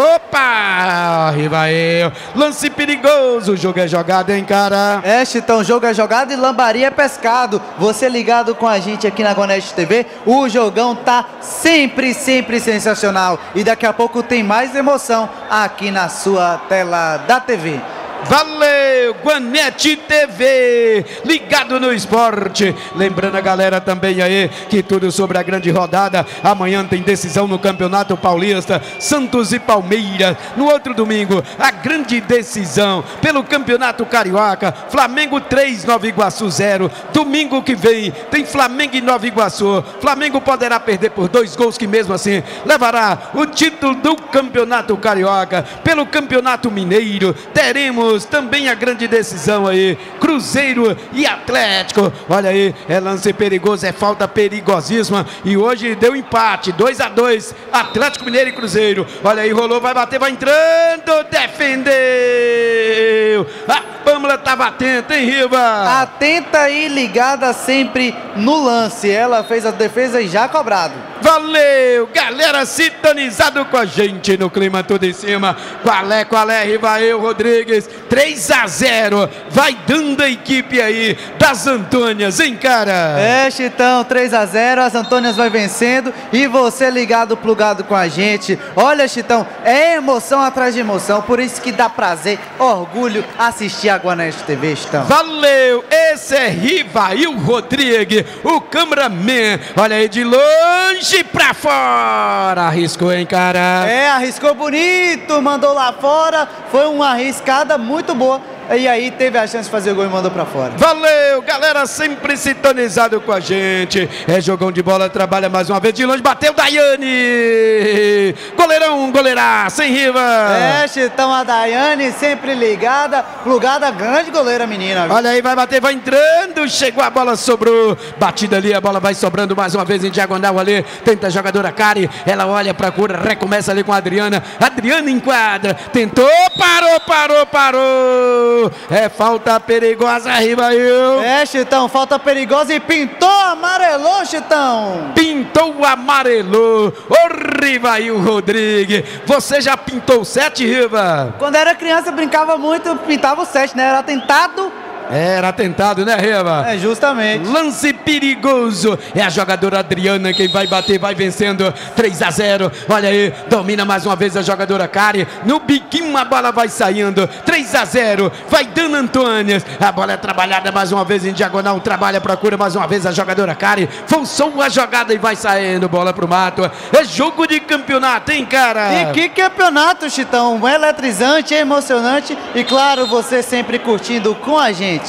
opa, Rivael, lance perigoso, o jogo é jogado, hein, cara? É, Chitão, jogo é jogado e lambaria é pescado, você ligado com a gente aqui na Gonete T V, o jogão tá sempre, sempre sensacional, e daqui a pouco tem mais emoção aqui na sua tela da T V. Valeu, Guanete T V, ligado no esporte. Lembrando a galera também aí que tudo sobre a grande rodada. Amanhã tem decisão no Campeonato Paulista, Santos e Palmeiras. No outro domingo, a grande decisão pelo Campeonato Carioca, Flamengo três, Nova Iguaçu zero. Domingo que vem tem Flamengo e Nova Iguaçu. Flamengo poderá perder por dois gols, que mesmo assim levará o título do Campeonato Carioca. Pelo Campeonato Mineiro teremos também a grande decisão aí, Cruzeiro e Atlético. Olha aí, é lance perigoso, é falta perigosíssima, e hoje deu empate, dois a dois, Atlético Mineiro e Cruzeiro. Olha aí, rolou, vai bater, vai entrando, defendeu. Ah, Pâmela estava atenta, hein, Riva? Atenta e ligada sempre no lance. Ela fez a defesa e já cobrado. Valeu, galera sintonizado com a gente no clima tudo em cima. Qual é, qual é, Rivael Rodrigues? três a zero, vai dando a equipe aí das Antônias, hein, cara? É, Chitão, três a zero, as Antônias vai vencendo e você ligado, plugado com a gente. Olha, Chitão, é emoção atrás de emoção, por isso que dá prazer, orgulho assistir a Guanete T V, Chitão. Valeu, esse é Rivael Rodrigues, o cameraman. Olha aí de longe pra fora, arriscou, hein, cara? É, arriscou bonito, mandou lá fora, foi uma arriscada muito boa. E aí teve a chance de fazer o gol e mandou pra fora. Valeu, galera, sempre sintonizado com a gente. É jogão de bola, trabalha mais uma vez de longe, bateu Daiane. Goleirão, goleiraço, hein, Riva? É, Chitão, a Daiane sempre ligada, plugada, grande goleira, menina. Viu? Olha aí, vai bater, vai entrando, chegou a bola, sobrou. Batida ali, a bola vai sobrando mais uma vez em diagonal ali. Tenta a jogadora Kari, ela olha pra cura, recomeça ali com a Adriana. Adriana enquadra, tentou, parou, parou, parou. É falta perigosa, Rivael. É, Chitão, falta perigosa e pintou, amarelou, Chitão. Pintou, amarelou. Ô, Rivael Rodrigues, você já pintou sete, Riva? Quando era criança, brincava muito, pintava o sete, né? Era tentado. Era tentado, né, Riva? É, justamente. Lance perigoso. É a jogadora Adriana quem vai bater, vai vencendo. três a zero. Olha aí, domina mais uma vez a jogadora Kari. No biquinho a bola vai saindo. três a zero. Vai dando Antônias. A bola é trabalhada mais uma vez em diagonal. Trabalha, procura mais uma vez a jogadora Kari. Forçou a jogada e vai saindo. Bola pro mato. É jogo de campeonato, hein, cara? E que campeonato, Chitão. É eletrizante, é emocionante. E claro, você sempre curtindo com a gente.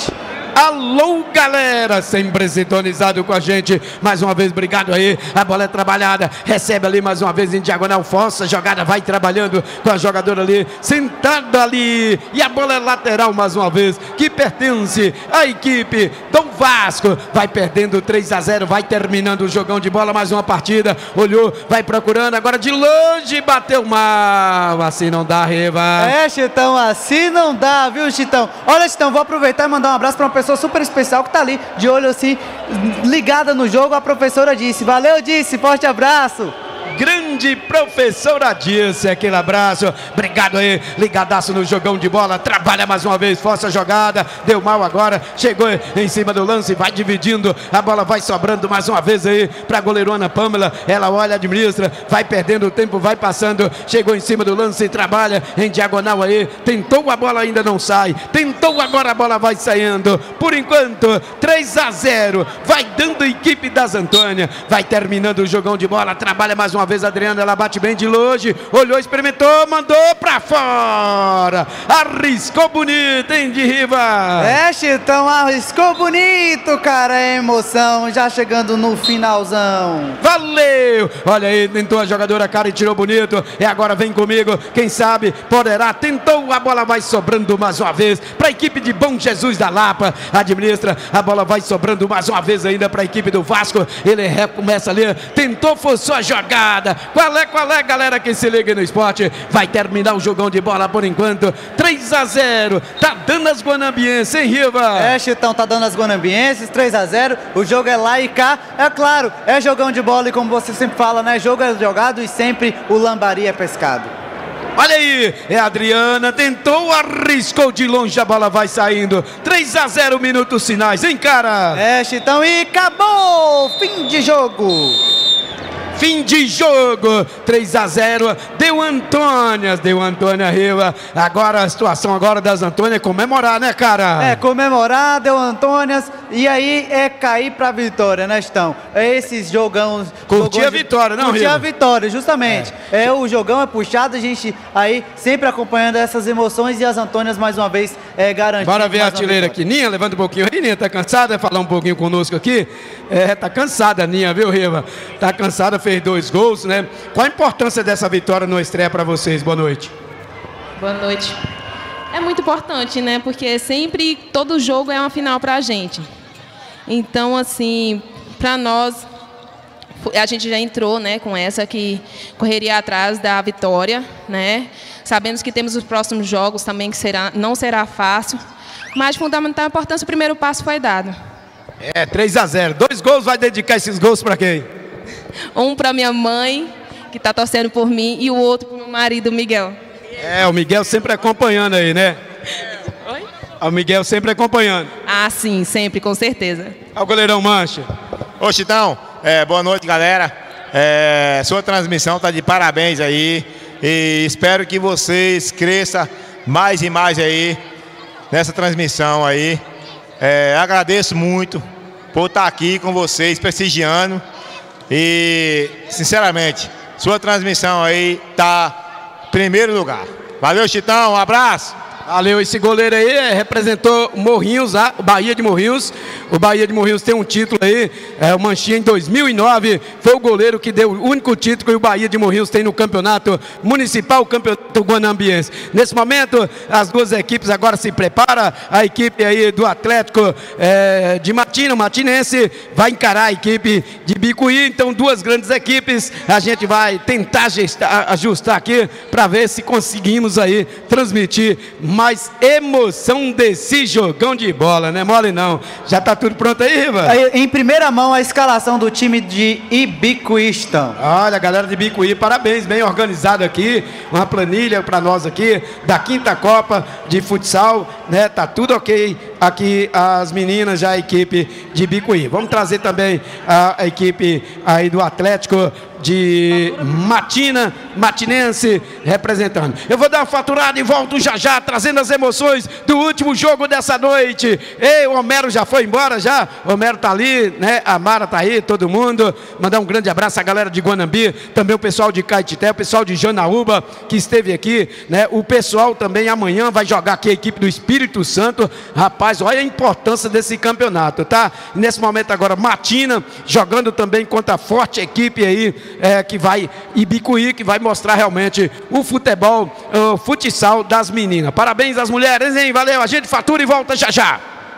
Alô, galera, sempre sintonizado com a gente. Mais uma vez, obrigado aí. A bola é trabalhada, recebe ali mais uma vez em diagonal, força, jogada, vai trabalhando com a jogadora ali, sentada ali. E a bola é lateral mais uma vez, que pertence à equipe do Vasco. Vai perdendo três a zero, vai terminando o jogão de bola, mais uma partida. Olhou, vai procurando, agora de longe, bateu mal. Assim não dá, Riva. É, Chitão, assim não dá, viu, Chitão? Olha, Chitão, vou aproveitar e mandar um abraço para uma pessoa super especial que tá ali, de olho assim, ligada no jogo. A professora disse, valeu, disse, forte abraço. Grande professora Dirce, aquele abraço, obrigado aí, ligadaço no jogão de bola, trabalha mais uma vez, força a jogada, deu mal agora, chegou em cima do lance, vai dividindo, a bola vai sobrando mais uma vez aí pra goleirona Pâmela, ela olha, administra, vai perdendo o tempo, vai passando, chegou em cima do lance, trabalha em diagonal aí, tentou a bola, ainda não sai, tentou agora, a bola vai saindo, por enquanto, três a zero, vai dando a equipe das Antônias, vai terminando o jogão de bola, trabalha mais uma vez a Adriana, ela bate bem de longe, olhou, experimentou, mandou pra fora, arriscou bonito, hein, de Riva? É, Chitão, arriscou bonito, cara, é emoção, já chegando no finalzão. Valeu! Olha aí, tentou a jogadora, cara, e tirou bonito, e agora vem comigo, quem sabe, poderá, tentou, a bola vai sobrando mais uma vez, pra equipe de Bom Jesus da Lapa, administra, a bola vai sobrando mais uma vez ainda pra equipe do Vasco, ele recomeça ali, tentou, forçou a jogada. Qual é, qual é, galera que se liga no esporte? Vai terminar o jogão de bola por enquanto. três a zero. Tá dando as guanambienses, hein, Riva? É, Chitão, tá dando as guanambienses. três a zero. O jogo é lá e cá. É claro, é jogão de bola e como você sempre fala, né? Jogo é jogado e sempre o lambari é pescado. Olha aí, é a Adriana, tentou, arriscou de longe, a bola vai saindo. três a zero, minutos finais, hein, cara? É, Chitão, e acabou! Fim de jogo! Fim de jogo, três a zero, deu Antônias, deu Antônia Riva. Agora a situação agora das Antônias é comemorar, né, cara? É, comemorar, deu Antônias, e aí é cair pra vitória, né, Chitão? É esses jogão... Curtir a vitória, não, Riva? Curtir a vitória, justamente. É. é, o jogão é puxado, a gente aí sempre acompanhando essas emoções e as Antônias mais uma vez é, garantindo. Bora ver a artilheira aqui. Ninha, levanta um pouquinho aí, Ninha, tá cansada? Falar um pouquinho conosco aqui. É, tá cansada, Ninha, viu, Riva? Tá cansada, fez dois gols, né? Qual a importância dessa vitória no estreia para vocês? Boa noite. Boa noite. É muito importante, né? Porque sempre, todo jogo é uma final pra gente. Então, assim, pra nós a gente já entrou, né, com essa que correria atrás da vitória, né? Sabemos que temos os próximos jogos também que será, não será fácil, mas de fundamental importância, o primeiro passo foi dado. É, três a zero. Dois gols, vai dedicar esses gols para quem? Um para minha mãe, que está torcendo por mim, e o outro para o meu marido, Miguel. É, o Miguel sempre acompanhando aí, né? Oi? O Miguel sempre acompanhando. Ah, sim, sempre, com certeza. Olha o goleirão Mancha. Ô, Chitão, é, boa noite, galera. É, sua transmissão está de parabéns aí. E espero que vocês cresçam mais e mais aí nessa transmissão aí. É, agradeço muito por estar aqui com vocês, prestigiando. E, sinceramente, sua transmissão aí está em primeiro lugar. Valeu, Chitão, um abraço. Valeu, esse goleiro aí representou Morrinhos, o Bahia de Morrinhos. O Bahia de Morrinhos tem um título aí, é, o Manchinha em dois mil e nove, foi o goleiro que deu o único título que o Bahia de Morrinhos tem no campeonato municipal, o campeonato guanambiense. Nesse momento, as duas equipes agora se preparam, a equipe aí do Atlético é, de Matina, Matinense, vai encarar a equipe de Bicuí. Então, duas grandes equipes, a gente vai tentar gestar, ajustar aqui para ver se conseguimos aí transmitir mais emoção desse jogão de bola, né? Mole não. Já tá tudo pronto aí, Riva? Aí, em primeira mão, a escalação do time de Ibicuístão. Olha, galera de Bicuí, parabéns, bem organizado aqui, uma planilha para nós aqui, da quinta Copa de Futsal, né? Tá tudo ok aqui, as meninas, já a equipe de Bicuí. Vamos trazer também a, a equipe aí do Atlético de Matina, Matinense, representando. Eu vou dar uma faturada e volto já já, trazendo as emoções do último jogo dessa noite. Ei, o Homero já foi embora já, o Homero tá ali, né, a Mara tá aí, todo mundo. Mandar um grande abraço à galera de Guanambi, também o pessoal de Caetité, o pessoal de Janaúba, que esteve aqui, né, o pessoal também amanhã vai jogar aqui a equipe do Espírito Santo. Rapaz, olha a importância desse campeonato, tá? E nesse momento agora, Matina, jogando também contra a forte equipe aí, É, que vai, Ibicuí, que vai mostrar realmente o futebol, o futsal das meninas. Parabéns às mulheres, hein? Valeu, a gente fatura e volta já já.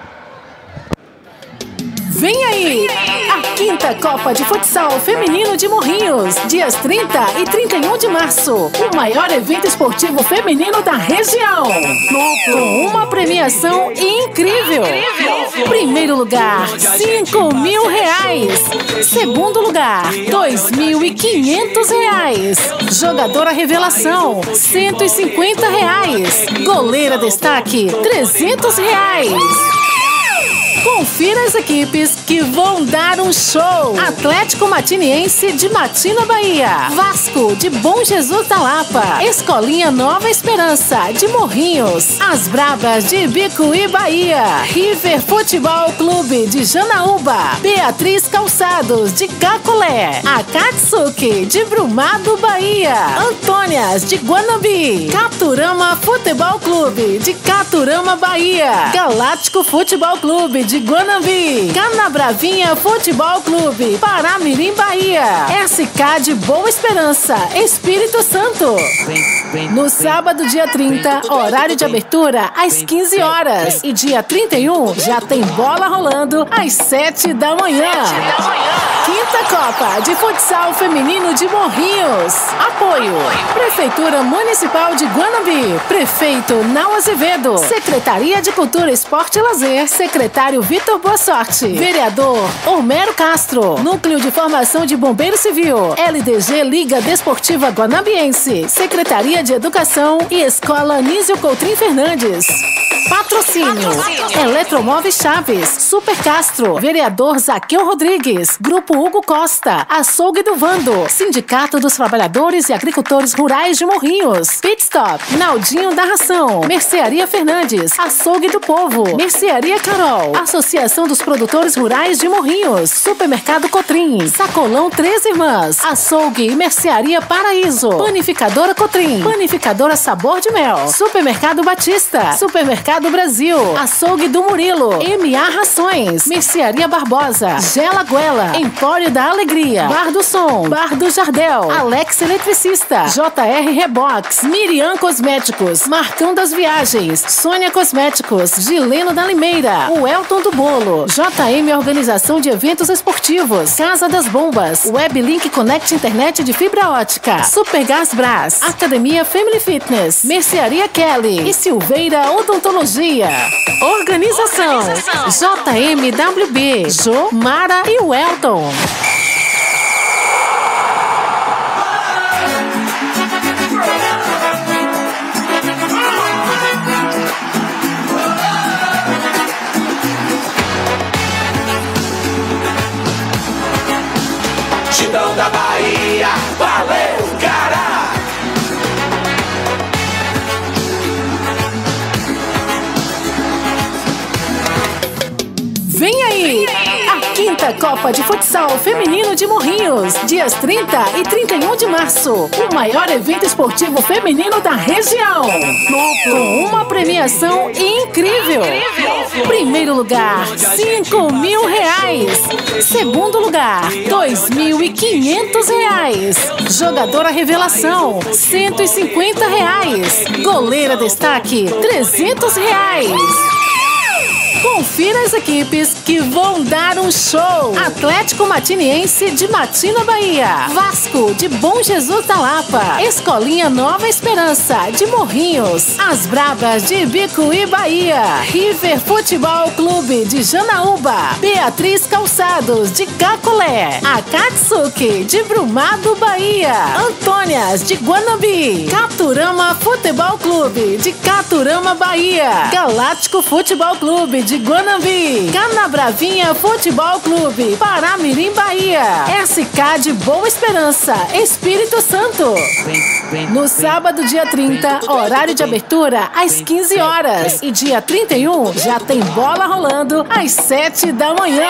Vem aí, a quinta Copa de Futsal Feminino de Morrinhos, dias trinta e trinta e um de março, o maior evento esportivo feminino da região, com uma premiação incrível. Primeiro lugar, cinco mil reais. Segundo lugar, dois mil e quinhentos reais. Jogadora revelação, cento e cinquenta reais. Goleira destaque, trezentos reais. Confira as equipes que vão dar um show. Atlético Matiniense de Matina, Bahia. Vasco de Bom Jesus da Lapa. Escolinha Nova Esperança de Morrinhos. As Brabas de Bicuí, Bahia. River Futebol Clube de Janaúba. Beatriz Calçados de Cacolé. Akatsuki de Brumado, Bahia. Antônias de Guanambi. Caturama Futebol Clube de Caturama, Bahia. Galáctico Futebol Clube de Guanambi. Canabravinha Futebol Clube, Paramirim, Bahia. S K de Boa Esperança, Espírito Santo. No sábado, dia trinta, horário de abertura às quinze horas. E dia trinta e um já tem bola rolando às sete da manhã. Quinta Copa de Futsal Feminino de Morrinhos. Apoio: Prefeitura Municipal de Guanambi, Prefeito Nau Azevedo, Secretaria de Cultura, Esporte e Lazer, Secretário Vitor Boa Sorte, Vereador Homero Castro, Núcleo de Formação de Bombeiro Civil, L D G Liga Desportiva Guanambiense, Secretaria de Educação e Escola Anísio Coutrin Fernandes. Patrocínio: Eletromóveis Chaves, Super Castro, Vereador Zaqueu Rodrigues, Grupo Hugo Costa, Açougue do Vando, Sindicato dos Trabalhadores e Agricultores Rurais de Morrinhos, Pitstop, Naldinho da Ração, Mercearia Fernandes, Açougue do Povo, Mercearia Carol, Associação dos Produtores Rurais de Morrinhos, Supermercado Cotrim, Sacolão Três Irmãs, Açougue e Mercearia Paraíso, Panificadora Cotrim, Panificadora Sabor de Mel. Supermercado Batista. Supermercado Brasil. Açougue do Murilo. M A Rações. Mercearia Barbosa. Gela Guela. Empório da Alegria. Bar do Som. Bar do Jardel. Alex Eletricista. J R Rebox. Miriam Cosméticos. Marcão das Viagens. Sônia Cosméticos. Gileno da Limeira. O Elton do Bolo. J M Organização de Eventos Esportivos. Casa das Bombas. Weblink Connect Internet de fibra ótica. Supergás Brás. Academia Family Fitness. Mercearia Kelly. E Silveira Odontologia. Organização. J M W B. Jo, Mara e o Elton. Chitão da Bahia, valeu, cara! Vem aí! A quinta Copa de Futsal Feminino de Morrinhos, dias trinta e trinta e um de março. O maior evento esportivo feminino da região. Com uma premiação incrível. Primeiro lugar, cinco mil reais. Segundo lugar, dois mil e quinhentos reais. Jogadora Revelação, cento e cinquenta reais. Goleira Destaque, trezentos reais. Confira as equipes que vão dar um show. Atlético Matiniense de Matina, Bahia. Vasco de Bom Jesus da Lapa. Escolinha Nova Esperança de Morrinhos. As Brabas de Bicuí, Bahia. River Futebol Clube de Janaúba. Beatriz Calçados de Cacolé. Akatsuki de Brumado, Bahia. Antônias de Guanambi. Caturama Futebol Clube de Caturama, Bahia. Galáctico Futebol Clube de Guanambi. Canabravinha Futebol Clube, Paramirim, Bahia. S K de Boa Esperança, Espírito Santo. No sábado, dia trinta, horário de abertura às quinze horas. E dia trinta e um já tem bola rolando às sete da manhã.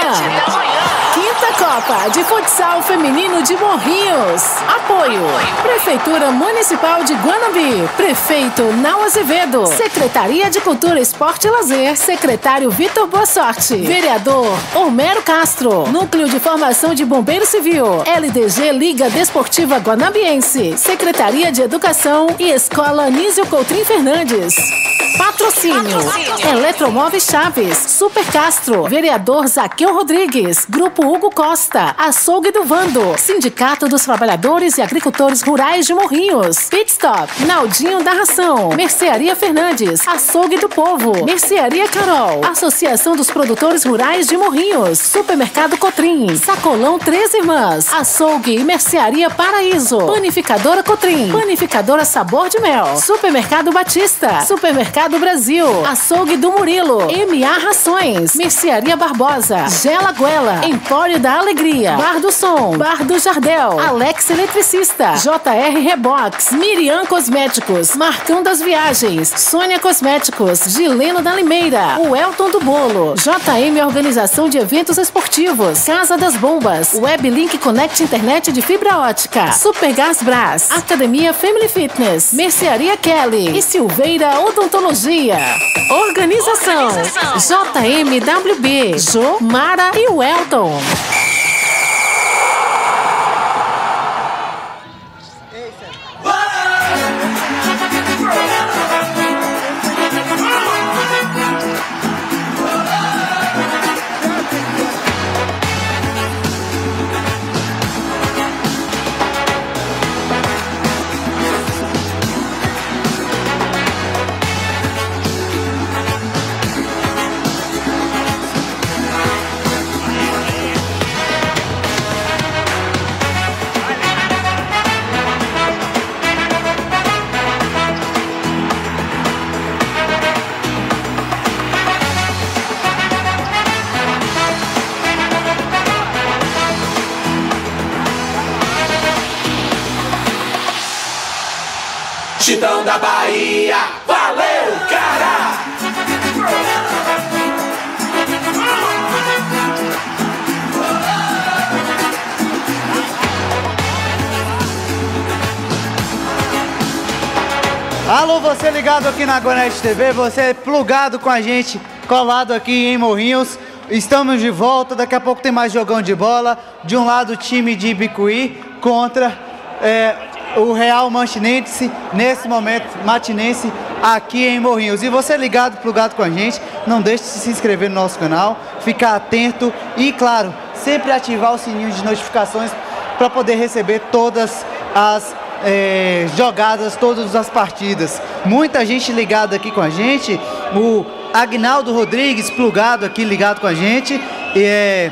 Quinta Copa de Futsal Feminino de Morrinhos. Apoio: Prefeitura Municipal de Guanambi. Prefeito Nau Azevedo. Secretaria de Cultura, Esporte e Lazer. Secretário Vitor Boa Sorte. Vereador Homero Castro. Núcleo de Formação de Bombeiro Civil. L D G Liga Desportiva Guanambiense. Secretaria de Educação e Escola Anísio Coutrinho Fernandes. Patrocínio: Eletromóveis Chaves. Super Castro. Vereador Zaqueu Rodrigues. Grupo Hugo Costa. Açougue do Vando. Sindicato dos Trabalhadores e Agricultores Rurais de Morrinhos. Pitstop. Naldinho da Ração. Mercearia Fernandes. Açougue do Povo. Mercearia Carol. Associação dos Produtores Rurais de Morrinhos. Supermercado Cotrim. Sacolão Três Irmãs. Açougue e Mercearia Paraíso. Panificadora Cotrim. Panificadora Sabor de Mel. Supermercado Batista. Supermercado Brasil. Açougue do Murilo. M A Rações. Mercearia Barbosa. Gela Guela. Empório da Alegria. Bar do Som. Bar do Jardel. Alex Eletricista. J R Rebox. Miriam Cosméticos. Marcão das Viagens. Sônia Cosméticos. Gileno da Limeira. O Elton do Bolo. J M Organização de Eventos Esportivos. Casa das Bombas. Weblink Connect Internet de fibra ótica. Supergás Brás. Academia Family Fitness. Mercearia Kelly. E Silveira Odontologia. Organização: J M W B. Jo, Mara e o Elton. Chitão da Bahia, valeu, cara! Alô, você ligado aqui na Agonet T V, você plugado com a gente, colado aqui em Morrinhos. Estamos de volta, daqui a pouco tem mais jogão de bola. De um lado o time de Ibicuí contra é, o Real Machinense, nesse momento, Matinense, aqui em Morrinhos. E você ligado, plugado com a gente, não deixe de se inscrever no nosso canal, ficar atento e, claro, sempre ativar o sininho de notificações para poder receber todas as É, jogadas, todas as partidas. Muita gente ligada aqui com a gente. O Agnaldo Rodrigues plugado aqui, ligado com a gente e, é,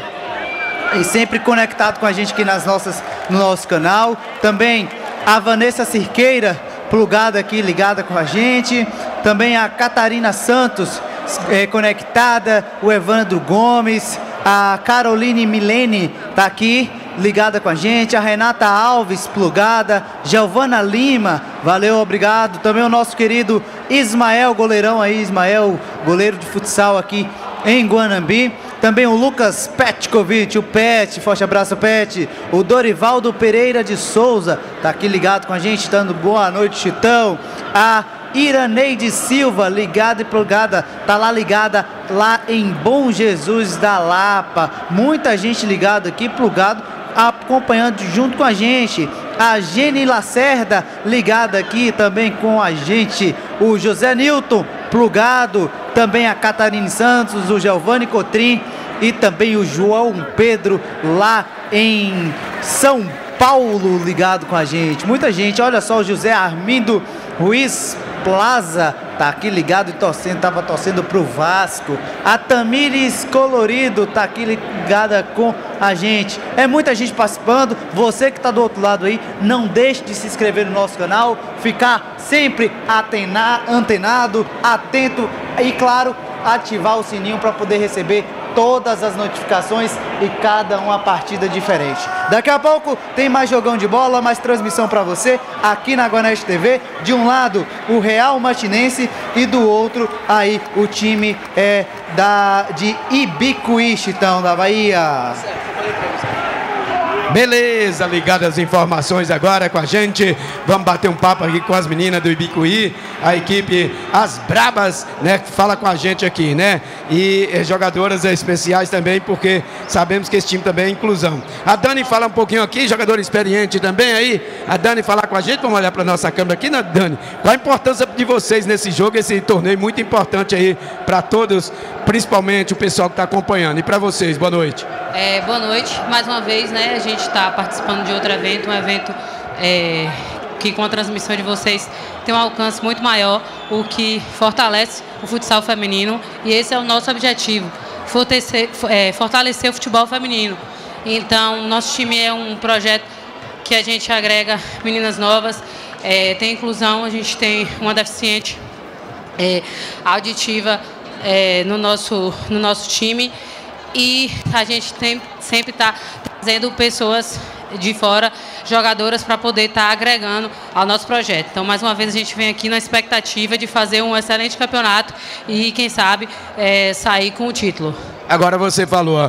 e sempre conectado com a gente aqui nas nossas, no nosso canal. Também a Vanessa Cirqueira plugada aqui, ligada com a gente. Também a Catarina Santos é, conectada. O Evandro Gomes, a Caroline Milene tá aqui ligada com a gente, a Renata Alves plugada, Giovana Lima, valeu, obrigado. Também o nosso querido Ismael, goleirão aí, Ismael, goleiro de futsal aqui em Guanambi. Também o Lucas Petkovic, o Pet, forte abraço, Pet. O Dorivaldo Pereira de Souza tá aqui ligado com a gente, dando boa noite, Chitão. A Iraneide Silva, ligada e plugada, tá lá ligada, lá em Bom Jesus da Lapa. Muita gente ligada aqui, plugado, acompanhando junto com a gente. A Geni Lacerda ligada aqui também com a gente. O José Nilton plugado. Também a Catarine Santos, o Giovanni Cotrim e também o João Pedro lá em São Paulo ligado com a gente. Muita gente, olha só, o José Armindo Ruiz Plaza tá aqui ligado e torcendo, tava torcendo pro Vasco. A Tamires Colorido tá aqui ligada com a gente. É muita gente participando. Você que tá do outro lado aí, não deixe de se inscrever no nosso canal, ficar sempre atena, antenado, atento e, claro, ativar o sininho para poder receber todas as notificações e cada uma partida diferente. Daqui a pouco tem mais jogão de bola, mais transmissão para você aqui na Agonet T V. De um lado o Real Machinense e do outro aí o time é da de Ibicuí, Chitão da Bahia. Beleza, ligadas as informações agora com a gente. Vamos bater um papo aqui com as meninas do Ibicuí, a equipe As Brabas, né, que fala com a gente aqui, né? E eh, jogadoras especiais também, porque sabemos que esse time também é inclusão. A Dani fala um pouquinho aqui, jogadora experiente também aí. A Dani falar com a gente, vamos olhar para nossa câmera aqui, né, Dani? Qual a importância de vocês nesse jogo, esse torneio muito importante aí para todos, principalmente o pessoal que está acompanhando. E para vocês, boa noite. É, boa noite, mais uma vez, né? A gente está participando de outro evento, um evento é, que com a transmissão de vocês tem um alcance muito maior, o que fortalece o futsal feminino, e esse é o nosso objetivo, fortalecer, é, fortalecer o futebol feminino. Então, nosso time é um projeto que a gente agrega meninas novas, é, tem inclusão, a gente tem uma deficiente é, auditiva é, no, nosso, no nosso time, e a gente tem, sempre está trazendo pessoas de fora, jogadoras, para poder estar tá agregando ao nosso projeto. Então, mais uma vez, a gente vem aqui na expectativa de fazer um excelente campeonato e, quem sabe, é, sair com o título. Agora você falou,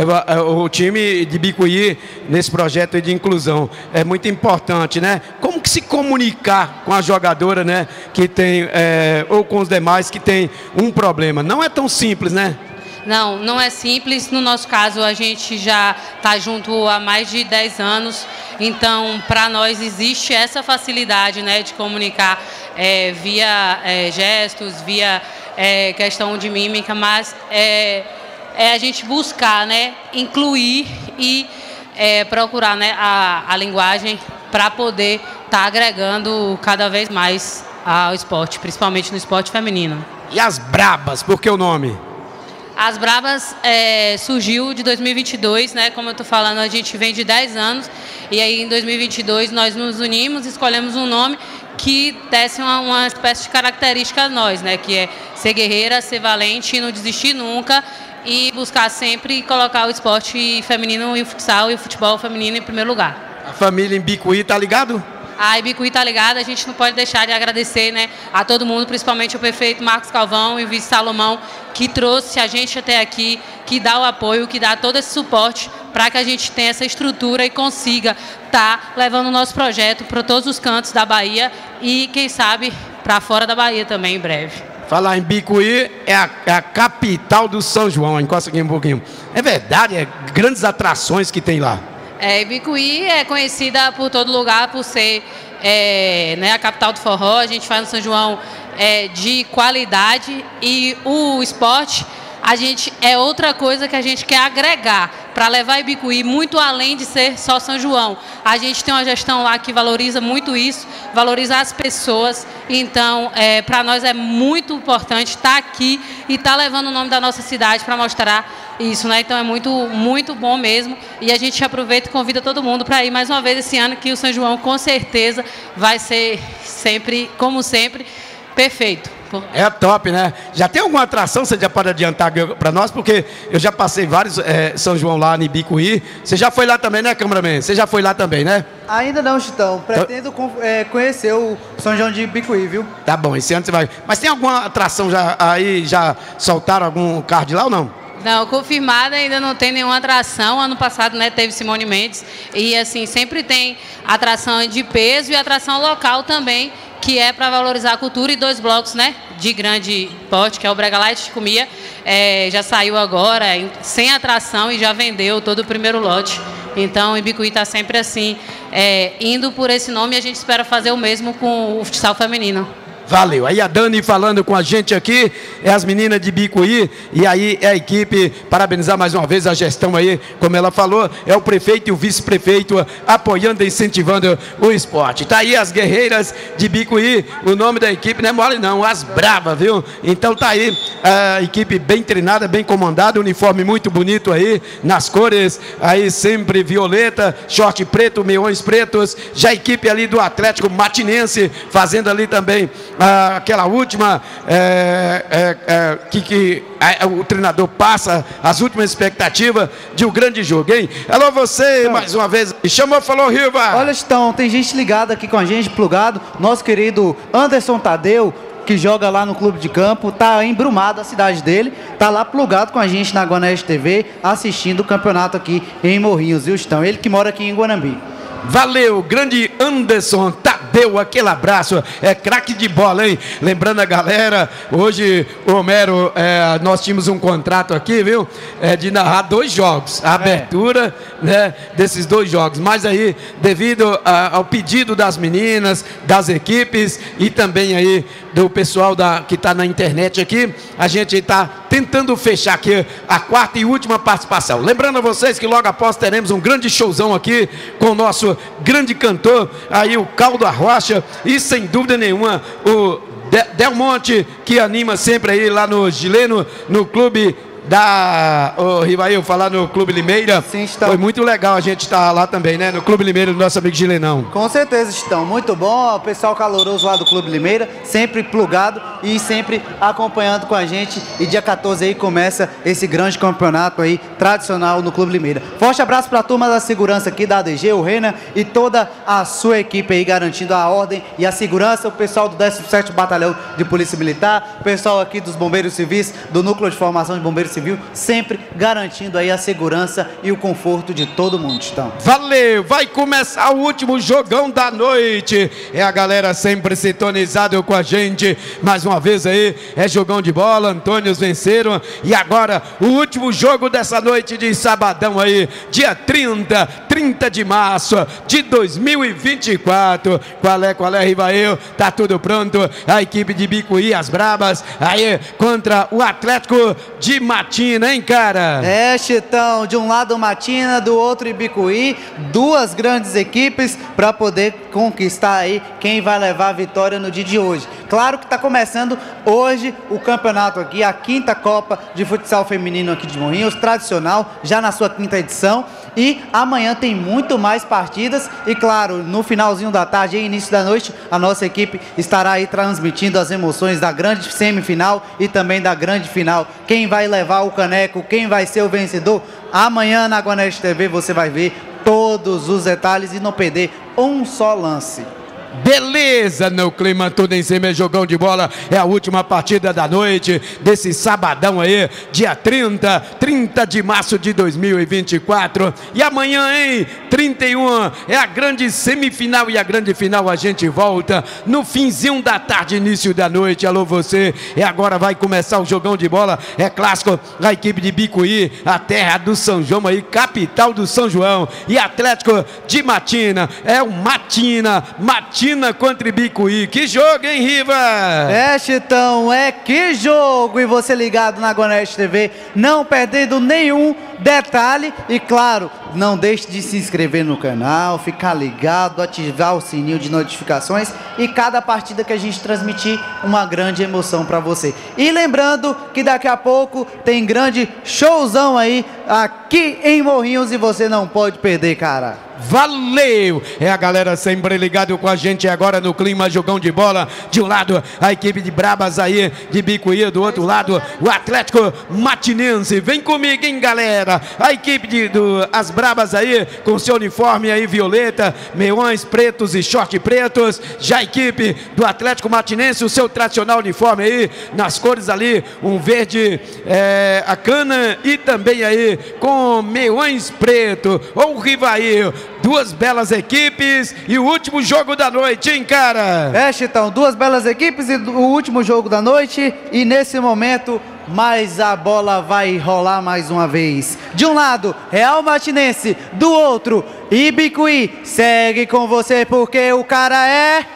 o time de Ibicuí nesse projeto de inclusão é muito importante, né? Como que se comunicar com a jogadora, né, que tem, é, ou com os demais que tem um problema? Não é tão simples, né? Não, não é simples. No nosso caso, a gente já está junto há mais de dez anos, então, para nós, existe essa facilidade, né, de comunicar é, via é, gestos, via é, questão de mímica, mas é, é a gente buscar, né, incluir e é, procurar, né, a, a linguagem para poder estar tá agregando cada vez mais ao esporte, principalmente no esporte feminino. E as Brabas, por que o nome? As Brabas é, surgiu de dois mil e vinte e dois, né? Como eu estou falando, a gente vem de dez anos, e aí em dois mil e vinte e dois nós nos unimos, escolhemos um nome que desse uma, uma espécie de característica a nós, né? Que é ser guerreira, ser valente, não desistir nunca e buscar sempre colocar o esporte feminino e o futsal e o futebol feminino em primeiro lugar. A família em Ibicuí tá ligado? A Ibicuí tá ligada, a gente não pode deixar de agradecer, né, a todo mundo, principalmente o prefeito Marcos Calvão e o vice Salomão, que trouxe a gente até aqui, que dá o apoio, que dá todo esse suporte para que a gente tenha essa estrutura e consiga estar tá levando o nosso projeto para todos os cantos da Bahia e, quem sabe, para fora da Bahia também em breve. Falar em Bicuí, é a, é a capital do São João. Encosta aqui um pouquinho. É verdade, é grandes atrações que tem lá. É, Bicuí é conhecida por todo lugar por ser é, né, a capital do forró. A gente faz no São João é, de qualidade e o esporte, a gente é outra coisa que a gente quer agregar para levar Ibicuí muito além de ser só São João. A gente tem uma gestão lá que valoriza muito isso, valoriza as pessoas. Então, é, para nós é muito importante estar aqui e estar levando o nome da nossa cidade para mostrar isso, né? Então é muito, muito bom mesmo. E a gente aproveita e convida todo mundo para ir mais uma vez esse ano, que o São João com certeza vai ser sempre, como sempre, perfeito. É top, né? Já tem alguma atração, você já pode adiantar para nós? Porque eu já passei vários é, São João lá em Ibicuí. Você já foi lá também, né, cameraman? Você já foi lá também, né? Ainda não, Chitão. Pretendo é, conhecer o São João de Ibicuí, viu? Tá bom, esse ano você vai. Mas tem alguma atração já aí, já soltaram algum card lá ou não? Não, confirmada ainda não tem nenhuma atração. Ano passado, né, teve Simone Mendes. E assim, sempre tem atração de peso e atração local também, que é para valorizar a cultura, e dois blocos, né, de grande porte, que é o Brega Light e Chicumia, é, já saiu agora, sem atração, e já vendeu todo o primeiro lote. Então, Ibicuí está sempre assim, é, indo por esse nome, e a gente espera fazer o mesmo com o futsal feminino. Valeu. Aí a Dani falando com a gente aqui, é as meninas de Bicuí, e aí é a equipe, parabenizar mais uma vez a gestão aí, como ela falou, é o prefeito e o vice-prefeito apoiando e incentivando o esporte. Tá aí as guerreiras de Bicuí, o nome da equipe não é mole não, as bravas, viu? Então tá aí a equipe bem treinada, bem comandada, uniforme muito bonito aí, nas cores, aí sempre violeta, short preto, meiões pretos, já a equipe ali do Atlético Matinense, fazendo ali também Ah, aquela última é, é, é, que, que é, o treinador passa as últimas expectativas de um grande jogo, hein? Alô, você, então, mais uma vez, chamou, falou, Riva. Olha, então, tem gente ligada aqui com a gente, plugado, nosso querido Anderson Tadeu, que joga lá no clube de campo, tá embrumado a cidade dele, tá lá plugado com a gente na Guaneste T V, assistindo o campeonato aqui em Morrinhos, viu, Estão? Ele que mora aqui em Guanambi. Valeu, grande Anderson Tadeu, aquele abraço, é craque de bola, hein? Lembrando a galera, hoje, Homero, é, nós tínhamos um contrato aqui, viu? É, de narrar dois jogos, a abertura, é. né, desses dois jogos, mas aí, devido a, ao pedido das meninas, das equipes e também aí do pessoal da, que está na internet aqui, a gente está tentando fechar aqui a quarta e última participação. Lembrando a vocês que logo após teremos um grande showzão aqui com o nosso grande cantor, aí o Caldo Arrocha, e sem dúvida nenhuma o Del Monte, que anima sempre aí lá no Gileno, no clube da o Rivail, falar no Clube Limeira. Sim, Estão. Foi muito legal a gente estar lá também, né? No Clube Limeira do nosso amigo Gilenão. Com certeza, Estão. Muito bom. O pessoal caloroso lá do Clube Limeira, sempre plugado e sempre acompanhando com a gente. E dia quatorze aí começa esse grande campeonato aí, tradicional no Clube Limeira. Forte abraço para a turma da segurança aqui da A D G, o Renan e toda a sua equipe aí, garantindo a ordem e a segurança. O pessoal do décimo sétimo Batalhão de Polícia Militar, o pessoal aqui dos Bombeiros Civis, do Núcleo de Formação de Bombeiros Civil, sempre garantindo aí a segurança e o conforto de todo mundo, Estão. Valeu, vai começar o último jogão da noite, é a galera sempre sintonizada com a gente, mais uma vez aí, é jogão de bola, Antônios venceram, e agora o último jogo dessa noite de sabadão aí, dia trinta, trinta de março de dois mil e vinte e quatro, qual é, qual é, Rivail, tá tudo pronto, a equipe de Bicuí, as Brabas, aí contra o Atlético de Matina, hein, cara? É, Chitão, de um lado Matina, do outro Ibicuí, duas grandes equipes para poder conquistar aí quem vai levar a vitória no dia de hoje. Claro que está começando hoje o campeonato aqui, a quinta Copa de Futsal Feminino aqui de Morrinhos, tradicional, já na sua quinta edição, e amanhã tem muito mais partidas e claro, no finalzinho da tarde e início da noite, a nossa equipe estará aí transmitindo as emoções da grande semifinal e também da grande final. Quem vai levar o caneco, quem vai ser o vencedor, amanhã na Guaneste T V você vai ver todos os detalhes e não perder um só lance. Beleza, no clima, tudo em cima, é jogão de bola, é a última partida da noite, desse sabadão aí, dia trinta, trinta de março de dois mil e vinte e quatro, e amanhã, hein, trinta e um, é a grande semifinal e a grande final, a gente volta no finzinho da tarde, início da noite, alô você, e agora vai começar o jogão de bola, é clássico, a equipe de Bicuí, a terra do São João aí, capital do São João, e Atlético de Matina, é o Matina, Matina contra Bicuí, que jogo, hein, Riva? É, Chitão, é que jogo, e você ligado na Gonete T V, não perdendo nenhum detalhe, e claro, não deixe de se inscrever no canal, ficar ligado, ativar o sininho de notificações, e cada partida que a gente transmitir, uma grande emoção para você. E lembrando que daqui a pouco tem grande showzão aí, aqui em Morrinhos, e você não pode perder, cara. Valeu! É a galera sempre ligado com a gente agora no clima, jogão de bola. De um lado, a equipe de Brabas aí, de Bicuí, do outro lado, o Atlético Matinense. Vem comigo, hein, galera? A equipe de do, as Brabas aí, com seu uniforme aí violeta, meiões pretos e short pretos. Já a equipe do Atlético Matinense, o seu tradicional uniforme aí, nas cores ali, um verde, é, a cana, e também aí com meiões preto. Ou o Rivaí. Duas belas equipes e o último jogo da noite, hein, cara? É, Chitão, duas belas equipes e o último jogo da noite. E nesse momento, mais a bola vai rolar mais uma vez. De um lado, Real Matinense. Do outro, Ibicuí. Segue com você porque o cara é...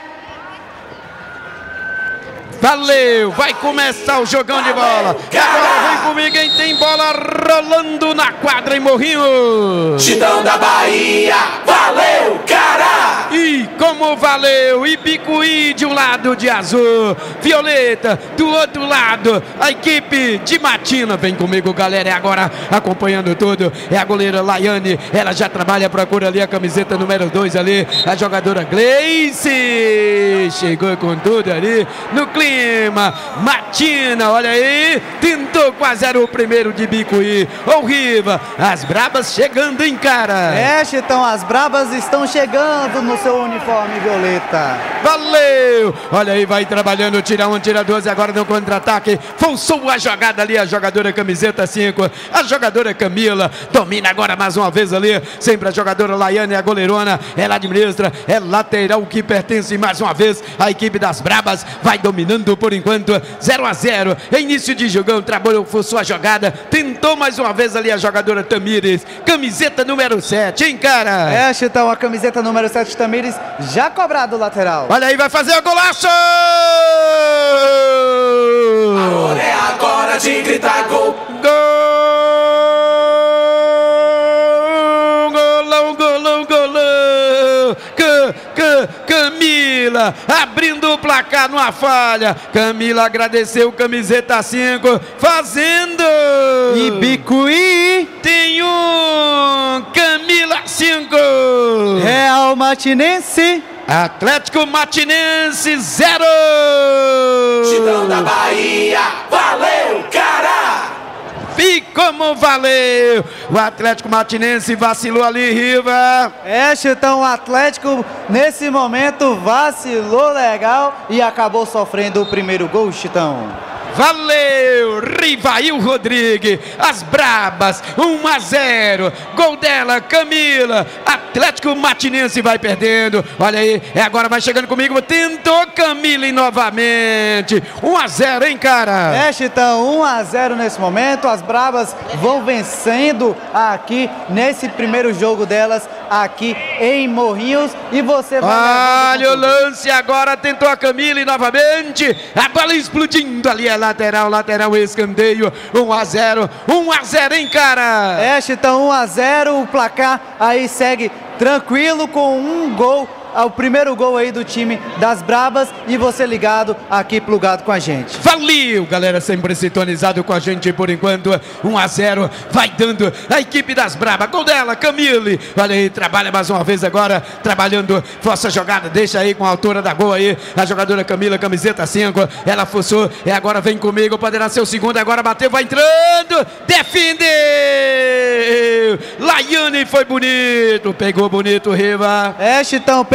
Valeu, vai começar o jogão de bola. E agora vem comigo, hein? Tem bola rolando na quadra em Morrinhos. Chitão da Bahia, valeu, cara! E como valeu, Ibicuí de um lado de azul, violeta, do outro lado, a equipe de Matina. Vem comigo, galera, é agora acompanhando tudo. É a goleira Laiane, ela já trabalha, procura ali a camiseta número dois ali, a jogadora Gleice. Chegou com tudo ali no clima. Matina, olha aí, tentou quase era o primeiro de Bicuí. Ô Riva, as Brabas chegando, hein, cara? É, Chitão, as Brabas estão chegando no seu uniforme violeta. Valeu! Olha aí, vai trabalhando, tira um, tira dois, agora no contra-ataque. Forçou a jogada ali, a jogadora camiseta cinco, a jogadora Camila, domina agora mais uma vez ali, sempre a jogadora Laiane, a goleirona, ela administra, é lateral que pertence mais uma vez à equipe das Brabas, vai dominando por enquanto, zero a zero, início de jogão, trabalhou, forçou a jogada, tentou mais uma vez ali a jogadora Tamires, camiseta número sete, hein, cara? É, Chitão, a camiseta número sete, Tamires, já cobrado o lateral. Olha aí, vai fazer o golaço! A hora é agora de gritar gol! Gol! Golão, golão, golão! C C Camila, abrindo o placar numa falha. Camila agradeceu, camiseta cinco, fazendo. E Bicuí tem um, Camila cinco. Real Matinense. Atlético Matinense zero. Chitão da Bahia, valeu, cara! E como valeu! O Atlético Matinense vacilou ali, Riva. É, Chitão, o Atlético nesse momento vacilou legal e acabou sofrendo o primeiro gol, Chitão. Valeu, Rivail Rodrigues, as Brabas, um a zero, gol dela, Camila, Atlético Matinense vai perdendo, olha aí, é agora vai chegando comigo, tentou Camila e novamente, um a zero, hein, cara? É, Chitão, um a zero nesse momento, as Brabas vão vencendo aqui nesse primeiro jogo delas, aqui em Morrinhos, e você vai... Olha o lance, agora tentou a Camila e novamente, a bola explodindo ali, a lateral, lateral, escanteio, um a zero, um a zero, hein, cara? É, Chitão, um a zero, o placar aí segue tranquilo com um gol, o primeiro gol aí do time das Brabas, e você ligado aqui, plugado com a gente. Valeu, galera, sempre sintonizado com a gente por enquanto, um a zero, vai dando a equipe das Brabas, gol dela, Camille, olha aí, trabalha mais uma vez agora, trabalhando, força jogada, deixa aí com a altura da gol aí, a jogadora Camila, camiseta cinco, ela forçou, e agora vem comigo, poderá ser o segundo, agora bateu, vai entrando, defendeu, Laiane foi bonito, pegou bonito, Riva. É, Chitão, pegou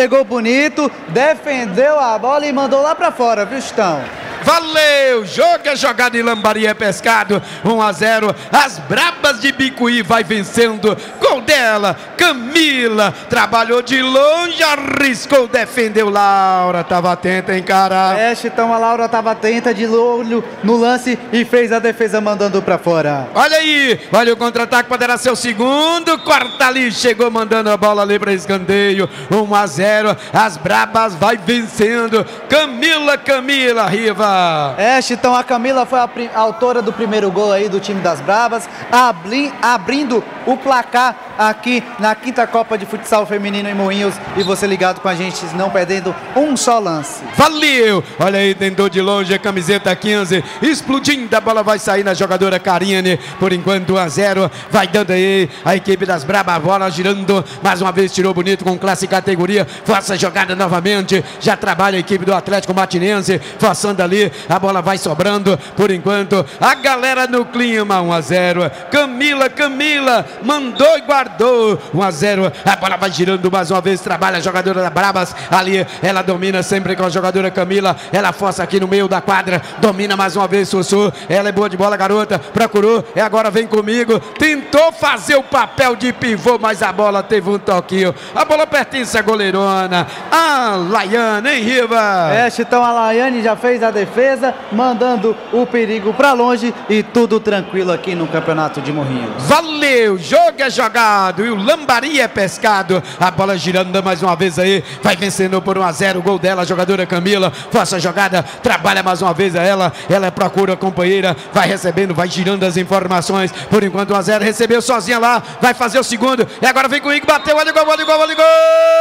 Chegou bonito, defendeu a bola e mandou lá pra fora, viu, Chitão? Valeu! Jogo é jogado e Lambaria é pescado. um a zero. As Brabas de Bicuí vai vencendo. Gol dela, Camila. Trabalhou de longe, arriscou, defendeu. Laura tava atenta, hein, cara? É, Chitão, a Laura tava atenta de olho no lance e fez a defesa mandando pra fora. Olha aí, olha o contra-ataque, poderá ser o segundo. Corta ali, chegou mandando a bola ali para escanteio. um a zero. As Brabas vai vencendo. Camila, Camila, Riva. É, Chitão, a Camila foi a, a autora do primeiro gol aí do time das Brabas, abri, abrindo o placar aqui na quinta Copa de Futsal Feminino em Morrinhos. E você ligado com a gente, não perdendo um só lance. Valeu! Olha aí, tentou de longe a camiseta quinze, explodindo, a bola vai sair na jogadora Karine. Por enquanto, um a zero, vai dando aí a equipe das Brabas, a bola girando, mais uma vez tirou bonito com classe e categoria. Faça a jogada novamente, já trabalha a equipe do Atlético Matinense, forçando ali, a bola vai sobrando, por enquanto, a galera no clima. Um a zero, Camila, Camila, mandou e guardou. Um a zero, a bola vai girando mais uma vez, trabalha a jogadora da Brabas, ali, ela domina sempre com a jogadora Camila, ela força aqui no meio da quadra, domina mais uma vez Sussu, ela é boa de bola, garota, procurou, e agora vem comigo, tentou fazer o papel de pivô, mas a bola teve um toquinho, a bola pertence à goleirona, a Laiane, hein, Riva? É, Chitão, a Laiane já fez a defesa, mandando o perigo pra longe e tudo tranquilo aqui no Campeonato de Morrinhos. Valeu, jogo é jogado e o Lambari é pescado, a bola girando mais uma vez aí, vai vencendo por um a zero, gol dela, a jogadora Camila, faça a jogada, trabalha mais uma vez a ela, ela procura a companheira, vai recebendo, vai girando as informações, por enquanto um a zero, recebeu sozinha lá, vai fazer o segundo, e agora vem comigo, bateu, olha o gol, olha o gol, olha o gol!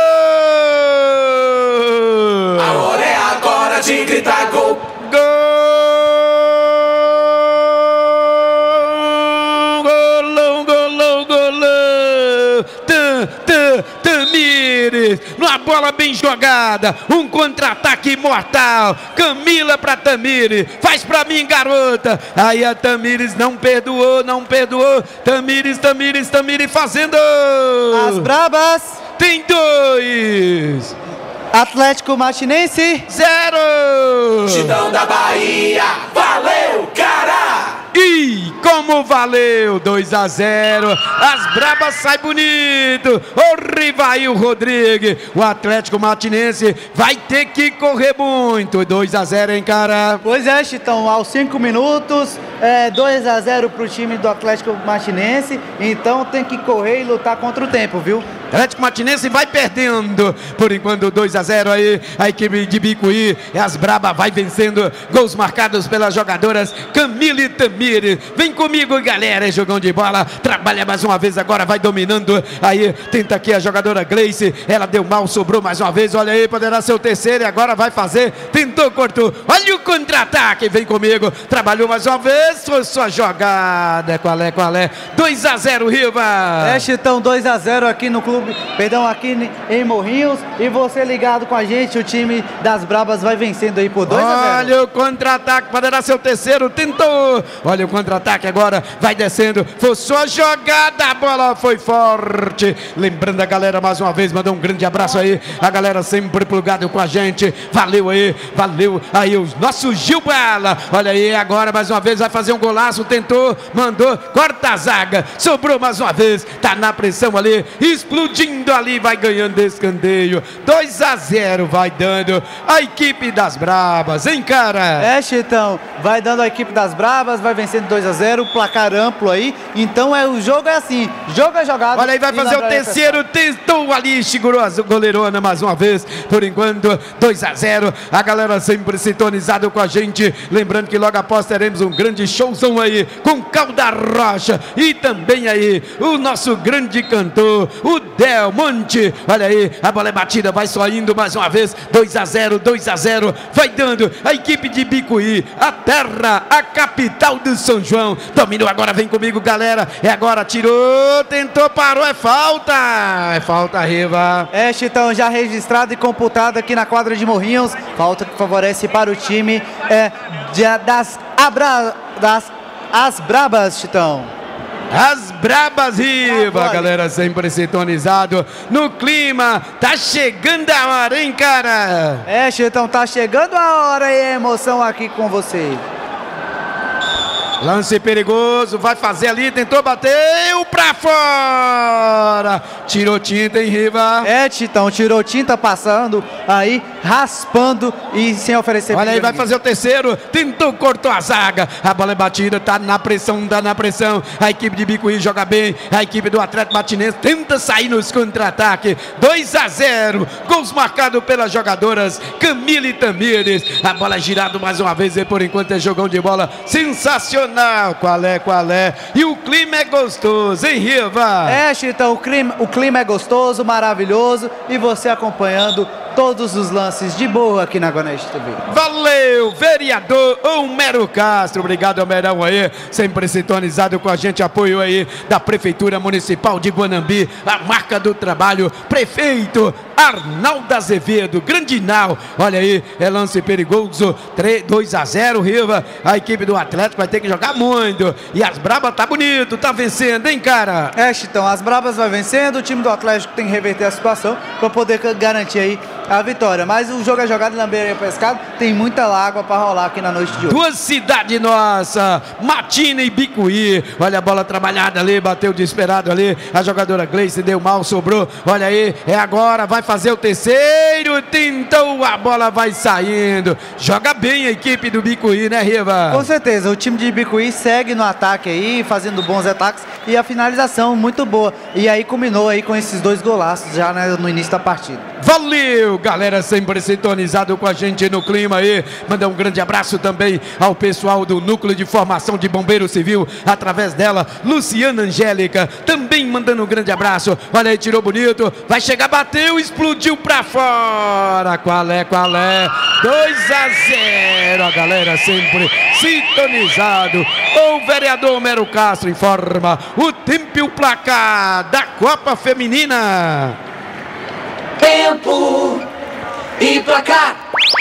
A hora é agora de gritar gol! Gol! Golão, golão, golão! Tam, tam, Tamires! Numa bola bem jogada, um contra-ataque mortal. Camila pra Tamires, faz pra mim, garota. Aí a Tamires não perdoou, não perdoou. Tamires, Tamires, Tamires fazendo. As Brabas tem dois. Atlético Matinense zero. Chitão da Bahia, valeu, cara! E como valeu, dois a zero, as Brabas sai bonito, o Rivail Rodrigues, o Atlético Matinense vai ter que correr muito, dois a zero, hein, cara? Pois é, Chitão, aos cinco minutos, é, dois a zero pro time do Atlético Matinense, então tem que correr e lutar contra o tempo, viu? Atlético Matinense vai perdendo, por enquanto dois a zero aí, a equipe de Bicuí, e as Brabas vai vencendo, gols marcados pelas jogadoras Camila e Tamires. Vem comigo, galera, é jogão de bola, trabalha mais uma vez agora, vai dominando, aí tenta aqui a jogadora Gleice, ela deu mal, sobrou mais uma vez, olha aí, poderá ser o terceiro e agora vai fazer, tentou, cortou, olha o contra-ataque, vem comigo, trabalhou mais uma vez, foi sua jogada, qual é, qual é, dois a zero, Riva! É, Chitão, dois a zero aqui no clube, perdão, aqui em Morrinhos, e você ligado com a gente, o time das Brabas vai vencendo aí por dois a zero. Olha o contra-ataque, poderá ser o terceiro, tentou, olha o contra-ataque agora, vai descendo, foi sua jogada, a bola foi forte, lembrando a galera mais uma vez, mandou um grande abraço aí, a galera sempre plugado com a gente, valeu aí, valeu aí o nosso Gil Bala, olha aí, agora mais uma vez vai fazer um golaço, tentou, mandou, corta a zaga, sobrou mais uma vez, tá na pressão ali, explodindo ali, vai ganhando escanteio, dois a zero vai dando a equipe das Brabas, hein, cara? É, Chitão, vai dando a equipe das Brabas, vai vencendo dois a zero, placar amplo aí, então é, o jogo é assim, jogo é jogado. Olha aí, vai fazer o terceiro, tentou ali, segurou a goleirona mais uma vez, por enquanto, dois a zero, a galera sempre sintonizado com a gente, lembrando que logo após teremos um grande showzão aí, com Calda Rocha, e também aí, o nosso grande cantor, o Del Monte, olha aí, a bola é batida, vai só indo mais uma vez, dois a zero, dois a zero, vai dando a equipe de Bicuí, a terra, a capital do São João, dominou agora, vem comigo, galera, é agora, tirou, tentou, parou, é falta, é falta, Riva. É, Chitão, já registrado e computado aqui na quadra de Morrinhos, falta que favorece para o time é, de, das, abra, das As Brabas, Chitão. As brabas Riva, galera, sempre sintonizado no clima. Tá chegando a hora, hein, cara? É, Chitão, tá chegando a hora e a emoção aqui com você. Lance perigoso, vai fazer ali, tentou bater, pra fora. Tirou tinta, hein, Riva? É, Titão, tirou tinta passando aí, raspando e sem oferecer. Olha aí, vai fazer o terceiro, tentou, cortou a zaga. A bola é batida, tá na pressão, tá na pressão. A equipe de Bicuí joga bem, a equipe do Atlético Matinense tenta sair nos contra-ataques. dois a zero, gols marcados pelas jogadoras Camila e Tamires. A bola girada mais uma vez e por enquanto é jogão de bola sensacional. Qual é, qual é? E o clima é gostoso, hein, Riva? É, Chitão, o clima, o clima é gostoso, maravilhoso. E você acompanhando todos os lances de boa aqui na Goneste T V. Valeu, vereador Homero Castro. Obrigado, Homerão aí, sempre sintonizado com a gente. Apoio aí da Prefeitura Municipal de Guanambi, a marca do trabalho, prefeito Arnaldo Azevedo, Grandinal. Olha aí, é lance perigoso, dois a zero, Riva. A equipe do Atlético vai ter que jogar muito. E as Brabas tá bonito, tá vencendo, hein, cara? É, Chitão, as Brabas vai vencendo. O time do Atlético tem que reverter a situação para poder garantir aí a vitória. Mas o jogo é jogado na beira pescado, tem muita água para rolar aqui na noite de hoje. Duas cidades nossa, Matina e Bicuí. Olha a bola trabalhada ali, bateu desesperado ali. A jogadora Gleice deu mal, sobrou. Olha aí, é agora, vai fazer o terceiro. Tentou, a bola vai saindo. Joga bem a equipe do Bicuí, né, Riva? Com certeza, o time de Bicuí segue no ataque aí, fazendo bons ataques e a finalização muito boa. E aí culminou aí com esses dois golaços já, né, no início da partida. Valeu, galera, sempre sintonizado com a gente no clima aí. Mandar um grande abraço também ao pessoal do Núcleo de Formação de Bombeiro Civil, através dela, Luciana Angélica, também mandando um grande abraço. Olha aí, tirou bonito, vai chegar, bateu, explodiu pra fora. Qual é, qual é? dois a zero, a galera sempre sintonizado. O vereador Homero Castro informa o tempo e o placar da Copa Feminina. Tempo e placar.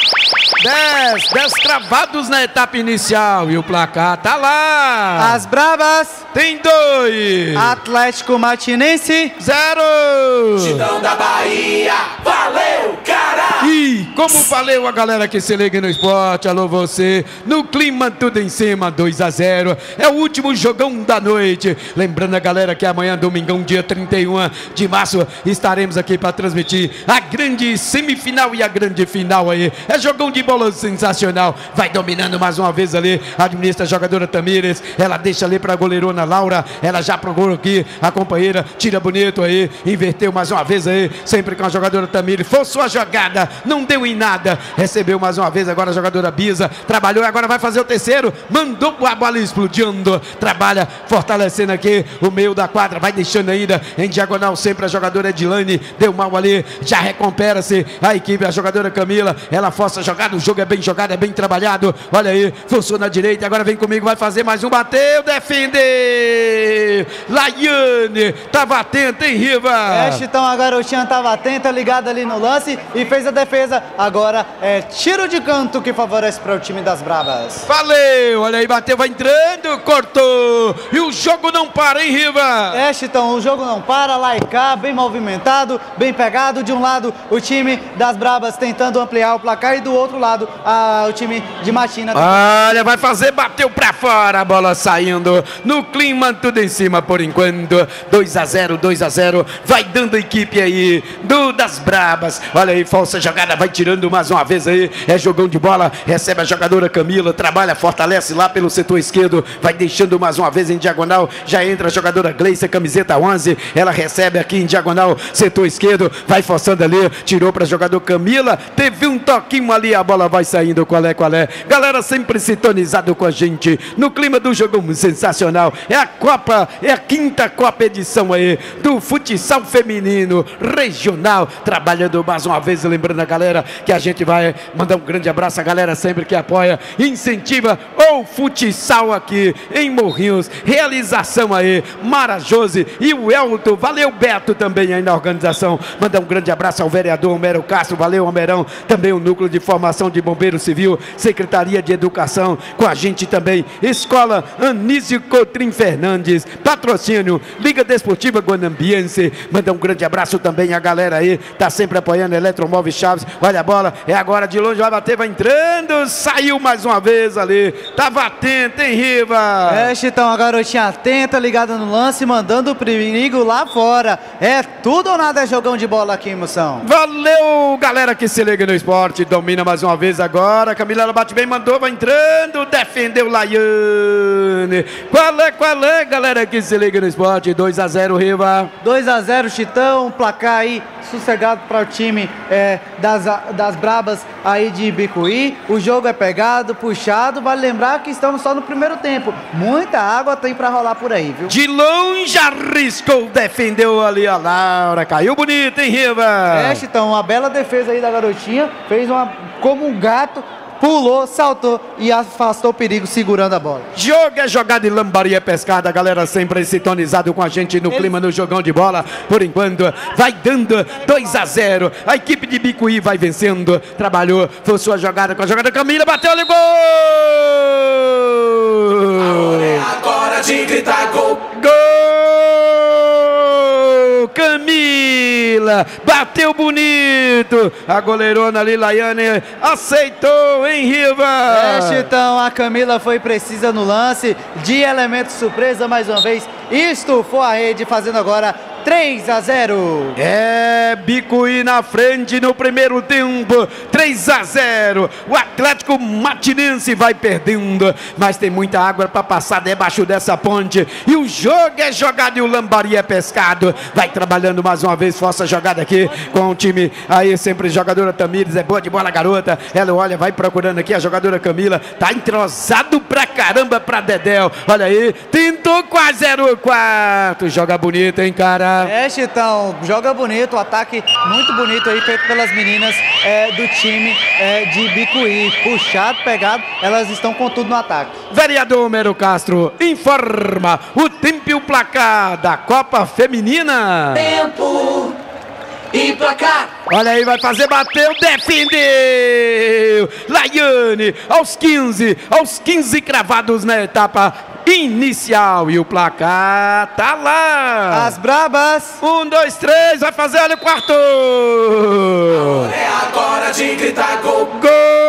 dez, dez travados na etapa inicial e o placar tá lá. As Brabas tem dois. Atlético Matinense zero. Chitão da Bahia, valeu, cara. E como valeu a galera que se liga no esporte, alô você, no clima tudo em cima, dois a zero. É o último jogão da noite. Lembrando a galera que amanhã, domingão, dia trinta e um de março, estaremos aqui para transmitir a grande semifinal e a grande final aí. É jogão de bola sensacional. Vai dominando mais uma vez ali. Administra a jogadora Tamires. Ela deixa ali para a goleirona Laura. Ela já procurou aqui a companheira. Tira bonito aí. Inverteu mais uma vez aí. Sempre com a jogadora Tamires. Forçou a jogada. Não deu em nada. Recebeu mais uma vez agora a jogadora Bisa. Trabalhou. Agora vai fazer o terceiro. Mandou a bola explodindo. Trabalha fortalecendo aqui o meio da quadra. Vai deixando ainda em diagonal sempre a jogadora Edilane. Deu mal ali. Já recupera-se a equipe. A jogadora Camila. Ela força a jogada. O jogo é bem jogado. É bem trabalhado. Olha aí. Forçou na direita. Agora vem comigo. Vai fazer mais um. Bateu. Defender. Laiane. Tava atenta, hein, Riva? É, Chitão. A garotinha tava atenta. Ligada ali no lance. E fez a defesa. Agora é tiro de canto que favorece para o time das Bravas. Valeu. Olha aí. Bateu. Vai entrando. Cortou. E o jogo não para, hein, Riva? É, Chitão. O jogo não para. Lá e cá. Bem movimentado. Bem pegado. De um lado, o time das Bravas tentando ampliar o placar. E do outro lado, a, o time de Matina. Olha, vai fazer, bateu pra fora, a bola saindo no clima, tudo em cima por enquanto. dois a zero, dois a zero, vai dando a equipe aí do das Brabas. Olha aí, falsa jogada, vai tirando mais uma vez aí. É jogão de bola, recebe a jogadora Camila, trabalha, fortalece lá pelo setor esquerdo, vai deixando mais uma vez em diagonal. Já entra a jogadora Gleice, camiseta onze. Ela recebe aqui em diagonal, setor esquerdo, vai forçando ali, tirou pra jogador Camila. Teve um toquinho ali, a bola vai saindo. Qual é, qual é? Galera sempre sintonizado com a gente no clima do jogão sensacional. É a Copa, é a quinta Copa edição aí do futsal feminino regional, trabalhando mais uma vez, lembrando a galera que a gente vai mandar um grande abraço a galera sempre que apoia, incentiva o futsal aqui em Morrinhos. Realização aí, Mara Jose e o Elton. Valeu, Beto, também aí na organização. Mandar um grande abraço ao vereador Homero Castro. Valeu, Homerão. Também o Núcleo de Formação de Bombeiro Civil, Secretaria de Educação, com a gente também. Escola Anísio Cotrim Fernandes, patrocínio Liga Desportiva Guanambiense. Mandar um grande abraço também a galera aí, tá sempre apoiando Eletromóvel Chaves. Olha a bola, é agora de longe, vai bater, vai entrando, saiu mais uma vez ali, tava atento, hein, Riva? É, Chitão, a garotinha atenta, ligada no lance, mandando o perigo lá fora. É tudo ou nada, é jogão de bola aqui, moção. Valeu, galera que se liga no esporte, domina mais uma vez agora, Camila, ela bate bem, mandou, vai entrando, defendeu Laiane. Qual é, qual é, galera que se liga no esporte, dois a zero, Riva. dois a zero, Chitão, placar aí sossegado para o time é, das, das Brabas aí de Bicuí. O jogo é pegado, puxado, vale lembrar que estamos só no primeiro tempo. Muita água tem para rolar por aí, viu? De longe arriscou, defendeu ali a Laura, caiu bonito, hein, Riva? É, Chitão, uma bela defesa aí da garotinha, fez uma como um gato, pulou, saltou e afastou o perigo segurando a bola. Jogo é jogada e lambaria pescada, a galera sempre sintonizado com a gente no Ele... clima no jogão de bola. Por enquanto, vai dando dois a zero. A equipe de Bicuí vai vencendo. Trabalhou, foi sua jogada com a jogada. Camila bateu ali, gol! É agora de gritar gol! Gol! Camila, bateu bonito, a goleirona ali, Laiane, aceitou, hein, Riva? É, Chitão, a Camila foi precisa no lance, de elemento surpresa mais uma vez, estufou a rede, fazendo agora três a zero. É, Bicuí na frente no primeiro tempo, três a zero. O Atlético Matinense vai perdendo, mas tem muita água para passar debaixo dessa ponte. E o jogo é jogado e o Lambari é pescado. Vai trabalhando mais uma vez, força jogada aqui com o time aí, sempre jogadora Tamires, é boa de bola, garota. Ela olha, vai procurando aqui a jogadora Camila, tá entrosado pra caramba pra Dedéu. Olha aí, tentou com a zero quatro. Joga bonito, hein, cara? É, Chitão, joga bonito, o ataque muito bonito aí, feito pelas meninas é, do time é, de Bicuí. Puxado, pegado, elas estão com tudo no ataque. Vereador Homero Castro informa o tempo e o placar da Copa Feminina. Tempo e placar. Olha aí, vai fazer, bateu, defendeu. Laiane, aos quinze, aos quinze cravados na etapa inicial. E o placar tá lá. As Brabas. Um, dois, três, vai fazer, olha o quarto. É agora de gritar gol. Gol!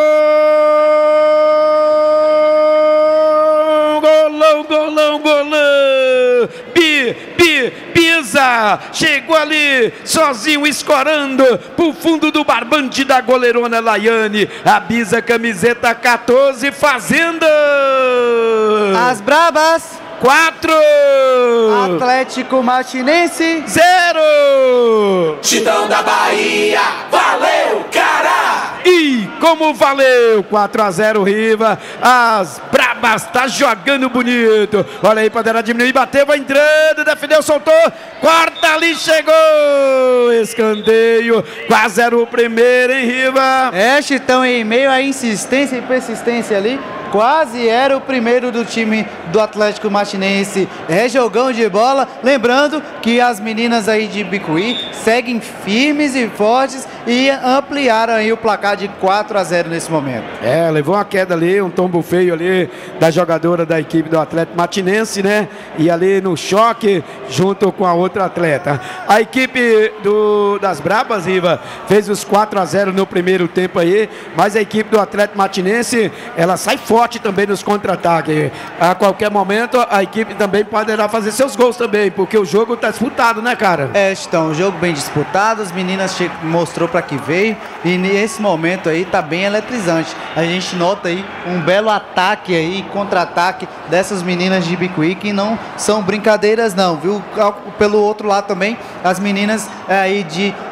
Golão, golão, golão. Bi, bi, pisa. Chegou ali, sozinho, escorando pro fundo do barbante da goleirona Laiane. A Bisa, camiseta quatorze, fazendo. As Brabas. Quatro. Atlético Matinense. Zero. Chitão da Bahia. Valeu, cara! E como valeu, quatro a zero, Riva. As Brabas tá jogando bonito. Olha aí, poderá diminuir, bateu, vai entrando, defendeu, soltou, corta ali, chegou. Escanteio, quase era o primeiro, hein, Riva? É, Chitão, em meio à insistência e persistência ali, quase era o primeiro do time do Atlético Matinense. É jogão de bola. Lembrando que as meninas aí de Bicuí seguem firmes e fortes e ampliaram aí o placar de quatro a zero nesse momento. É, levou uma queda ali, um tombo feio ali da jogadora da equipe do Atlético Matinense, né? E ali no choque, junto com a outra atleta. A equipe do, das Brabas, Riva, fez os quatro a zero no primeiro tempo aí, mas a equipe do Atlético Matinense, ela sai forte também nos contra-ataques. A qualquer momento, a equipe também poderá fazer seus gols também, porque o jogo tá disputado, né, cara? É, então, o jogo bem disputado, as meninas mostrou para que veio, e nesse momento aí tá bem eletrizante. A gente nota aí um belo ataque aí, contra-ataque dessas meninas de Bicuí, que não são brincadeiras não, viu? Pelo outro lado também, as meninas aí de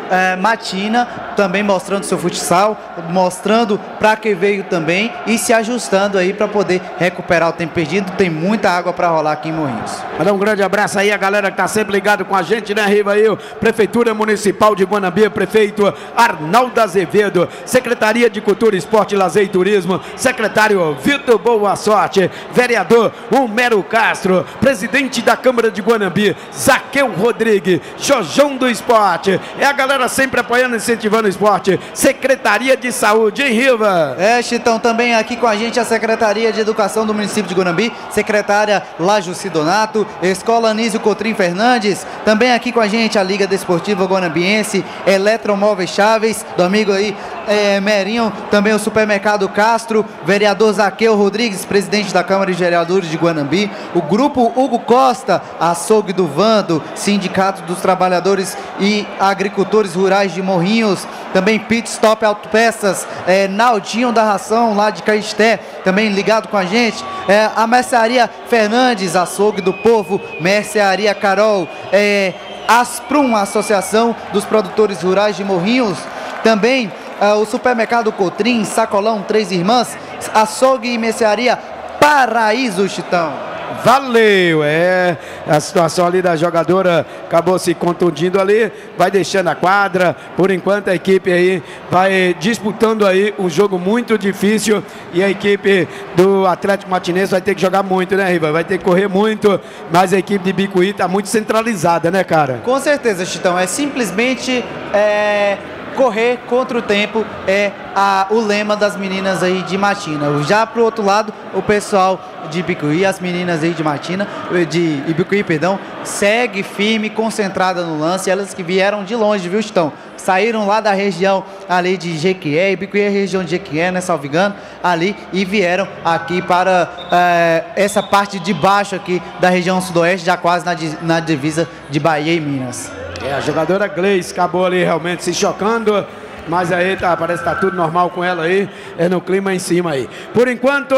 é, Matina, também mostrando seu futsal, mostrando para que veio também e se ajustando aí para poder recuperar o tempo perdido. Tem muita água para rolar aqui em Morrinhos. Mandar um grande abraço aí a galera que está sempre ligado com a gente, né, Rivail? Prefeitura Municipal de Guanambi, prefeito Arnaldo Azevedo, Secretaria de Cultura, Esporte, Lazer e Turismo, secretário Vitor Boa Sorte, vereador Homero Castro, presidente da Câmara de Guanambi, Zaqueu Rodrigues, Jojão do Esporte, é a galera sempre apoiando e incentivando o esporte, Secretaria de Saúde, em Riva. É, Chitão, também aqui com a gente a Secretaria de Educação do município de Guanambi, secretária Lajuci Donato, Escola Anísio Cotrim Fernandes, também aqui com a gente a Liga Desportiva Guanambiense, Eletromóveis Chaves, do amigo aí é, Merinho, também o Supermercado Castro, vereador Zaqueu Rodrigues, presidente da Câmara de Vereadores de Guanambi, o Grupo Hugo Costa, Açougue do Vando, Sindicato dos Trabalhadores e Agricultores Rurais de Morrinhos, também Pit Stop Autopeças, é, Naldinho da Ração, lá de Caisté, também ligado com a gente, é, a Mercearia Fernandes, Açougue do Povo, Mercearia Carol, é, Asprum, Associação dos Produtores Rurais de Morrinhos, também é, o Supermercado Cotrim, Sacolão, Três Irmãs, Açougue e Mercearia Paraíso, Chitão. Valeu, é, a situação ali da jogadora acabou se contundindo ali, vai deixando a quadra, por enquanto a equipe aí vai disputando aí um jogo muito difícil e a equipe do Atlético Matinense vai ter que jogar muito, né, Riva? Vai ter que correr muito, mas a equipe de Bicuí está muito centralizada, né, cara? Com certeza, Chitão, é simplesmente é, correr contra o tempo, é a, o lema das meninas aí de Matina. Já pro outro lado, o pessoal de Bicuí, as meninas aí de Matina, de Ibicuí, perdão, segue firme, concentrada no lance, elas que vieram de longe, viu, Chitão? Saíram lá da região ali de Jequié, Ibicuí é a região de Jequié, né, salvo engano, ali, e vieram aqui para é, essa parte de baixo aqui da região sudoeste, já quase na, na divisa de Bahia e Minas. É, a jogadora Gleice acabou ali realmente se chocando, mas aí tá, parece que tá tudo normal com ela aí, é no clima em cima aí. Por enquanto,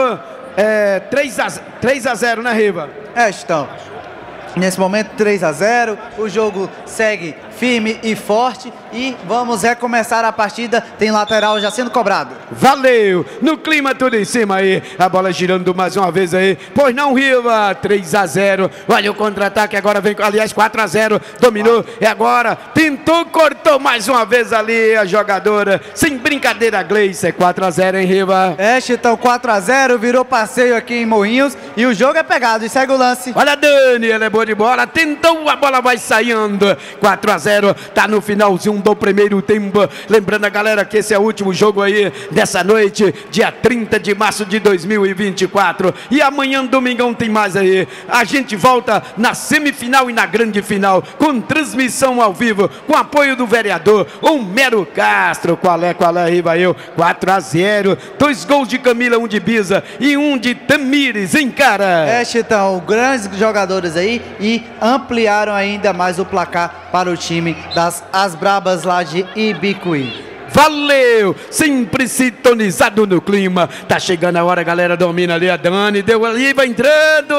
é três a zero, né, Riva? É, Chitão. Nesse momento, três a zero, o jogo segue firme e forte e vamos recomeçar a partida, tem lateral já sendo cobrado. Valeu, no clima tudo em cima aí, a bola girando mais uma vez aí, pois não, Riva, três a zero, olha o contra-ataque, agora vem, aliás, quatro a zero, dominou, e agora, tentou, cortou mais uma vez ali a jogadora, sem brincadeira, Gleice, é quatro a zero, hein, Riva? É, Chitão, quatro a zero, virou passeio aqui em Morrinhos e o jogo é pegado, e segue o lance. Olha a Dani, ela é boa de bola, tentou, a bola vai saindo, quatro a zero, tá no finalzinho do primeiro tempo, lembrando a galera que esse é o último jogo aí dessa noite, dia trinta de março de dois mil e vinte e quatro, e amanhã, domingão, tem mais aí, a gente volta na semifinal e na grande final, com transmissão ao vivo, com apoio do vereador Homero Castro, qual é, qual é, Rivail, quatro a zero, dois gols de Camila, um de Bisa e um de Tamires, hein, cara? É, Chitão, grandes jogadores aí e ampliaram ainda mais o placar para o time das As Brabas lá de Ibicuí. Valeu, sempre sintonizado no clima, tá chegando a hora, galera, domina ali a Dani, deu ali, vai entrando,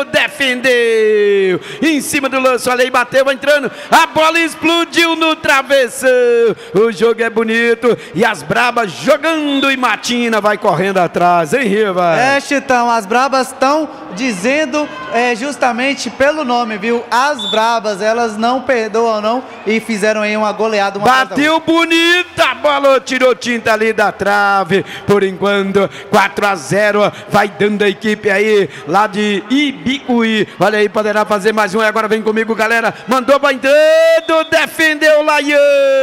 defendeu, em cima do lance, olha aí, bateu, vai entrando, a bola explodiu no travessão, o jogo é bonito, e as Brabas jogando e Matina vai correndo atrás, hein, Riva? É, Chitão, as Brabas estão dizendo é, justamente pelo nome, viu, as Brabas, elas não perdoam não, e fizeram aí uma goleada, uma bateu bonita, a bola tirou tinta ali da trave, por enquanto, quatro a zero, vai dando a equipe aí, lá de Ibicuí, olha aí, poderá fazer mais um, e agora vem comigo, galera, mandou, vai entrando, defendeu Laiane,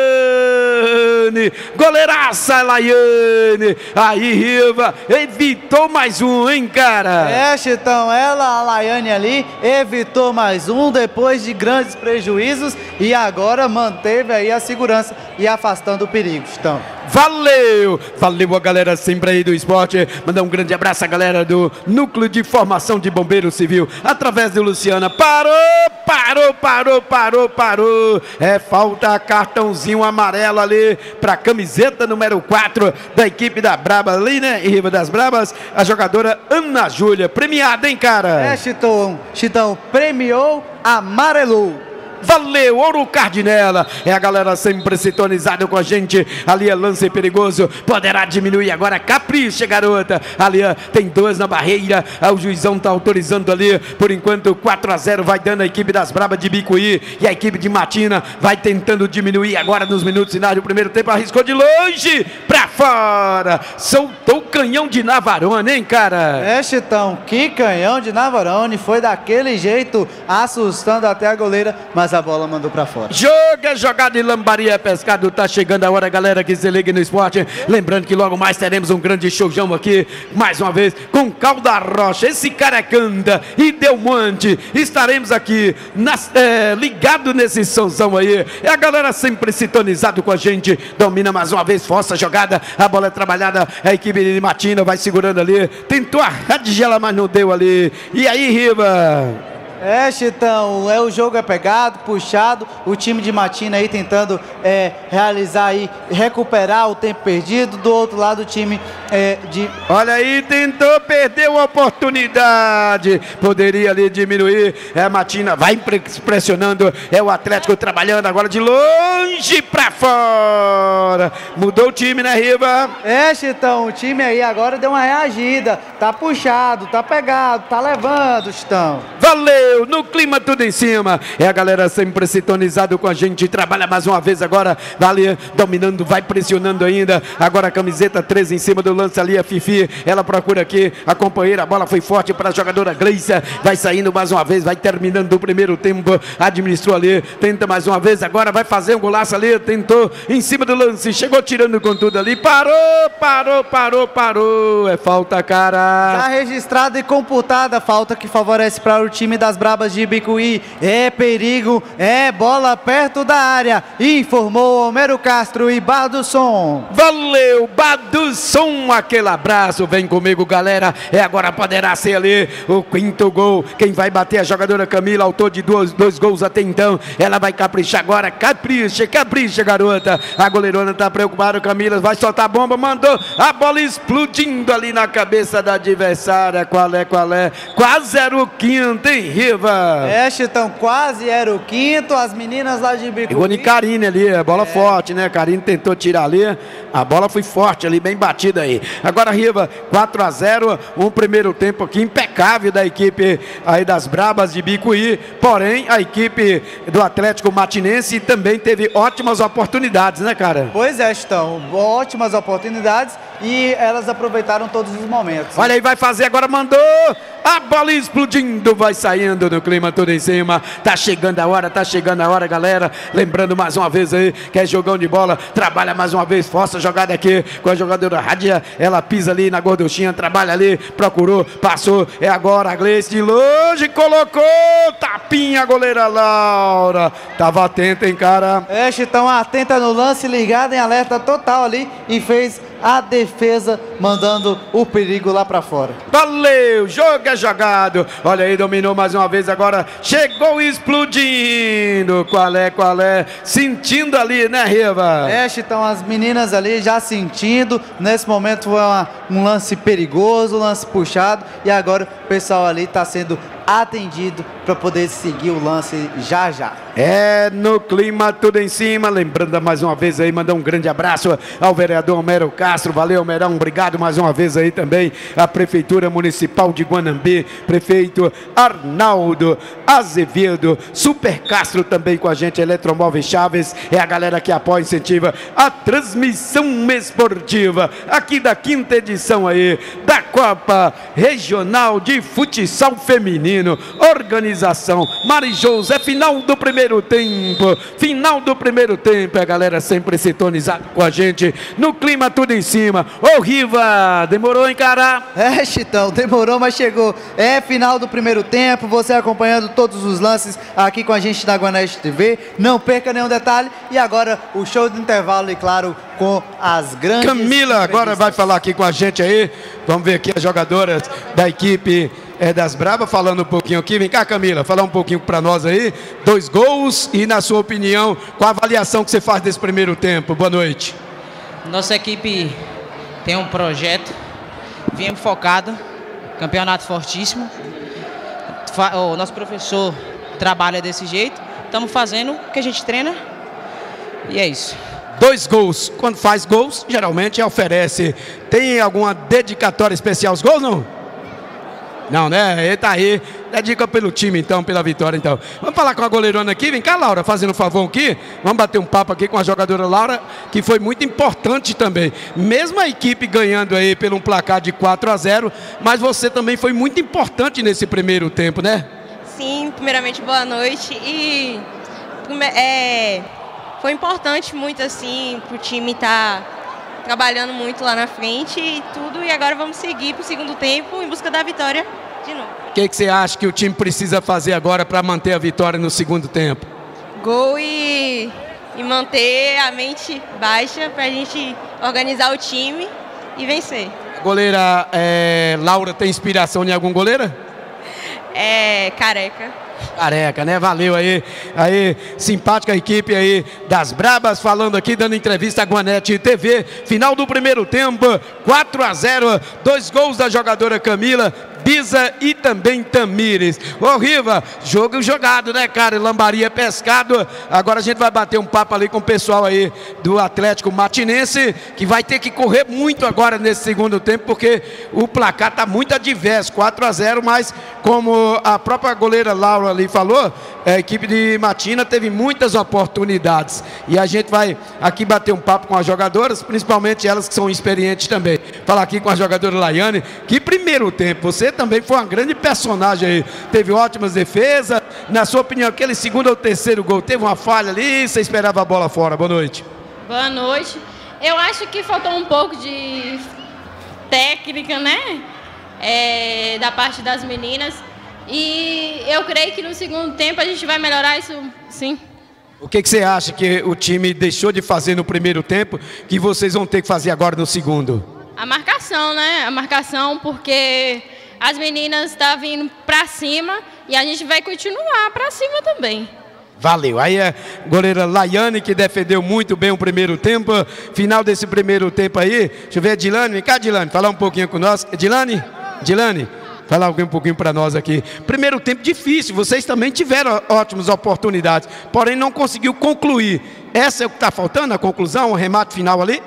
goleiraça Laiane, aí Riva, evitou mais um, hein, cara? É, Chitão, ela, a Laiane ali, evitou mais um, depois de grandes prejuízos, e agora manteve aí a segurança e afastando o perigo, Chitão. Valeu, valeu a galera sempre aí do esporte, mandar um grande abraço à galera do Núcleo de Formação de Bombeiro Civil, através de Luciana, parou, parou, parou, parou, parou, é, falta cartãozinho amarelo ali para camiseta número quatro da equipe da Braba ali, né, em Riva das Brabas, a jogadora Ana Júlia, premiada, hein, cara? É, Chitão, Chitão, premiou, amarelou. Valeu, Ouro Cardinela. É a galera sempre sintonizada com a gente. Ali é lance perigoso. Poderá diminuir agora. Capricha, garota. Ali tem dois na barreira. O juizão tá autorizando ali. Por enquanto, quatro a zero vai dando a equipe das Brabas de Bicuí. E a equipe de Matina vai tentando diminuir agora nos minutos finais do primeiro tempo. Arriscou de longe pra fora. Soltou o canhão de Navarone, hein, cara? É, Chitão, que canhão de Navarone. Foi daquele jeito, assustando até a goleira, mas a bola mandou pra fora. Joga, jogada de lambaria pescado. Tá chegando a hora, galera, que se ligue no esporte. Lembrando que logo mais teremos um grande showzão aqui, mais uma vez, com Calda Rocha. Esse cara canta e Del Monte. Estaremos aqui nas, é, ligado nesse somzão aí. É a galera sempre sintonizado com a gente. Domina mais uma vez, força a jogada. A bola é trabalhada. A equipe de Matina vai segurando ali. Tentou a radigela, mas não deu ali. E aí, Riva? É, Chitão, é, o jogo é pegado, puxado, o time de Matina aí tentando é, realizar aí, recuperar o tempo perdido, do outro lado o time é, de... Olha aí, tentou, perdeu a oportunidade, poderia ali diminuir, é a Matina, vai pressionando, é o Atlético trabalhando agora de longe pra fora, mudou o time, né, Riva? É, Chitão, o time aí agora deu uma reagida, tá puxado, tá pegado, tá levando, Chitão. Valeu! No clima tudo em cima, é a galera sempre sintonizado com a gente, trabalha mais uma vez agora, vale, dominando, vai pressionando ainda, agora a camiseta treze em cima do lance ali, a Fifi, ela procura aqui, a companheira, a bola foi forte para a jogadora Gleice, vai saindo mais uma vez, vai terminando o primeiro tempo, administrou ali, tenta mais uma vez, agora vai fazer um golaço ali, tentou em cima do lance, chegou tirando com tudo ali, parou, parou, parou, parou, é falta, cara. Tá registrada e computada a falta que favorece para o time das Brabas de Bicuí, é perigo, é bola perto da área, informou Homero Castro e Badusson. Valeu, Badusson, aquele abraço, vem comigo, galera, é agora poderá ser ali o quinto gol, quem vai bater a jogadora Camila, autor de dois, dois gols até então, ela vai caprichar agora, capricha, capricha, garota, a goleirona tá preocupada, Camila vai soltar a bomba, mandou a bola explodindo ali na cabeça da adversária, qual é, qual é, quase era o quinto, hein, Riva? É, Chitão, quase era o quinto, as meninas lá de Bicuí. Igual de Karine ali, a bola é. forte, né? Karine tentou tirar ali, a bola foi forte ali, bem batida aí. Agora, Riva, quatro a zero, um primeiro tempo aqui impecável da equipe aí das Brabas de Bicuí, porém, a equipe do Atlético Matinense também teve ótimas oportunidades, né, cara? Pois é, Chitão, ótimas oportunidades e elas aproveitaram todos os momentos. Olha aí, vai fazer agora, mandou a bola explodindo, vai saindo no clima tudo em cima, tá chegando a hora, tá chegando a hora, galera, lembrando mais uma vez aí, que é jogão de bola, trabalha mais uma vez, força a jogada aqui, com a jogadora Rádia, ela pisa ali na gorduchinha, trabalha ali, procurou, passou, é agora a Gleice de longe, colocou, tapinha a goleira Laura, tava atenta, hein, cara? É, Chitão, atenta no lance, ligada em alerta total ali, e fez a defesa, mandando o perigo lá pra fora. Valeu, jogo é jogado, olha aí, dominou mais uma vez agora, chegou explodindo, qual é, qual é, sentindo ali, né, Riva? É, Chitão, as meninas ali já sentindo, nesse momento foi uma, um lance perigoso, um lance puxado, e agora o pessoal ali tá sendo atendido para poder seguir o lance já já. É, no clima tudo em cima, lembrando mais uma vez aí, mandar um grande abraço ao vereador Homero Castro, valeu, Homerão, obrigado mais uma vez aí também, a Prefeitura Municipal de Guanambi, prefeito Arnaldo Azevedo, Super Castro também com a gente, Eletromóveis Chaves, é a galera que apoia e incentiva a transmissão esportiva, aqui da quinta edição aí, da Copa Regional de Futsal Feminino, organização Marijous, é final do primeiro tempo, final do primeiro tempo, a galera sempre sintonizada com a gente, no clima tudo em cima. Ô, Riva, demorou, hein, cara? É, Chitão, demorou, mas chegou. É final do primeiro tempo, você acompanhando todos os lances aqui com a gente na Guaneste T V, não perca nenhum detalhe, e agora o show de intervalo, e claro, com as grandes... Camila agora vai falar aqui com a gente aí, vamos ver aqui as jogadoras da equipe é das Brabas, falando um pouquinho aqui. Vem cá, Camila, falar um pouquinho para nós aí. Dois gols e, na sua opinião, qual a avaliação que você faz desse primeiro tempo? Boa noite. Nossa equipe tem um projeto, viemos focado, campeonato fortíssimo. O nosso professor trabalha desse jeito, estamos fazendo o que a gente treina e é isso. Dois gols. Quando faz gols, geralmente oferece. Tem alguma dedicatória especial aos gols, não? Não, né? Ele tá aí. Dedica pelo time, então, pela vitória, então. Vamos falar com a goleirona aqui. Vem cá, Laura, fazendo um favor aqui. Vamos bater um papo aqui com a jogadora Laura, que foi muito importante também. Mesmo a equipe ganhando aí pelo um placar de quatro a zero, mas você também foi muito importante nesse primeiro tempo, né? Sim, primeiramente, boa noite. E é, foi importante muito, assim, pro time estar tá trabalhando muito lá na frente e tudo. E agora vamos seguir pro segundo tempo em busca da vitória de novo. O que, que você acha que o time precisa fazer agora para manter a vitória no segundo tempo? Gol e, e manter a mente baixa para a gente organizar o time e vencer. Goleira é, Laura tem inspiração em algum goleira? É, Careca. Careca, né? Valeu aí, aí, simpática equipe aí das Brabas, falando aqui, dando entrevista à Guanete T V. Final do primeiro tempo, quatro a zero, dois gols da jogadora Camila, Bisa e também Tamires. Ô Riva, jogo jogado, né, cara? Lambaria pescado. Agora a gente vai bater um papo ali com o pessoal aí do Atlético Matinense, que vai ter que correr muito agora nesse segundo tempo, porque o placar tá muito adverso, quatro a zero, mas como a própria goleira Laura ali falou, a equipe de Matina teve muitas oportunidades. E a gente vai aqui bater um papo com as jogadoras, principalmente elas que são experientes também. Falar aqui com a jogadora Laiane, que primeiro tempo, você também foi uma grande personagem aí, teve ótimas defesas. Na sua opinião, aquele segundo ou terceiro gol, teve uma falha ali, você esperava a bola fora? Boa noite. Boa noite. Eu acho que faltou um pouco de técnica, né, é, da parte das meninas, e eu creio que no segundo tempo a gente vai melhorar isso, sim. O que, que você acha que o time deixou de fazer no primeiro tempo, que vocês vão ter que fazer agora no segundo? A marcação, né, a marcação, porque as meninas estão vindo para cima e a gente vai continuar para cima também. Valeu. Aí a goleira Laiane, que defendeu muito bem o primeiro tempo. Final desse primeiro tempo aí. Deixa eu ver, Dilane. Vem cá, Dilane, falar um pouquinho com nós. Dilane? Dilane? Falar um pouquinho para nós aqui. Primeiro tempo difícil, vocês também tiveram ótimas oportunidades, porém não conseguiu concluir. Essa é o que está faltando, a conclusão, o remate final ali?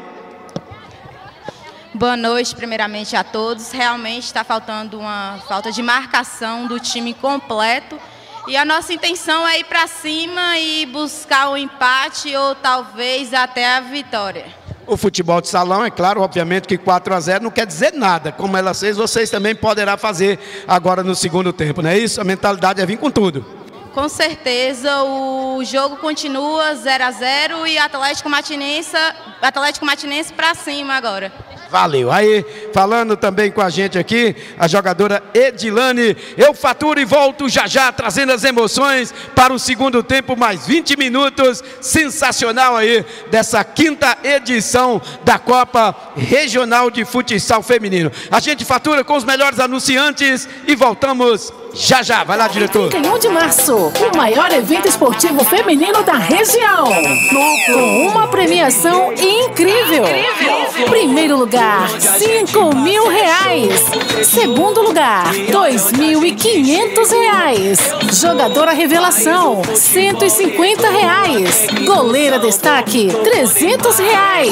Boa noite, primeiramente a todos. Realmente está faltando uma falta de marcação do time completo. E a nossa intenção é ir para cima e buscar o empate ou talvez até a vitória. O futebol de salão, é claro, obviamente que quatro a zero não quer dizer nada. Como ela fez, vocês também poderão fazer agora no segundo tempo, não é isso? A mentalidade é vir com tudo. Com certeza, o jogo continua zero a zero e Atlético Matinense, Atlético Matinense para cima agora. Valeu. Aí, falando também com a gente aqui, a jogadora Edilane. Eu faturo e volto já já, trazendo as emoções para o segundo tempo, mais vinte minutos. Sensacional aí, dessa quinta edição da Copa Regional de Futsal Feminino. A gente fatura com os melhores anunciantes e voltamos já já. Vai lá, diretor. trinta e um de março, o maior evento esportivo feminino da região. Com uma premiação incrível. Primeiro lugar, cinco mil reais. Segundo lugar, dois mil e quinhentos reais. Jogadora revelação, cento e cinquenta reais. Goleira destaque, trezentos reais.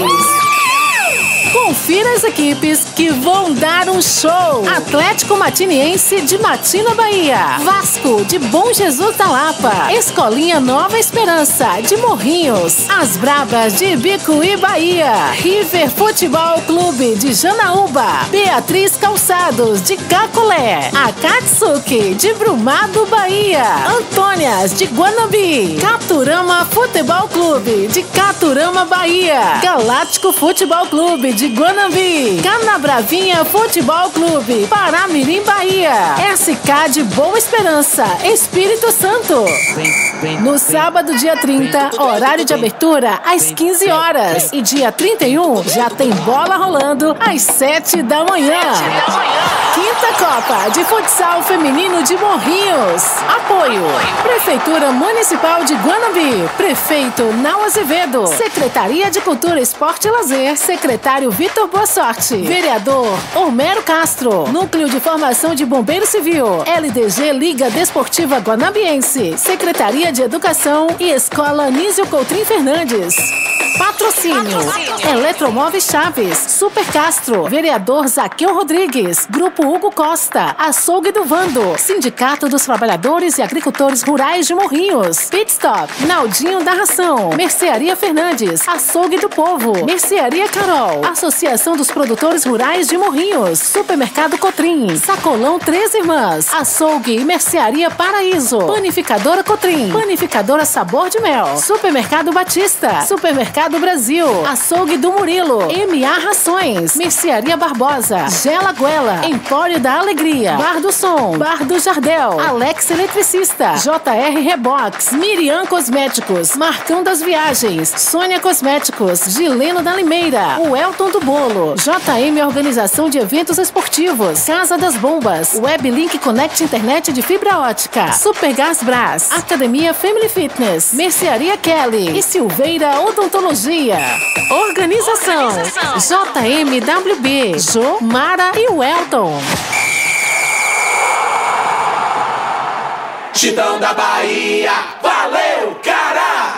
Confira as equipes que vão dar um show. Atlético Matiniense de Matina, Bahia. Vasco de Bom Jesus da Lapa. Escolinha Nova Esperança de Morrinhos. As Brabas de Bicuí, Bahia. River Futebol Clube de Janaúba. Beatriz Calçados de Cacolé. Akatsuki de Brumado, Bahia. Antônias de Guanambi. Caturama Futebol Clube de Caturama, Bahia. Galáctico Futebol Clube de Guanambi. Canabravinha Futebol Clube, Paramirim, Bahia. S K de Boa Esperança, Espírito Santo. No sábado, dia trinta, horário de abertura às quinze horas. E dia trinta e um já tem bola rolando às sete da manhã. Quinta Copa de Futsal Feminino de Morrinhos. Apoio. Prefeitura Municipal de Guanambi. Prefeito Nau Azevedo. Secretaria de Cultura, Esporte e Lazer. Secretário Vitor Boa Sorte. Vereador Homero Castro. Núcleo de Formação de Bombeiro Civil. L D G Liga Desportiva Guanambiense. Secretaria de Educação e Escola Anísio Coutrinho Fernandes. Patrocínio. Patrocínio. Eletromóveis Chaves. Super Castro. Vereador Zaqueu Rodrigues. Grupo Hugo Costa. Açougue do Vando. Sindicato dos Trabalhadores e Agricultores Rurais de Morrinhos. Pitstop. Naldinho da Ração. Mercearia Fernandes. Açougue do Povo. Mercearia Carol. Associação dos Produtores Rurais de Morrinhos. Supermercado Cotrim. Sacolão Três Irmãs. Açougue e Mercearia Paraíso. Panificadora Cotrim. Panificadora Sabor de Mel. Supermercado Batista. Supermercado Brasil. Açougue do Murilo. M A Rações. Mercearia Barbosa. Gela Guela. Empório da Alegria. Bar do Som. Bar do Jardel. Alex Eletricista. J R Rebox. Miriam Cosméticos. Marcão das Viagens. Sônia Cosméticos. Gileno da Limeira. O Elton do Bolo. J M Organização de Eventos Esportivos. Casa das Bombas. Weblink Connect Internet de Fibra Ótica. Supergás Brás. Academia Family Fitness. Mercearia Kelly. E Silveira Odontologia. Organização. Organização. J M W B. Jo, Mara e Welton. Titão da Bahia, valeu, cara!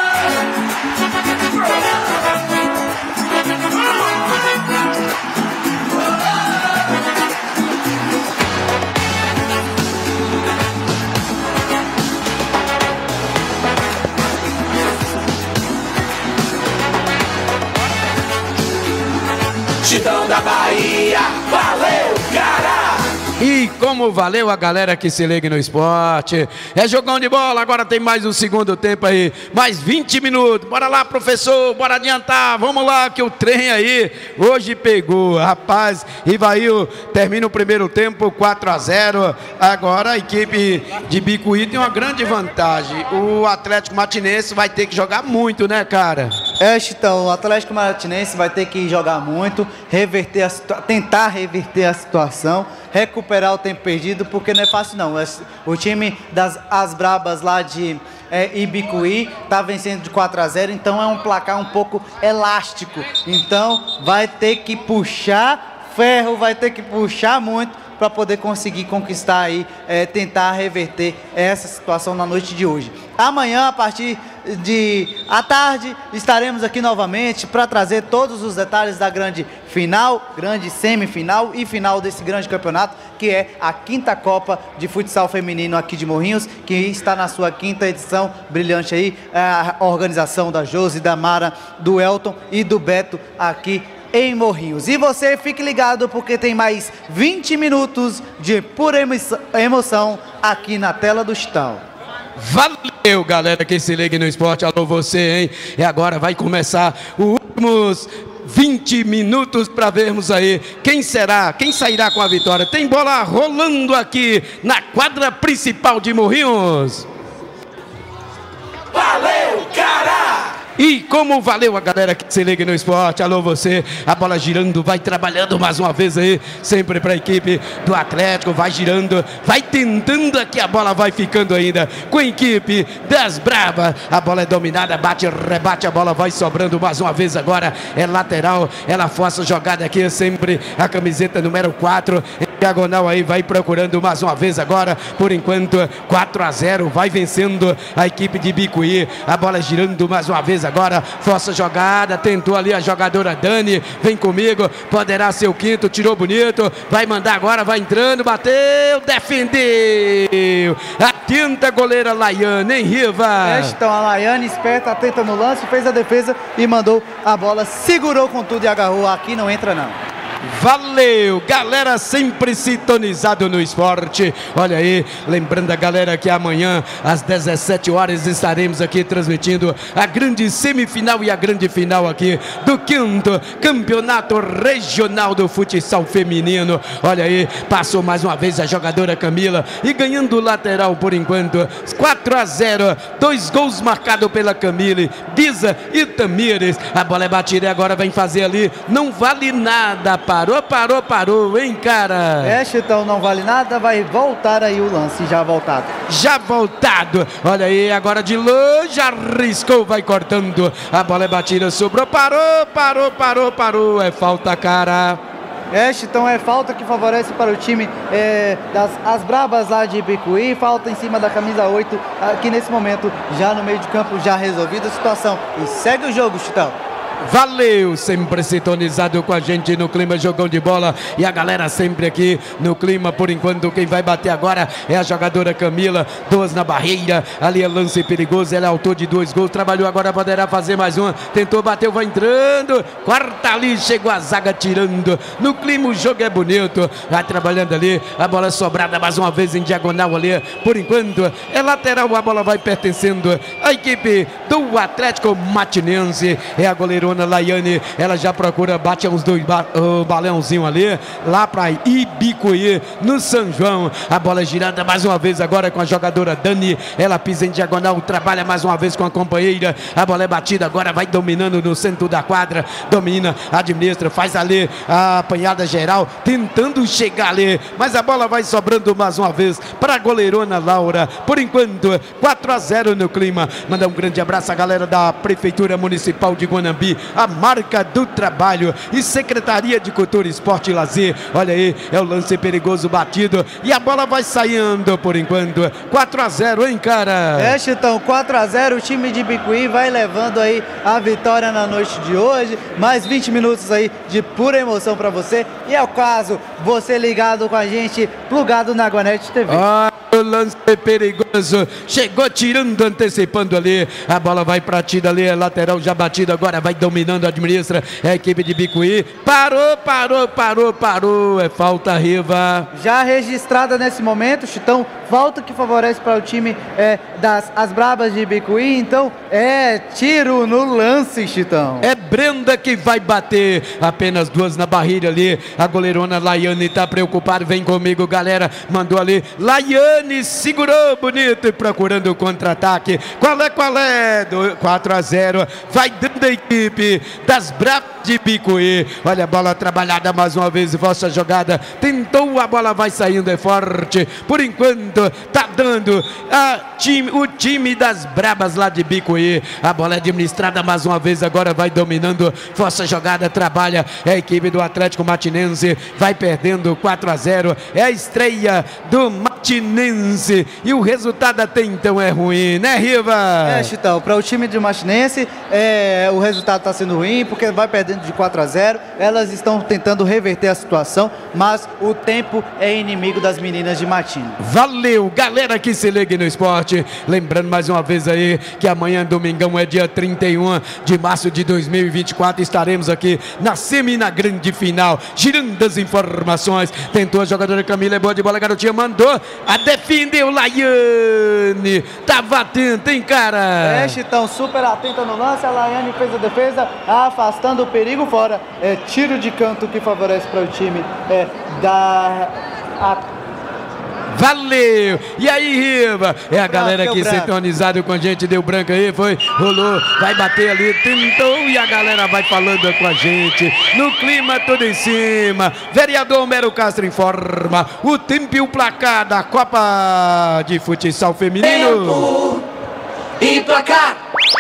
Titão da Bahia, valeu, cara! E como valeu a galera que se liga no esporte. É jogão de bola, agora tem mais um segundo tempo aí. Mais vinte minutos. Bora lá, professor, bora adiantar. Vamos lá que o trem aí hoje pegou. Rapaz, Ivail termina o primeiro tempo quatro a zero. Agora a equipe de Bicuí tem uma grande vantagem. O Atlético Matinense vai ter que jogar muito, né, cara? É, Chitão, o Atlético Matinense vai ter que jogar muito, reverter a situa- tentar reverter a situação, recuperar o tempo perdido, porque não é fácil não. O time das As Brabas lá de é, Ibicuí tá vencendo de quatro a zero, então é um placar um pouco elástico. Então vai ter que puxar ferro, vai ter que puxar muito para poder conseguir conquistar aí, é, tentar reverter essa situação na noite de hoje. Amanhã, a partir de à tarde, estaremos aqui novamente para trazer todos os detalhes da grande final, grande semifinal e final desse grande campeonato, que é a quinta Copa de Futsal Feminino aqui de Morrinhos, que está na sua quinta edição, brilhante aí, a organização da Josi, da Mara, do Elton e do Beto aqui em Morrinhos. E você fique ligado porque tem mais vinte minutos de pura emoção aqui na tela do Chitão. Valeu, galera que se liga no esporte. Alô você, hein? E agora vai começar os últimos vinte minutos para vermos aí quem será, quem sairá com a vitória. Tem bola rolando aqui na quadra principal de Morrinhos. Valeu, cara! E como valeu a galera que se liga no esporte, alô você, a bola girando, vai trabalhando mais uma vez aí, sempre para a equipe do Atlético, vai girando, vai tentando aqui, a bola vai ficando ainda com a equipe das Bravas, a bola é dominada, bate, rebate, a bola vai sobrando mais uma vez agora, é lateral, ela força a jogada aqui, sempre a camiseta número quatro, diagonal aí, vai procurando mais uma vez agora, por enquanto quatro a zero, vai vencendo a equipe de Bicuí, a bola girando mais uma vez agora, força a jogada, tentou ali a jogadora Dani, vem comigo, poderá ser o quinto, tirou bonito, vai mandar agora, vai entrando, bateu, defendeu, atenta a goleira Laiane, hein, Riva? É, então a Laiane esperta, atenta no lance, fez a defesa e mandou a bola, segurou com tudo e agarrou, aqui não entra não. Valeu, galera sempre sintonizado no esporte. Olha aí, lembrando a galera que amanhã às dezessete horas estaremos aqui transmitindo a grande semifinal e a grande final aqui do quinto Campeonato Regional do Futsal Feminino. Olha aí, passou mais uma vez a jogadora Camila e ganhando o lateral por enquanto, quatro a zero, dois gols marcados pela Camille, Bisa e Tamires. A bola é batida e agora vem fazer ali, não vale nada parou, parou, parou, hein, cara? É, Chitão, não vale nada, vai voltar aí o lance, já voltado. Já voltado, olha aí, agora de longe, arriscou, vai cortando, a bola é batida, sobrou, parou, parou, parou, parou, é falta, cara. É, Chitão, é falta que favorece para o time é, das as Brabas lá de Ibicuí, falta em cima da camisa oito, aqui nesse momento, já no meio de campo, já resolvida a situação, e segue o jogo, Chitão. Valeu, sempre sintonizado com a gente no clima, jogão de bola, e a galera sempre aqui no clima. Por enquanto quem vai bater agora é a jogadora Camila, duas na barreira, ali é lance perigoso, ela é autor de dois gols, trabalhou agora, poderá fazer mais uma, tentou, bateu, vai entrando, quarta ali, chegou a zaga tirando, no clima o jogo é bonito, vai trabalhando ali, a bola é sobrada mais uma vez em diagonal ali, por enquanto é lateral, a bola vai pertencendo à equipe do Atlético Matinense, é a goleirona Laiane, ela já procura, bate uns dois ba uh, balãozinho ali, lá para Ibicuí, no São João, a bola é girada mais uma vez agora com a jogadora Dani, ela pisa em diagonal, trabalha mais uma vez com a companheira, a bola é batida agora, vai dominando no centro da quadra, domina, administra, faz ali a apanhada geral, tentando chegar ali, mas a bola vai sobrando mais uma vez para a goleirona Laura, por enquanto quatro a zero no clima. Mandar um grande abraço à galera da Prefeitura Municipal de Guanambi, a marca do trabalho e Secretaria de Cultura, Esporte e Lazer. Olha aí, é o lance perigoso batido e a bola vai saindo por enquanto. quatro a zero, hein, cara? É, Chitão, quatro a zero, o time de Ibicuí vai levando aí a vitória na noite de hoje. Mais vinte minutos aí de pura emoção pra você. E é o caso, você ligado com a gente, plugado na Guanete T V. Ah, o lance perigoso, chegou tirando, antecipando ali, a bola vai pra tira ali, é lateral já batido, agora vai dominando, administra, é a equipe de Ibicuí, parou, parou, parou, parou, é falta, Riva. Já registrada nesse momento, Chitão, falta que favorece para o time é, das as Brabas de Ibicuí, então é tiro no lance, Chitão. É Brenda que vai bater, apenas duas na barreira ali, a goleirona Laiane tá preocupada, vem comigo, galera, mandou ali, Laiane segurou bonito e procurando o contra-ataque, qual é, qual é, do quatro a zero, vai dando a equipe das Brabas de Ibicuí, olha a bola trabalhada mais uma vez, vossa jogada, tentou, a bola vai saindo, é forte, por enquanto tá dando a time, o time das Brabas lá de Ibicuí, a bola é administrada mais uma vez, agora vai dominando, vossa jogada trabalha, é a equipe do Atlético Matinense, vai perdendo quatro a zero, é a estreia do Matinense e o resultado até então é ruim, né, Riva? É, Chitão, para o time do Matinense é, o resultado está sendo ruim porque vai perdendo de quatro a zero, elas estão tentando reverter a situação, mas o tempo é inimigo das meninas de Matina. Valeu, galera que se liga no esporte, lembrando mais uma vez aí que amanhã, domingão, é dia trinta e um de março de dois mil e vinte e quatro, estaremos aqui na semi, na grande final, girando as informações, tentou a jogadora Camila, é boa de bola, garotinha, mandou, a defendeu, Laiane, tava atenta, hein, cara? É, Chitão, super atenta no lance, a Laiane fez a defesa, afastando o perigo fora, é tiro de canto que favorece para o time é, da... A... Valeu! E aí, Riva? É a galera aqui sintonizada com a gente, deu branco aí, foi, rolou, vai bater ali, tentou e a galera vai falando com a gente. No clima, tudo em cima. Vereador Homero Castro informa o tempo e o placar da Copa de Futsal Feminino. Tempo e placar.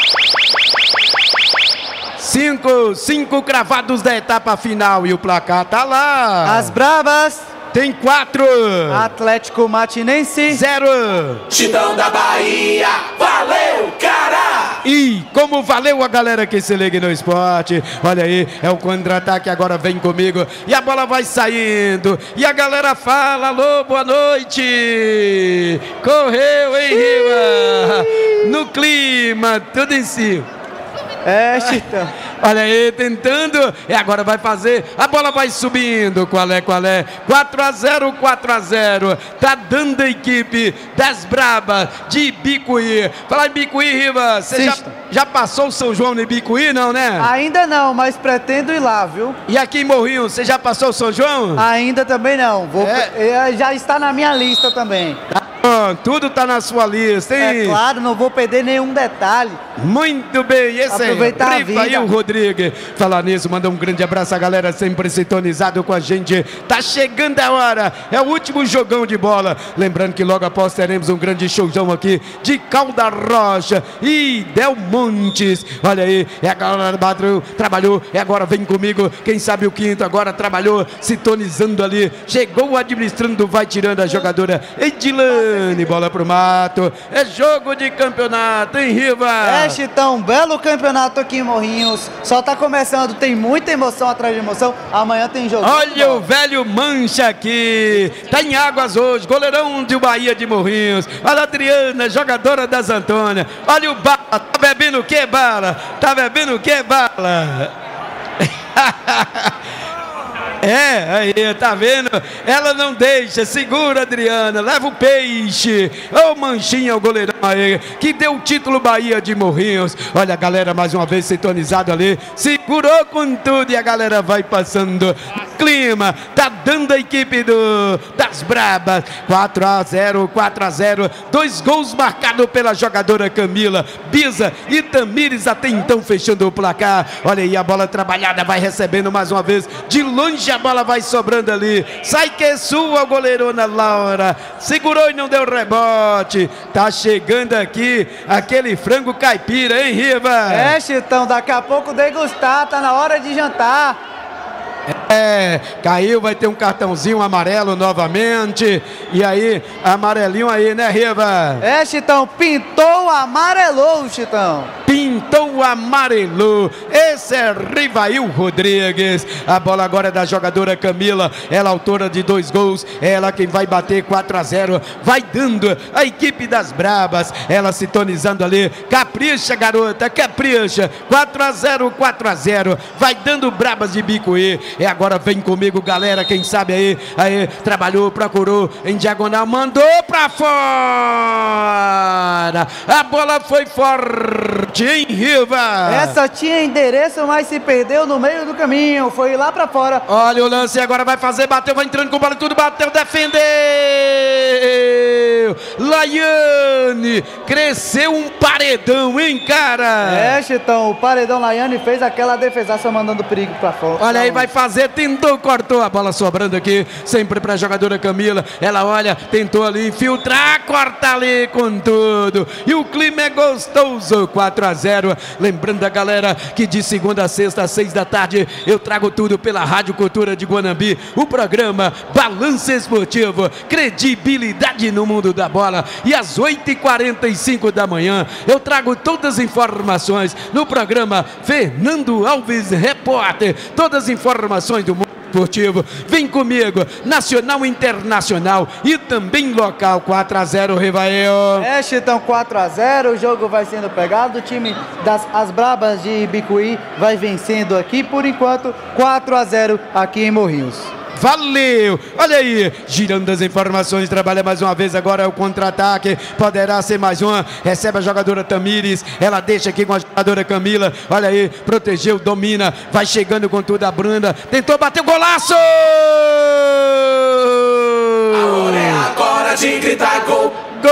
Cinco, cinco cravados da etapa final e o placar tá lá. As Brabas tem quatro. Atlético Matinense zero. Chitão da Bahia, valeu, cara! E como valeu a galera que se liga no esporte. Olha aí, é o contra-ataque, agora vem comigo. E a bola vai saindo. E a galera fala, alô, boa noite. Correu, hein, Riva? No clima, tudo em si. É, Chitão. Olha aí, tentando, e agora vai fazer, a bola vai subindo, qual é, qual é, quatro a zero, quatro a zero, tá dando a equipe das Brabas de Ibicuí. Falar em Ibicuí, Riva, você já, já passou o São João no Ibicuí, não, né? Ainda não, mas pretendo ir lá, viu? E aqui em Morrinho, você já passou o São João? Ainda também não, vou, é. Já está na minha lista também. Tá Bom, tudo tá na sua lista, hein? É claro, não vou perder nenhum detalhe. Muito bem, esse Aproveitar é a vida. Rivail Rodrigues. Falar nisso, manda um grande abraço à galera sempre sintonizado com a gente. Tá chegando a hora, é o último jogão de bola. Lembrando que logo após teremos um grande showzão aqui de Calda Rocha e Del Montes. Olha aí, é a galera bateu, trabalhou, e agora vem comigo. Quem sabe o quinto agora trabalhou, sintonizando ali. Chegou administrando, vai tirando a jogadora Edilane. Bola pro mato, é jogo de campeonato, hein, Riva? É, Chitão, belo campeonato aqui em Morrinhos. Só tá começando, tem muita emoção atrás de emoção. Amanhã tem jogo. Olha o velho Mancha aqui. Tá em águas hoje, goleirão do Bahia de Morrinhos. Olha a Adriana, jogadora das Antônia. Olha o Bala, tá bebendo o que, Bala? Tá bebendo o que, Bala? É, aí, tá vendo? Ela não deixa, segura, Adriana, leva o peixe. Ô, Manchinha, o goleirão aí, que deu o título Bahia de Morrinhos. Olha a galera mais uma vez sintonizado ali, segurou com tudo e a galera vai passando. Clima, tá dando a equipe do, das Brabas, quatro a zero, quatro a zero, dois gols marcados pela jogadora Camila, Bisa e Tamires até então fechando o placar. Olha aí a bola trabalhada, vai recebendo mais uma vez, de longe a bola vai sobrando ali, sai que é sua, goleirona Laura, segurou e não deu rebote, tá chegando aqui aquele frango caipira, hein, Riva? É, Chitão, daqui a pouco degustar, tá na hora de jantar. É, caiu, vai ter um cartãozinho amarelo novamente. E aí, amarelinho aí, né, Riva? É, Chitão, pintou, amarelou, Chitão. Pintou, amarelou. Esse é Rivail Rodrigues. A bola agora é da jogadora Camila. Ela autora de dois gols. Ela quem vai bater quatro a zero. Vai dando a equipe das Brabas. Ela sintonizando ali. Capricha, garota, capricha. quatro a zero, quatro a zero. Vai dando Brabas de Bicuí. E agora vem comigo, galera, quem sabe aí, aí, trabalhou, procurou, em diagonal, mandou pra fora, a bola foi forte, hein, Riva? Essa tinha endereço, mas se perdeu no meio do caminho, foi lá pra fora. Olha o lance, agora vai fazer, bateu, vai entrando com bola e tudo, bateu, defendeu, Laiane, cresceu um paredão, hein, cara? É, Chitão, o paredão Laiane fez aquela defesaça mandando perigo pra fora. Olha aí, vai fazer, tentou, cortou a bola sobrando aqui, sempre para a jogadora Camila. Ela olha, tentou ali infiltrar, corta ali com tudo. E o clima é gostoso, quatro a zero. Lembrando a galera que de segunda a sexta às seis da tarde eu trago tudo pela Rádio Cultura de Guanambi. O programa Balanço Esportivo, credibilidade no mundo da bola. E às oito e quarenta e cinco da manhã eu trago todas as informações no programa Fernando Alves Repórter. Todas as informações do mundo esportivo. Vem comigo, nacional, internacional e também local. Quatro a zero, Rivael. É, Chitão, quatro a zero, o jogo vai sendo pegado, o time das as Brabas de Bicuí vai vencendo aqui, por enquanto, quatro a zero aqui em Morrinhos. Valeu! Olha aí, girando as informações, trabalha mais uma vez agora o contra-ataque, poderá ser mais uma, recebe a jogadora Tamires, ela deixa aqui com a jogadora Camila, olha aí, protegeu, domina, vai chegando com tudo a Branda, tentou bater o golaço! A hora é agora de gritar gol! Gol!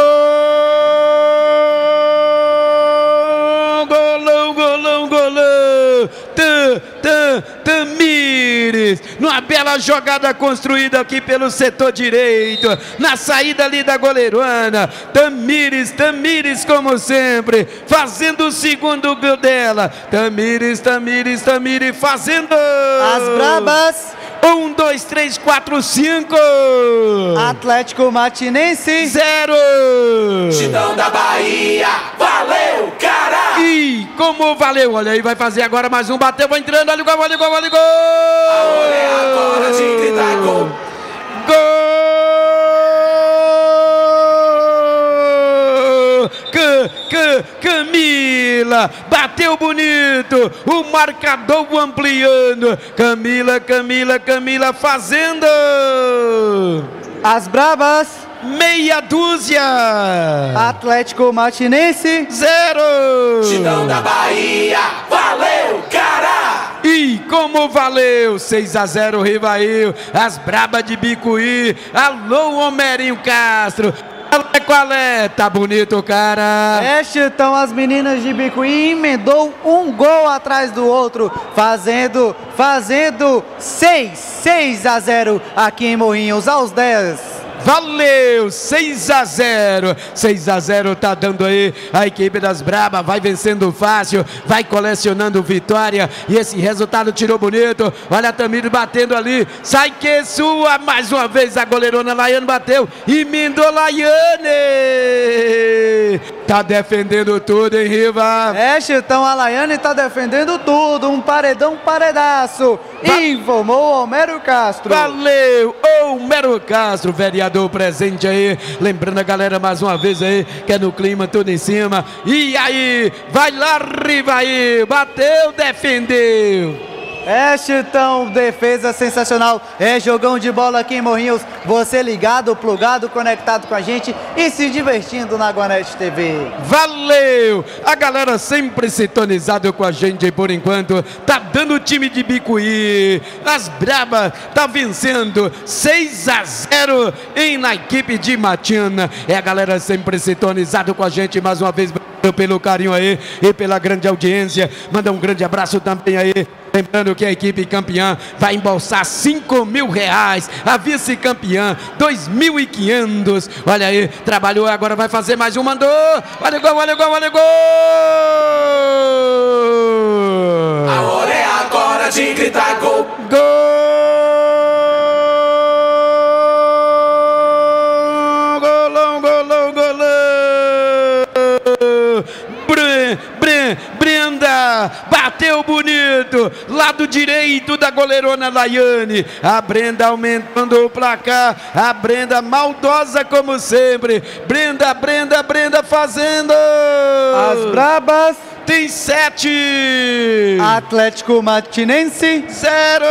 Golão, golão, golão! Tam, tam, Tamires, numa bela jogada construída aqui pelo setor direito, na saída ali da goleirona, Tamires, Tamires como sempre, fazendo o segundo gol dela, Tamires, Tamires, Tamires, fazendo as Brabas, um, dois, três, quatro, cinco, Atlético Matinense, zero, Chitão da Bahia, valeu, cara! E como valeu, olha aí, vai fazer agora mais um, bateu, vai entrando, olha o gol, olha o gol, olha o gol! A hora é agora de gritar gol! Gol! C C Camila, bateu bonito, o marcador ampliando, Camila, Camila, Camila fazendo! As Brabas, meia dúzia, Atlético Matinense, zero, Chitão da Bahia, valeu, cara! E como valeu, seis a zero, Rivail, as Brabas de Bicuí, alô Homerinho Castro, Qual é, qual é? Tá bonito, cara. É, Chitão, as meninas de Bicuí emendou um gol atrás do outro, fazendo, fazendo seis, seis a zero aqui em Morrinhos, aos dez. Valeu, seis a zero, seis a zero tá dando aí a equipe das Braba, vai vencendo fácil, vai colecionando vitória e esse resultado tirou bonito. Olha a Tamires batendo ali, sai que sua, mais uma vez a goleirona Laiane bateu e mindou Laiane. Tá defendendo tudo, hein, Riva? É, Chitão, a Laiane tá defendendo tudo, um paredão paredaço. Va Informou Homero Castro. Valeu, Homero Castro, vereador presente aí, lembrando a galera mais uma vez aí, que é no clima, tudo em cima, e aí, vai lá, Riva aí, bateu, defendeu. É, Chitão, defesa sensacional, é jogão de bola aqui em Morrinhos, você ligado, plugado, conectado com a gente e se divertindo na Guanete T V. Valeu! A galera sempre sintonizada com a gente por enquanto, tá dando o time de Bicuí, as Braba tá vencendo seis a zero em na equipe de Matina, é a galera sempre sintonizada com a gente mais uma vez, pelo carinho aí e pela grande audiência, manda um grande abraço também aí. Lembrando que a equipe campeã vai embolsar cinco mil reais, a vice-campeã dois mil e quinhentos. Olha aí, trabalhou, agora vai fazer mais um, mandou. Olha o gol, olha o gol, olha o gol! A hora é agora de gritar gol. Gol! Golão, golão, golão! Bre, bre, Brenda! Bateu bonito, lado direito da goleirona Laiane, a Brenda aumentando o placar, a Brenda maldosa como sempre, Brenda, Brenda, Brenda fazendo. As Brabas tem sete, Atlético Matinense zero.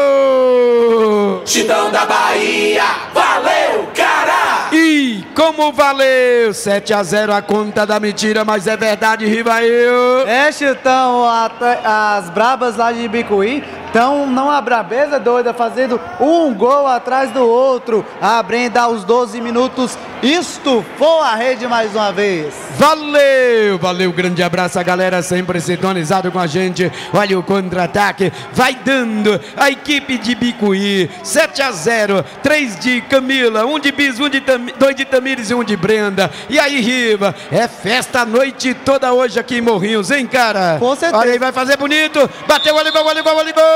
Chitão da Bahia, valeu, cara! E como valeu, sete a zero a conta da mentira, mas é verdade, Rivail. É, Chitão, as Brabas lá de Bicuí estão numa brabeza doida, fazendo um gol atrás do outro. A Brenda aos doze minutos estufou a rede mais uma vez. Valeu, valeu, grande abraço a galera sempre sintonizado com a gente. Olha o contra-ataque, vai dando a equipe de Bicuí, sete a zero, três de Camila, um de Bis, um de Tam, dois de Tamires e um de Brenda. E aí, Riva, é festa a noite toda hoje aqui em Morrinhos, hein, cara? Com certeza. Olha aí, vai fazer bonito, bateu, olha o gol, olha o gol, olha o gol!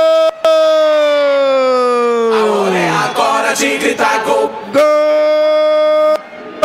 A hora é agora de gritar gol. Gol!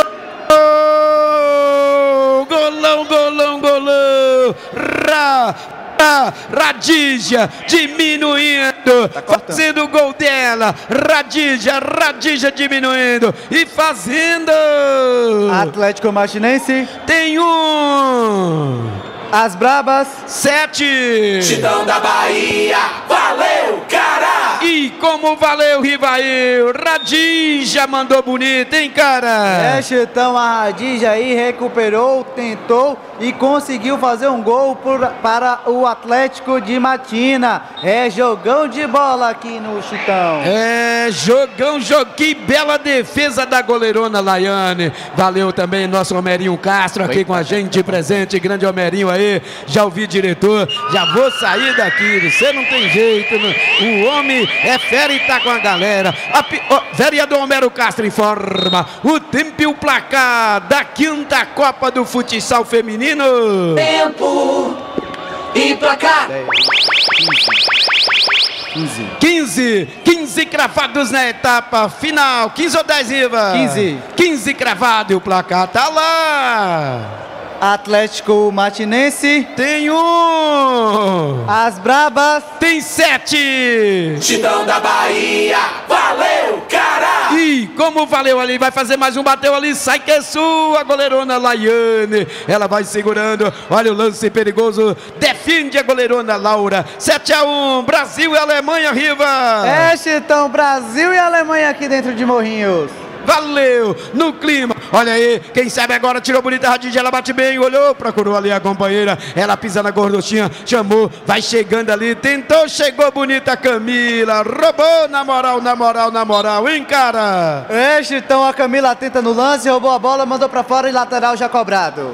Golão, golão, golão! Ra, ra, Radija diminuindo, tá fazendo o gol dela. Radija, Radija diminuindo e fazendo. Atlético Matinense tem um. As Brabas sete. Chitão da Bahia, valeu, cara! E como valeu, Rivail, Radija mandou bonito, hein, cara? É, Chitão, a Radija aí recuperou, tentou e conseguiu fazer um gol por, para o Atlético de Matina. É jogão de bola aqui no Chitão. É jogão, jogão, que bela defesa da goleirona Laiane. Valeu também nosso Homerinho Castro aqui com a gente presente, grande Homerinho aí. Já ouvi, diretor, já vou sair daqui, você não tem jeito, não. O homem é fera e tá com a galera. A, oh, vereador Homero Castro informa o tempo e o placar da quinta Copa do Futsal Feminino. Tempo e placar. quinze. quinze, quinze cravados na etapa final. quinze ou dez, Riva? quinze. quinze cravado e o placar tá lá. Atlético Matinense tem um. As Brabas tem sete. Chitão da Bahia, valeu, cara! E como valeu ali, vai fazer mais um, bateu ali, sai que é sua, goleirona Laiane. Ela vai segurando, olha o lance perigoso, defende a goleirona Laura. sete a um, Brasil e Alemanha, Riva. É, Chitão, Brasil e Alemanha aqui dentro de Morrinhos. Valeu, no clima, Olha aí, quem sabe agora tirou bonita a Radinha, ela bate bem, olhou, procurou ali a companheira, ela pisa na gorduchinha, chamou, vai chegando ali, tentou, chegou bonita a Camila, roubou na moral, na moral, na moral, hein, cara? É, Chitão, a Camila atenta no lance, roubou a bola, mandou pra fora e lateral já cobrado.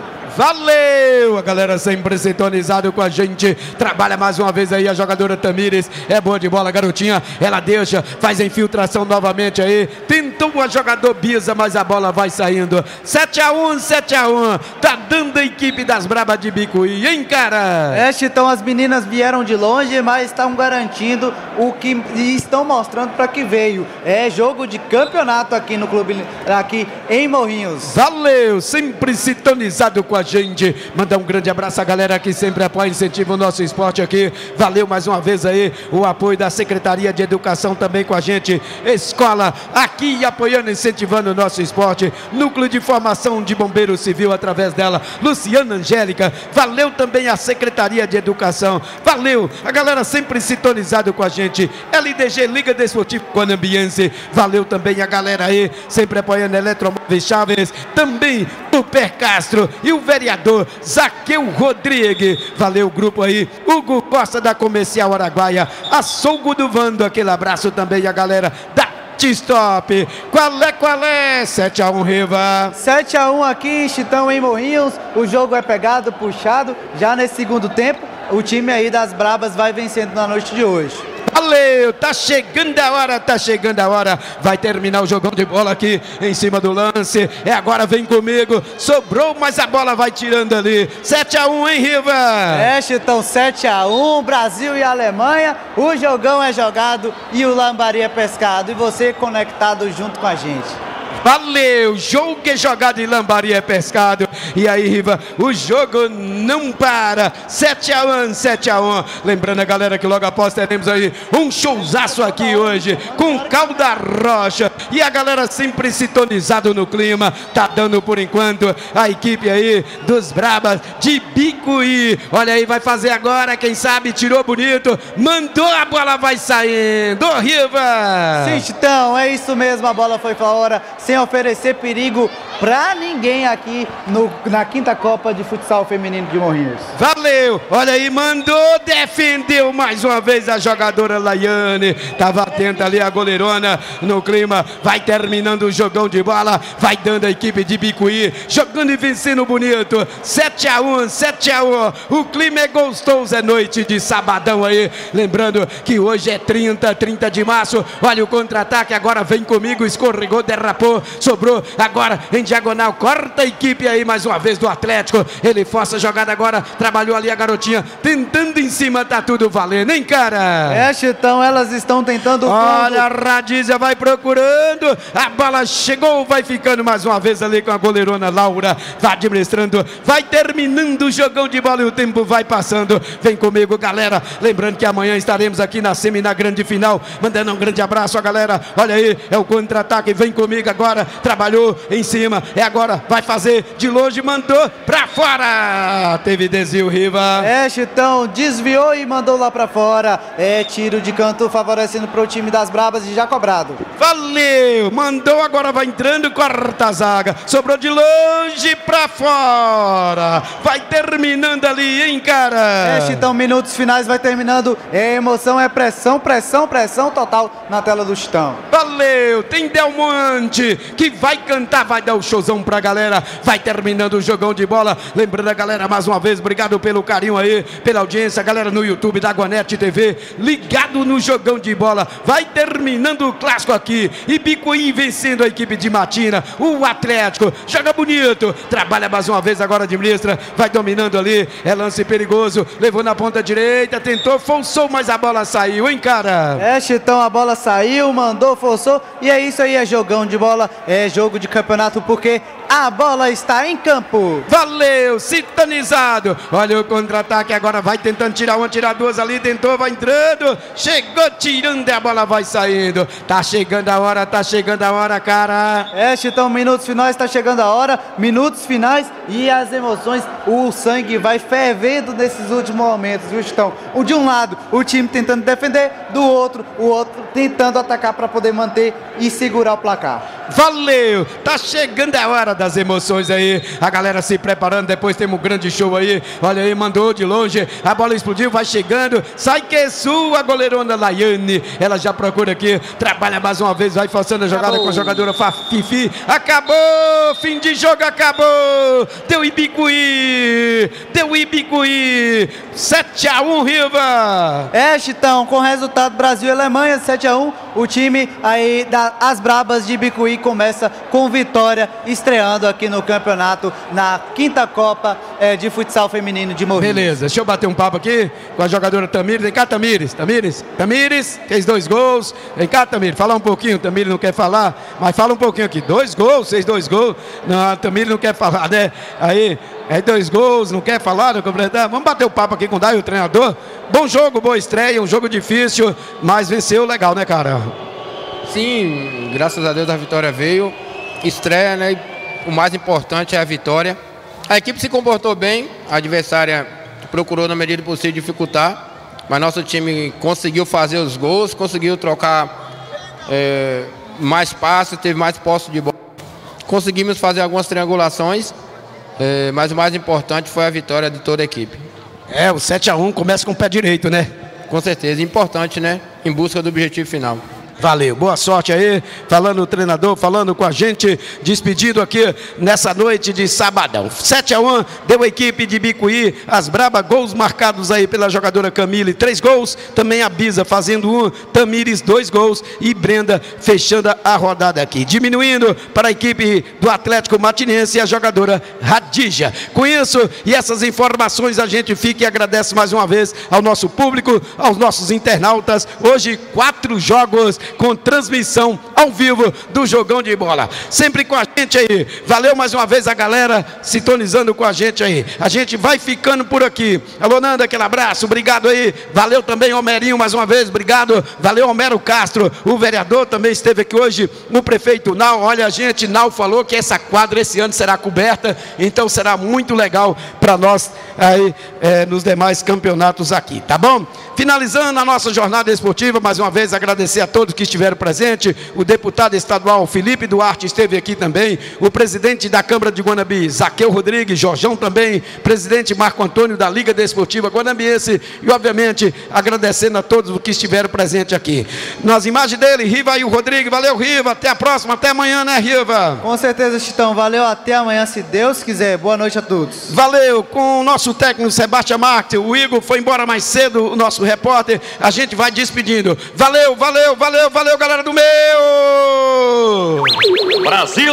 Valeu! A galera sempre sintonizado com a gente. Trabalha mais uma vez aí a jogadora Tamires. É boa de bola, garotinha. Ela deixa, faz a infiltração novamente aí. Tentou a jogador Bisa, mas a bola vai saindo. sete a um, sete a um. Tá dando a equipe das Brabas de Bicuí, hein, cara? É, Chitão, as meninas vieram de longe, mas estão garantindo o que e estão mostrando para que veio. É jogo de campeonato aqui no clube, aqui em Morrinhos. Valeu! Sempre sintonizado com a gente, mandar um grande abraço à galera que sempre apoia e incentiva o nosso esporte aqui. Valeu mais uma vez aí o apoio da Secretaria de Educação também com a gente, escola aqui apoiando, incentivando o nosso esporte, Núcleo de Formação de Bombeiro Civil através dela, Luciana Angélica. Valeu também a Secretaria de Educação, valeu a galera sempre sintonizado com a gente, L D G Liga Desportiva Guanambiense, valeu também a galera aí sempre apoiando Eletromóveis Chaves, também o Per Castro e o vereador Zaqueu Rodrigues. Valeu o grupo aí, Hugo Costa da Comercial Araguaia, Açougo do Vando, aquele abraço também a galera da T-Stop. Qual é, qual é? sete a um, Riva. sete a um aqui, Chitão, em Morrinhos. O jogo é pegado, puxado. Já nesse segundo tempo, o time aí das Brabas vai vencendo na noite de hoje. Valeu, tá chegando a hora, tá chegando a hora, vai terminar o jogão de bola aqui em cima do lance, é agora, vem comigo, sobrou, mas a bola vai tirando ali, sete a um, hein, Riva? É, Chitão, sete a um, Brasil e Alemanha, o jogão é jogado e o Lambari é pescado, e você conectado junto com a gente. Valeu, jogo é jogado e Lambari é pescado. E aí, Riva, o jogo não para. sete a um, sete a um. Lembrando a galera que logo após teremos aí um showzaço aqui hoje com Calda Rocha. E a galera sempre sintonizado no clima. Tá dando por enquanto a equipe aí dos Brabas de Bicuí. Olha aí, vai fazer agora, quem sabe, tirou bonito. Mandou, a bola vai saindo. Ô, Riva! Sim, Chitão, é isso mesmo, a bola foi fora, sem oferecer perigo pra ninguém aqui no, na quinta Copa de Futsal Feminino de Morrinhos. Valeu! Olha aí, mandou, defendeu mais uma vez a jogadora Laiane. Tava atenta ali a goleirona no clima. Vai terminando o jogão de bola. Vai dando a equipe de Bicuí. Jogando e vencendo bonito. sete a um, sete a um. O clima é gostoso, é noite de sabadão aí. Lembrando que hoje é trinta, trinta de março. Olha o contra-ataque, agora vem comigo. Escorregou, derrapou, sobrou. Agora em diagonal, corta a equipe aí mais uma vez do Atlético. Ele força a jogada agora. Trabalhou ali a garotinha, tentando em cima, tá tudo valendo, hein, cara? É, Chitão, elas estão tentando. Olha, a Radízia vai procurando. A bola chegou, vai ficando mais uma vez ali com a goleirona Laura. Vai administrando, vai terminando o jogão de bola e o tempo vai passando. Vem comigo, galera. Lembrando que amanhã estaremos aqui na semi, na grande final. Mandando um grande abraço a galera. Olha aí, é o contra-ataque. Vem comigo agora. Trabalhou em cima. É agora, vai fazer de longe, mandou pra fora. Teve desvio, Riva. É, Chitão, desviou e mandou lá pra fora. É tiro de canto favorecendo pro time das Brabas e já cobrado. Valeu, mandou, agora vai entrando, corta a zaga. Sobrou de longe pra fora. Vai terminando ali, hein, cara? É, Chitão, minutos finais, vai terminando. É emoção, é pressão, pressão, pressão total na tela do Chitão. Valeu, tem Delmonte que vai cantar, vai dar o showzão pra galera. Vai terminando o jogão de bola. Lembrando a galera mais uma vez, obrigado pelo carinho aí, pela audiência, galera no YouTube da Guanete T V, ligado no jogão de bola. Vai terminando o clássico aqui. E Bicuí vencendo a equipe de Matina. O Atlético joga bonito, trabalha mais uma vez, agora administra, vai dominando ali. É lance perigoso, levou na ponta direita, tentou, forçou, mas a bola saiu, hein, cara? É, Chitão, a bola saiu, mandou, forçou. E é isso aí, é jogão de bola, é jogo de campeonato, porque a bola está em campo. Valeu, sintonizado. Olha o contra-ataque, agora vai tentando tirar uma, tirar duas ali, tentou, vai entrando, chegou tirando e a bola vai saindo. Tá chegando a hora, tá chegando a hora, cara. É, Chitão, minutos finais, tá chegando a hora, minutos finais e as emoções, o sangue vai fervendo nesses últimos momentos, viu, Chitão? O de um lado, o time tentando defender, do outro, o outro tentando atacar para poder manter e segurar o placar. Valeu! Tá chegando a hora das emoções aí. A galera se preparando, depois temos um grande show aí. Olha aí, mandou de longe. A bola explodiu, vai chegando. Sai que é sua, goleirona Laiane. Ela já procura aqui. Trabalha mais uma vez, vai forçando a jogada. Acabou. Com a jogadora Fifi. Acabou! Fim de jogo, acabou! Deu Ibicuí! Deu Ibicuí! sete a um, Riva! É, Chitão, com o resultado Brasil e Alemanha, sete a um. O time aí das Brabas de Ibicuí começa com vitória, estreando aqui no campeonato, na quinta Copa é, de Futsal Feminino de Morrinhos. Beleza, deixa eu bater um papo aqui com a jogadora Tamires. Vem cá, Tamires. Tamires, Tamires, fez dois gols. Vem cá, Tamires, fala um pouquinho. Tamires não quer falar, mas fala um pouquinho aqui. Dois gols, fez dois gols. Não, a Tamires não quer falar, né? Aí, é dois gols, não quer falar, não completar. Vamos bater o papo aqui com o Dai, o treinador. Bom jogo, boa estreia, um jogo difícil, mas venceu legal, né, cara? Sim, graças a Deus a vitória veio. Estreia, né? O mais importante é a vitória. A equipe se comportou bem, a adversária procurou na medida do possível dificultar, mas nosso time conseguiu fazer os gols, conseguiu trocar é, mais passes, teve mais posse de bola. Conseguimos fazer algumas triangulações, é, mas o mais importante foi a vitória de toda a equipe. É, o sete a um começa com o pé direito, né? Com certeza, importante, né? Em busca do objetivo final. Valeu, boa sorte aí, falando o treinador, falando com a gente, despedido aqui nessa noite de sabadão. sete a um, deu a equipe de Ibicuí, as Braba, gols marcados aí pela jogadora Camille, três gols, também a Bisa fazendo um, Tamires, dois gols e Brenda fechando a rodada aqui. Diminuindo para a equipe do Atlético Matinense a jogadora Radija. Com isso e essas informações a gente fica e agradece mais uma vez ao nosso público, aos nossos internautas. Hoje quatro jogos com transmissão ao vivo do Jogão de Bola. Sempre com a gente aí. Valeu mais uma vez a galera sintonizando com a gente aí. A gente vai ficando por aqui. Alô, Nanda, aquele abraço. Obrigado aí. Valeu também, Homerinho, mais uma vez. Obrigado. Valeu, Homero Castro. O vereador também esteve aqui hoje. O prefeito Nau. Olha, a gente, Nau falou que essa quadra esse ano será coberta. Então será muito legal para nós aí é, nos demais campeonatos aqui. Tá bom? Finalizando a nossa jornada esportiva, mais uma vez agradecer a todos que estiveram presentes. O deputado estadual Felipe Duarte esteve aqui também. O presidente da Câmara de Guanabi, Zaqueu Rodrigues, Jorjão também. Presidente Marco Antônio da Liga Desportiva Guanabiense. E, obviamente, agradecendo a todos os que estiveram presentes aqui. Nas imagens dele, Riva e o Rodrigues. Valeu, Riva. Até a próxima. Até amanhã, né, Riva? Com certeza, Chitão. Valeu. Até amanhã, se Deus quiser. Boa noite a todos. Valeu. Com o nosso técnico Sebastião Marques. O Igor foi embora mais cedo, o nosso repórter. A gente vai despedindo. Valeu, valeu, valeu, valeu, galera do meu Brasil!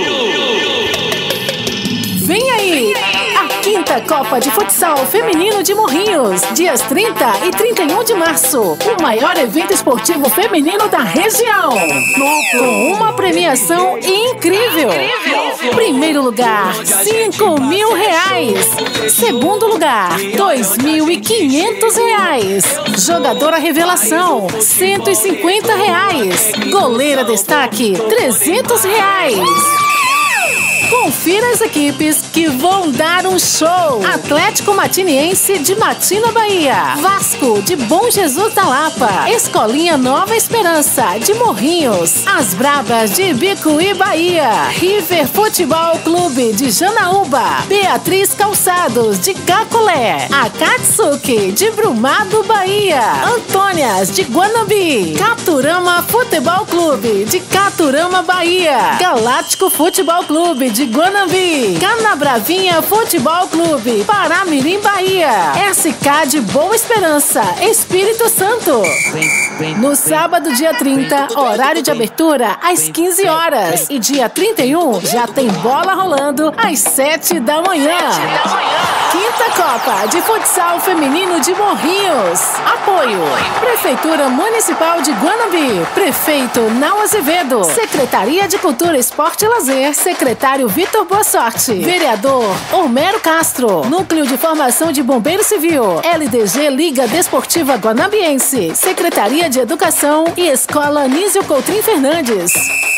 Vem aí! A quinta Copa de Futsal Feminino de Morrinhos, dias trinta e trinta e um de março. O maior evento esportivo feminino da região. Com uma premiação incrível. Primeiro lugar, cinco mil reais. Segundo lugar, dois mil e quinhentos reais. Jogadora revelação, cento e cinquenta reais. Goleira destaque, trezentos reais. Confira as equipes que vão dar um show. Atlético Matiniense de Matina, Bahia. Vasco de Bom Jesus da Lapa. Escolinha Nova Esperança de Morrinhos. As Brabas de Ibicuí, Bahia. River Futebol Clube de Janaúba. Beatriz Calçados de Cacolé. Akatsuki de Brumado, Bahia. Antônias de Guanabi. Caturama Futebol Clube de Caturama, Bahia. Galáctico Futebol Clube de Guanabi. Canabravinha Futebol Clube, Paramirim, Bahia. S K de Boa Esperança, Espírito Santo. No sábado, dia trinta, horário de abertura às quinze horas. E dia trinta e um já tem bola rolando às sete da manhã. Quinta Copa de Futsal Feminino de Morrinhos. Apoio: Prefeitura Municipal de Guanabi. Prefeito Nau Azevedo. Secretaria de Cultura, Esporte e Lazer. Secretário Vitor Boa Sorte. Vereador Homero Castro. Núcleo de Formação de Bombeiro Civil. L D G Liga Desportiva Guanabiense. Secretaria de Educação e Escola Anísio Coutrinho Fernandes. Patro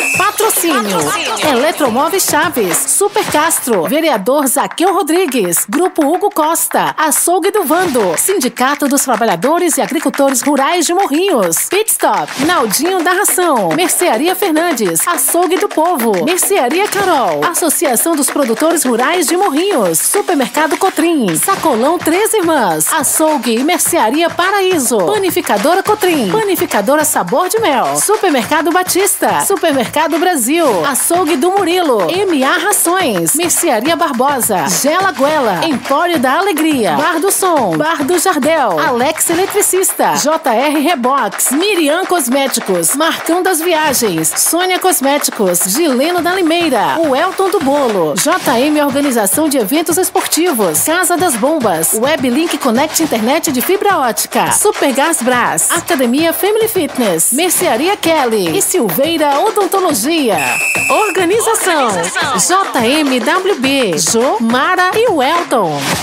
Patrocínio. Eletromóveis Chaves, Super Castro, Vereador Zaqueu Rodrigues, Grupo Hugo Costa, Açougue do Vando, Sindicato dos Trabalhadores e Agricultores Rurais de Morrinhos, Pit Stop, Naldinho da Ração, Mercearia Fernandes, Açougue do Povo, Mercearia Carol, Associação dos Produtores Rurais de Morrinhos, Supermercado Cotrim, Sacolão Três Irmãs, Açougue e Mercearia Paraíso, Panificadora Cotrim, Panificadora Sabor de Mel, Supermercado Batista, Supermercado Brasil, Açougue do Murilo, M A Rações, Mercearia Barbosa, Gela Guela, Empório da Alegria, Bar do Som, Bar do Jardel, Alex Eletricista, J R Rebox, Miriam Cosméticos, Marcão das Viagens, Sônia Cosméticos, Gileno da Limeira, o Elton do Bolo, J M Organização de Eventos Esportivos, Casa das Bombas, Weblink Connect Internet de Fibra Ótica, Supergás Brás, Academia Family Fitness, Mercearia Kelly e Silveira Odontologia. Organização, J M W B, Jo, Mara e Welton.